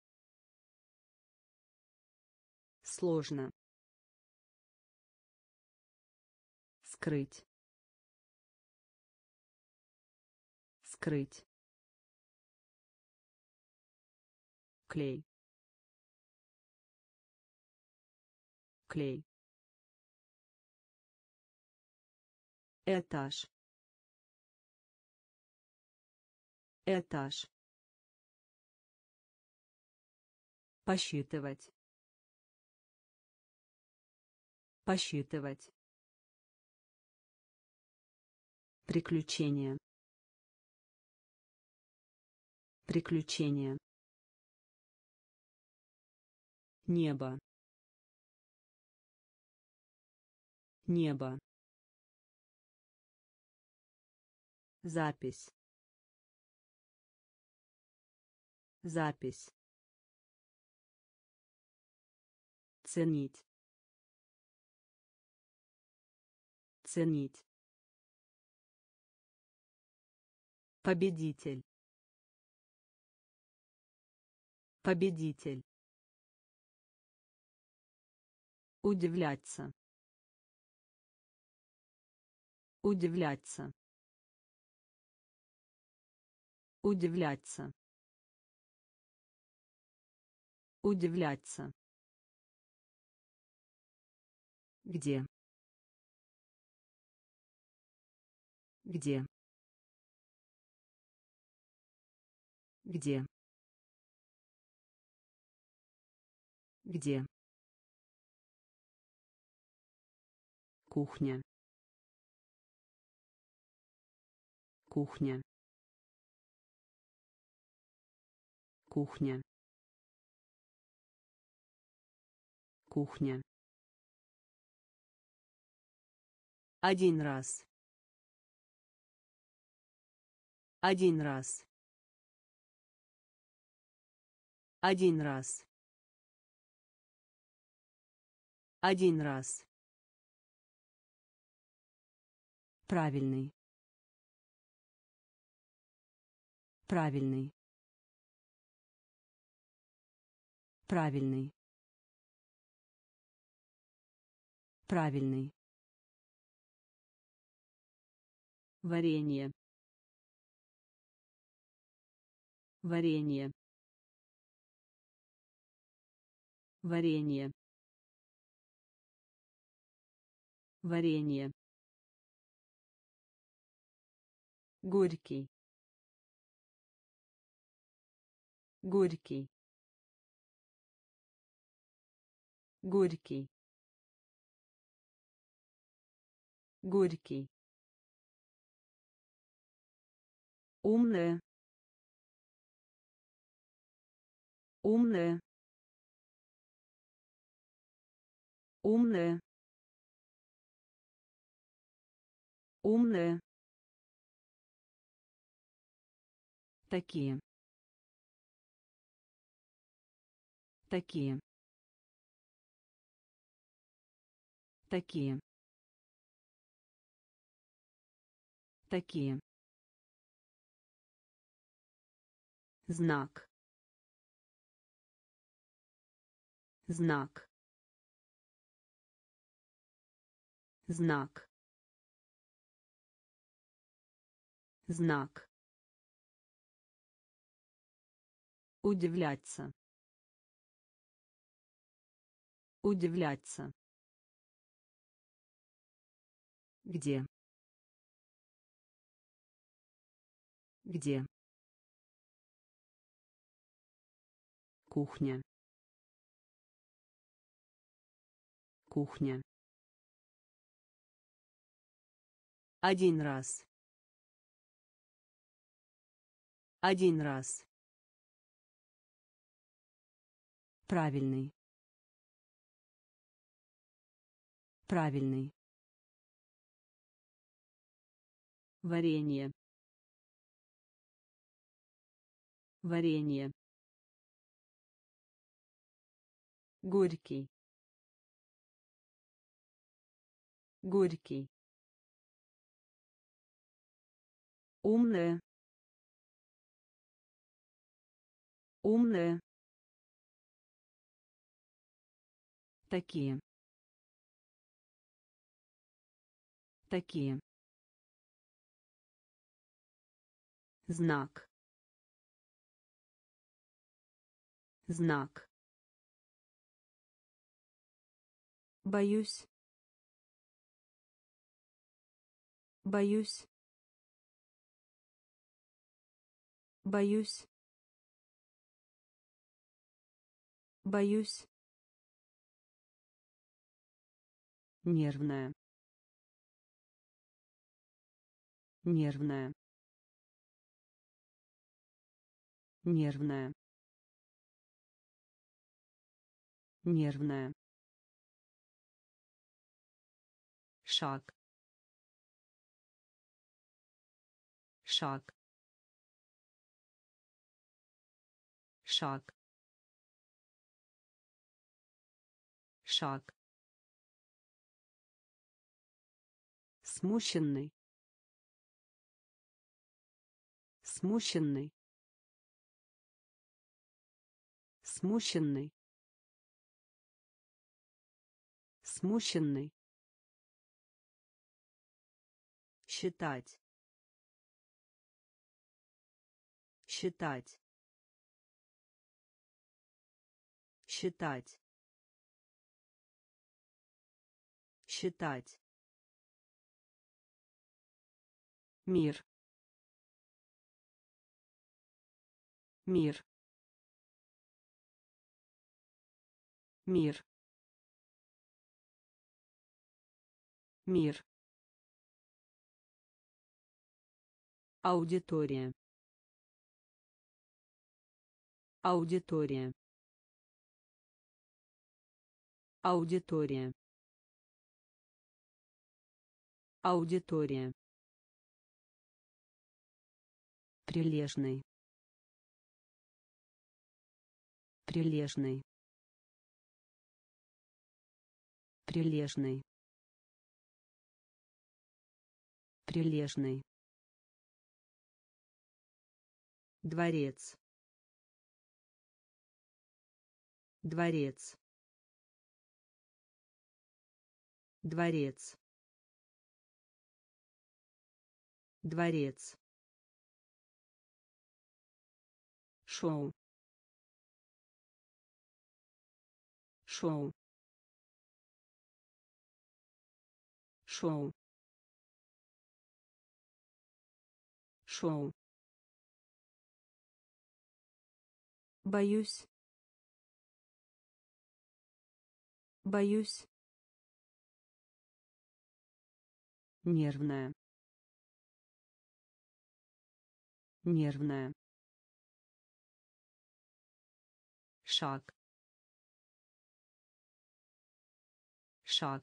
сложно, скрыть, скрыть, клей, клей, этаж, этаж, посчитывать, посчитывать, приключения, приключения, небо, небо, запись, запись, ценить, ценить, победитель, победитель, Удивляться. Удивляться. Удивляться. Удивляться. Где? Где? Где? Где? Кухня. Кухня. Кухня. Кухня. Один раз. Один раз. Один раз. Один раз. Правильный. Правильный. Правильный. Правильный. Варенье. Варенье. Варенье. Варенье. Горький. Горький. Горький. Горький. Умная. Умная. Умная. Умная. Такие. Такие. Такие. Такие. Знак. Знак. Знак. Знак. Удивляться. Удивляться. Где? Где? Кухня. Кухня. Один раз. Один раз. Правильный. Правильный. Варенье. Варенье. Горький. Горький. Умная. Умная. Такие. Такие. Знак. Знак. Боюсь. Боюсь. Боюсь. Боюсь. Нервная. Нервная. Нервная. Нервная. Шаг. Шаг. Шаг. Шаг. Смущенный. Смущенный. Смущенный. Смущенный. Считать. Считать. Считать. Считать. Мир. Мир. Мир. Мир. Аудитория. Аудитория. Аудитория. Аудитория. Прилежный. Прилежный. Прилежный. Прилежный. Дворец. Дворец. Дворец. Дворец. Шоу. Шоу. Шоу. Шоу. Боюсь. Боюсь. Нервная. Нервная. Шаг. Шаг.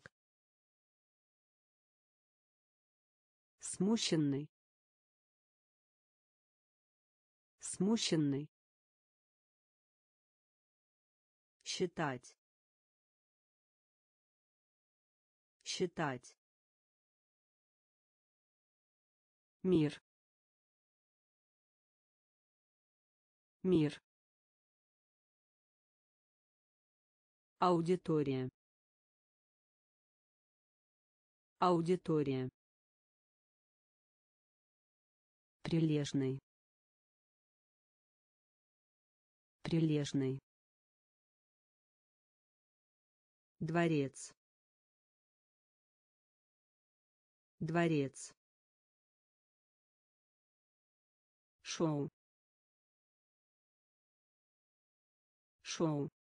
Смущенный. Смущенный. Считать. Считать. Мир. Мир. Аудитория. Аудитория. Прилежный. Прилежный. Дворец. Дворец. Шоу. Шоу.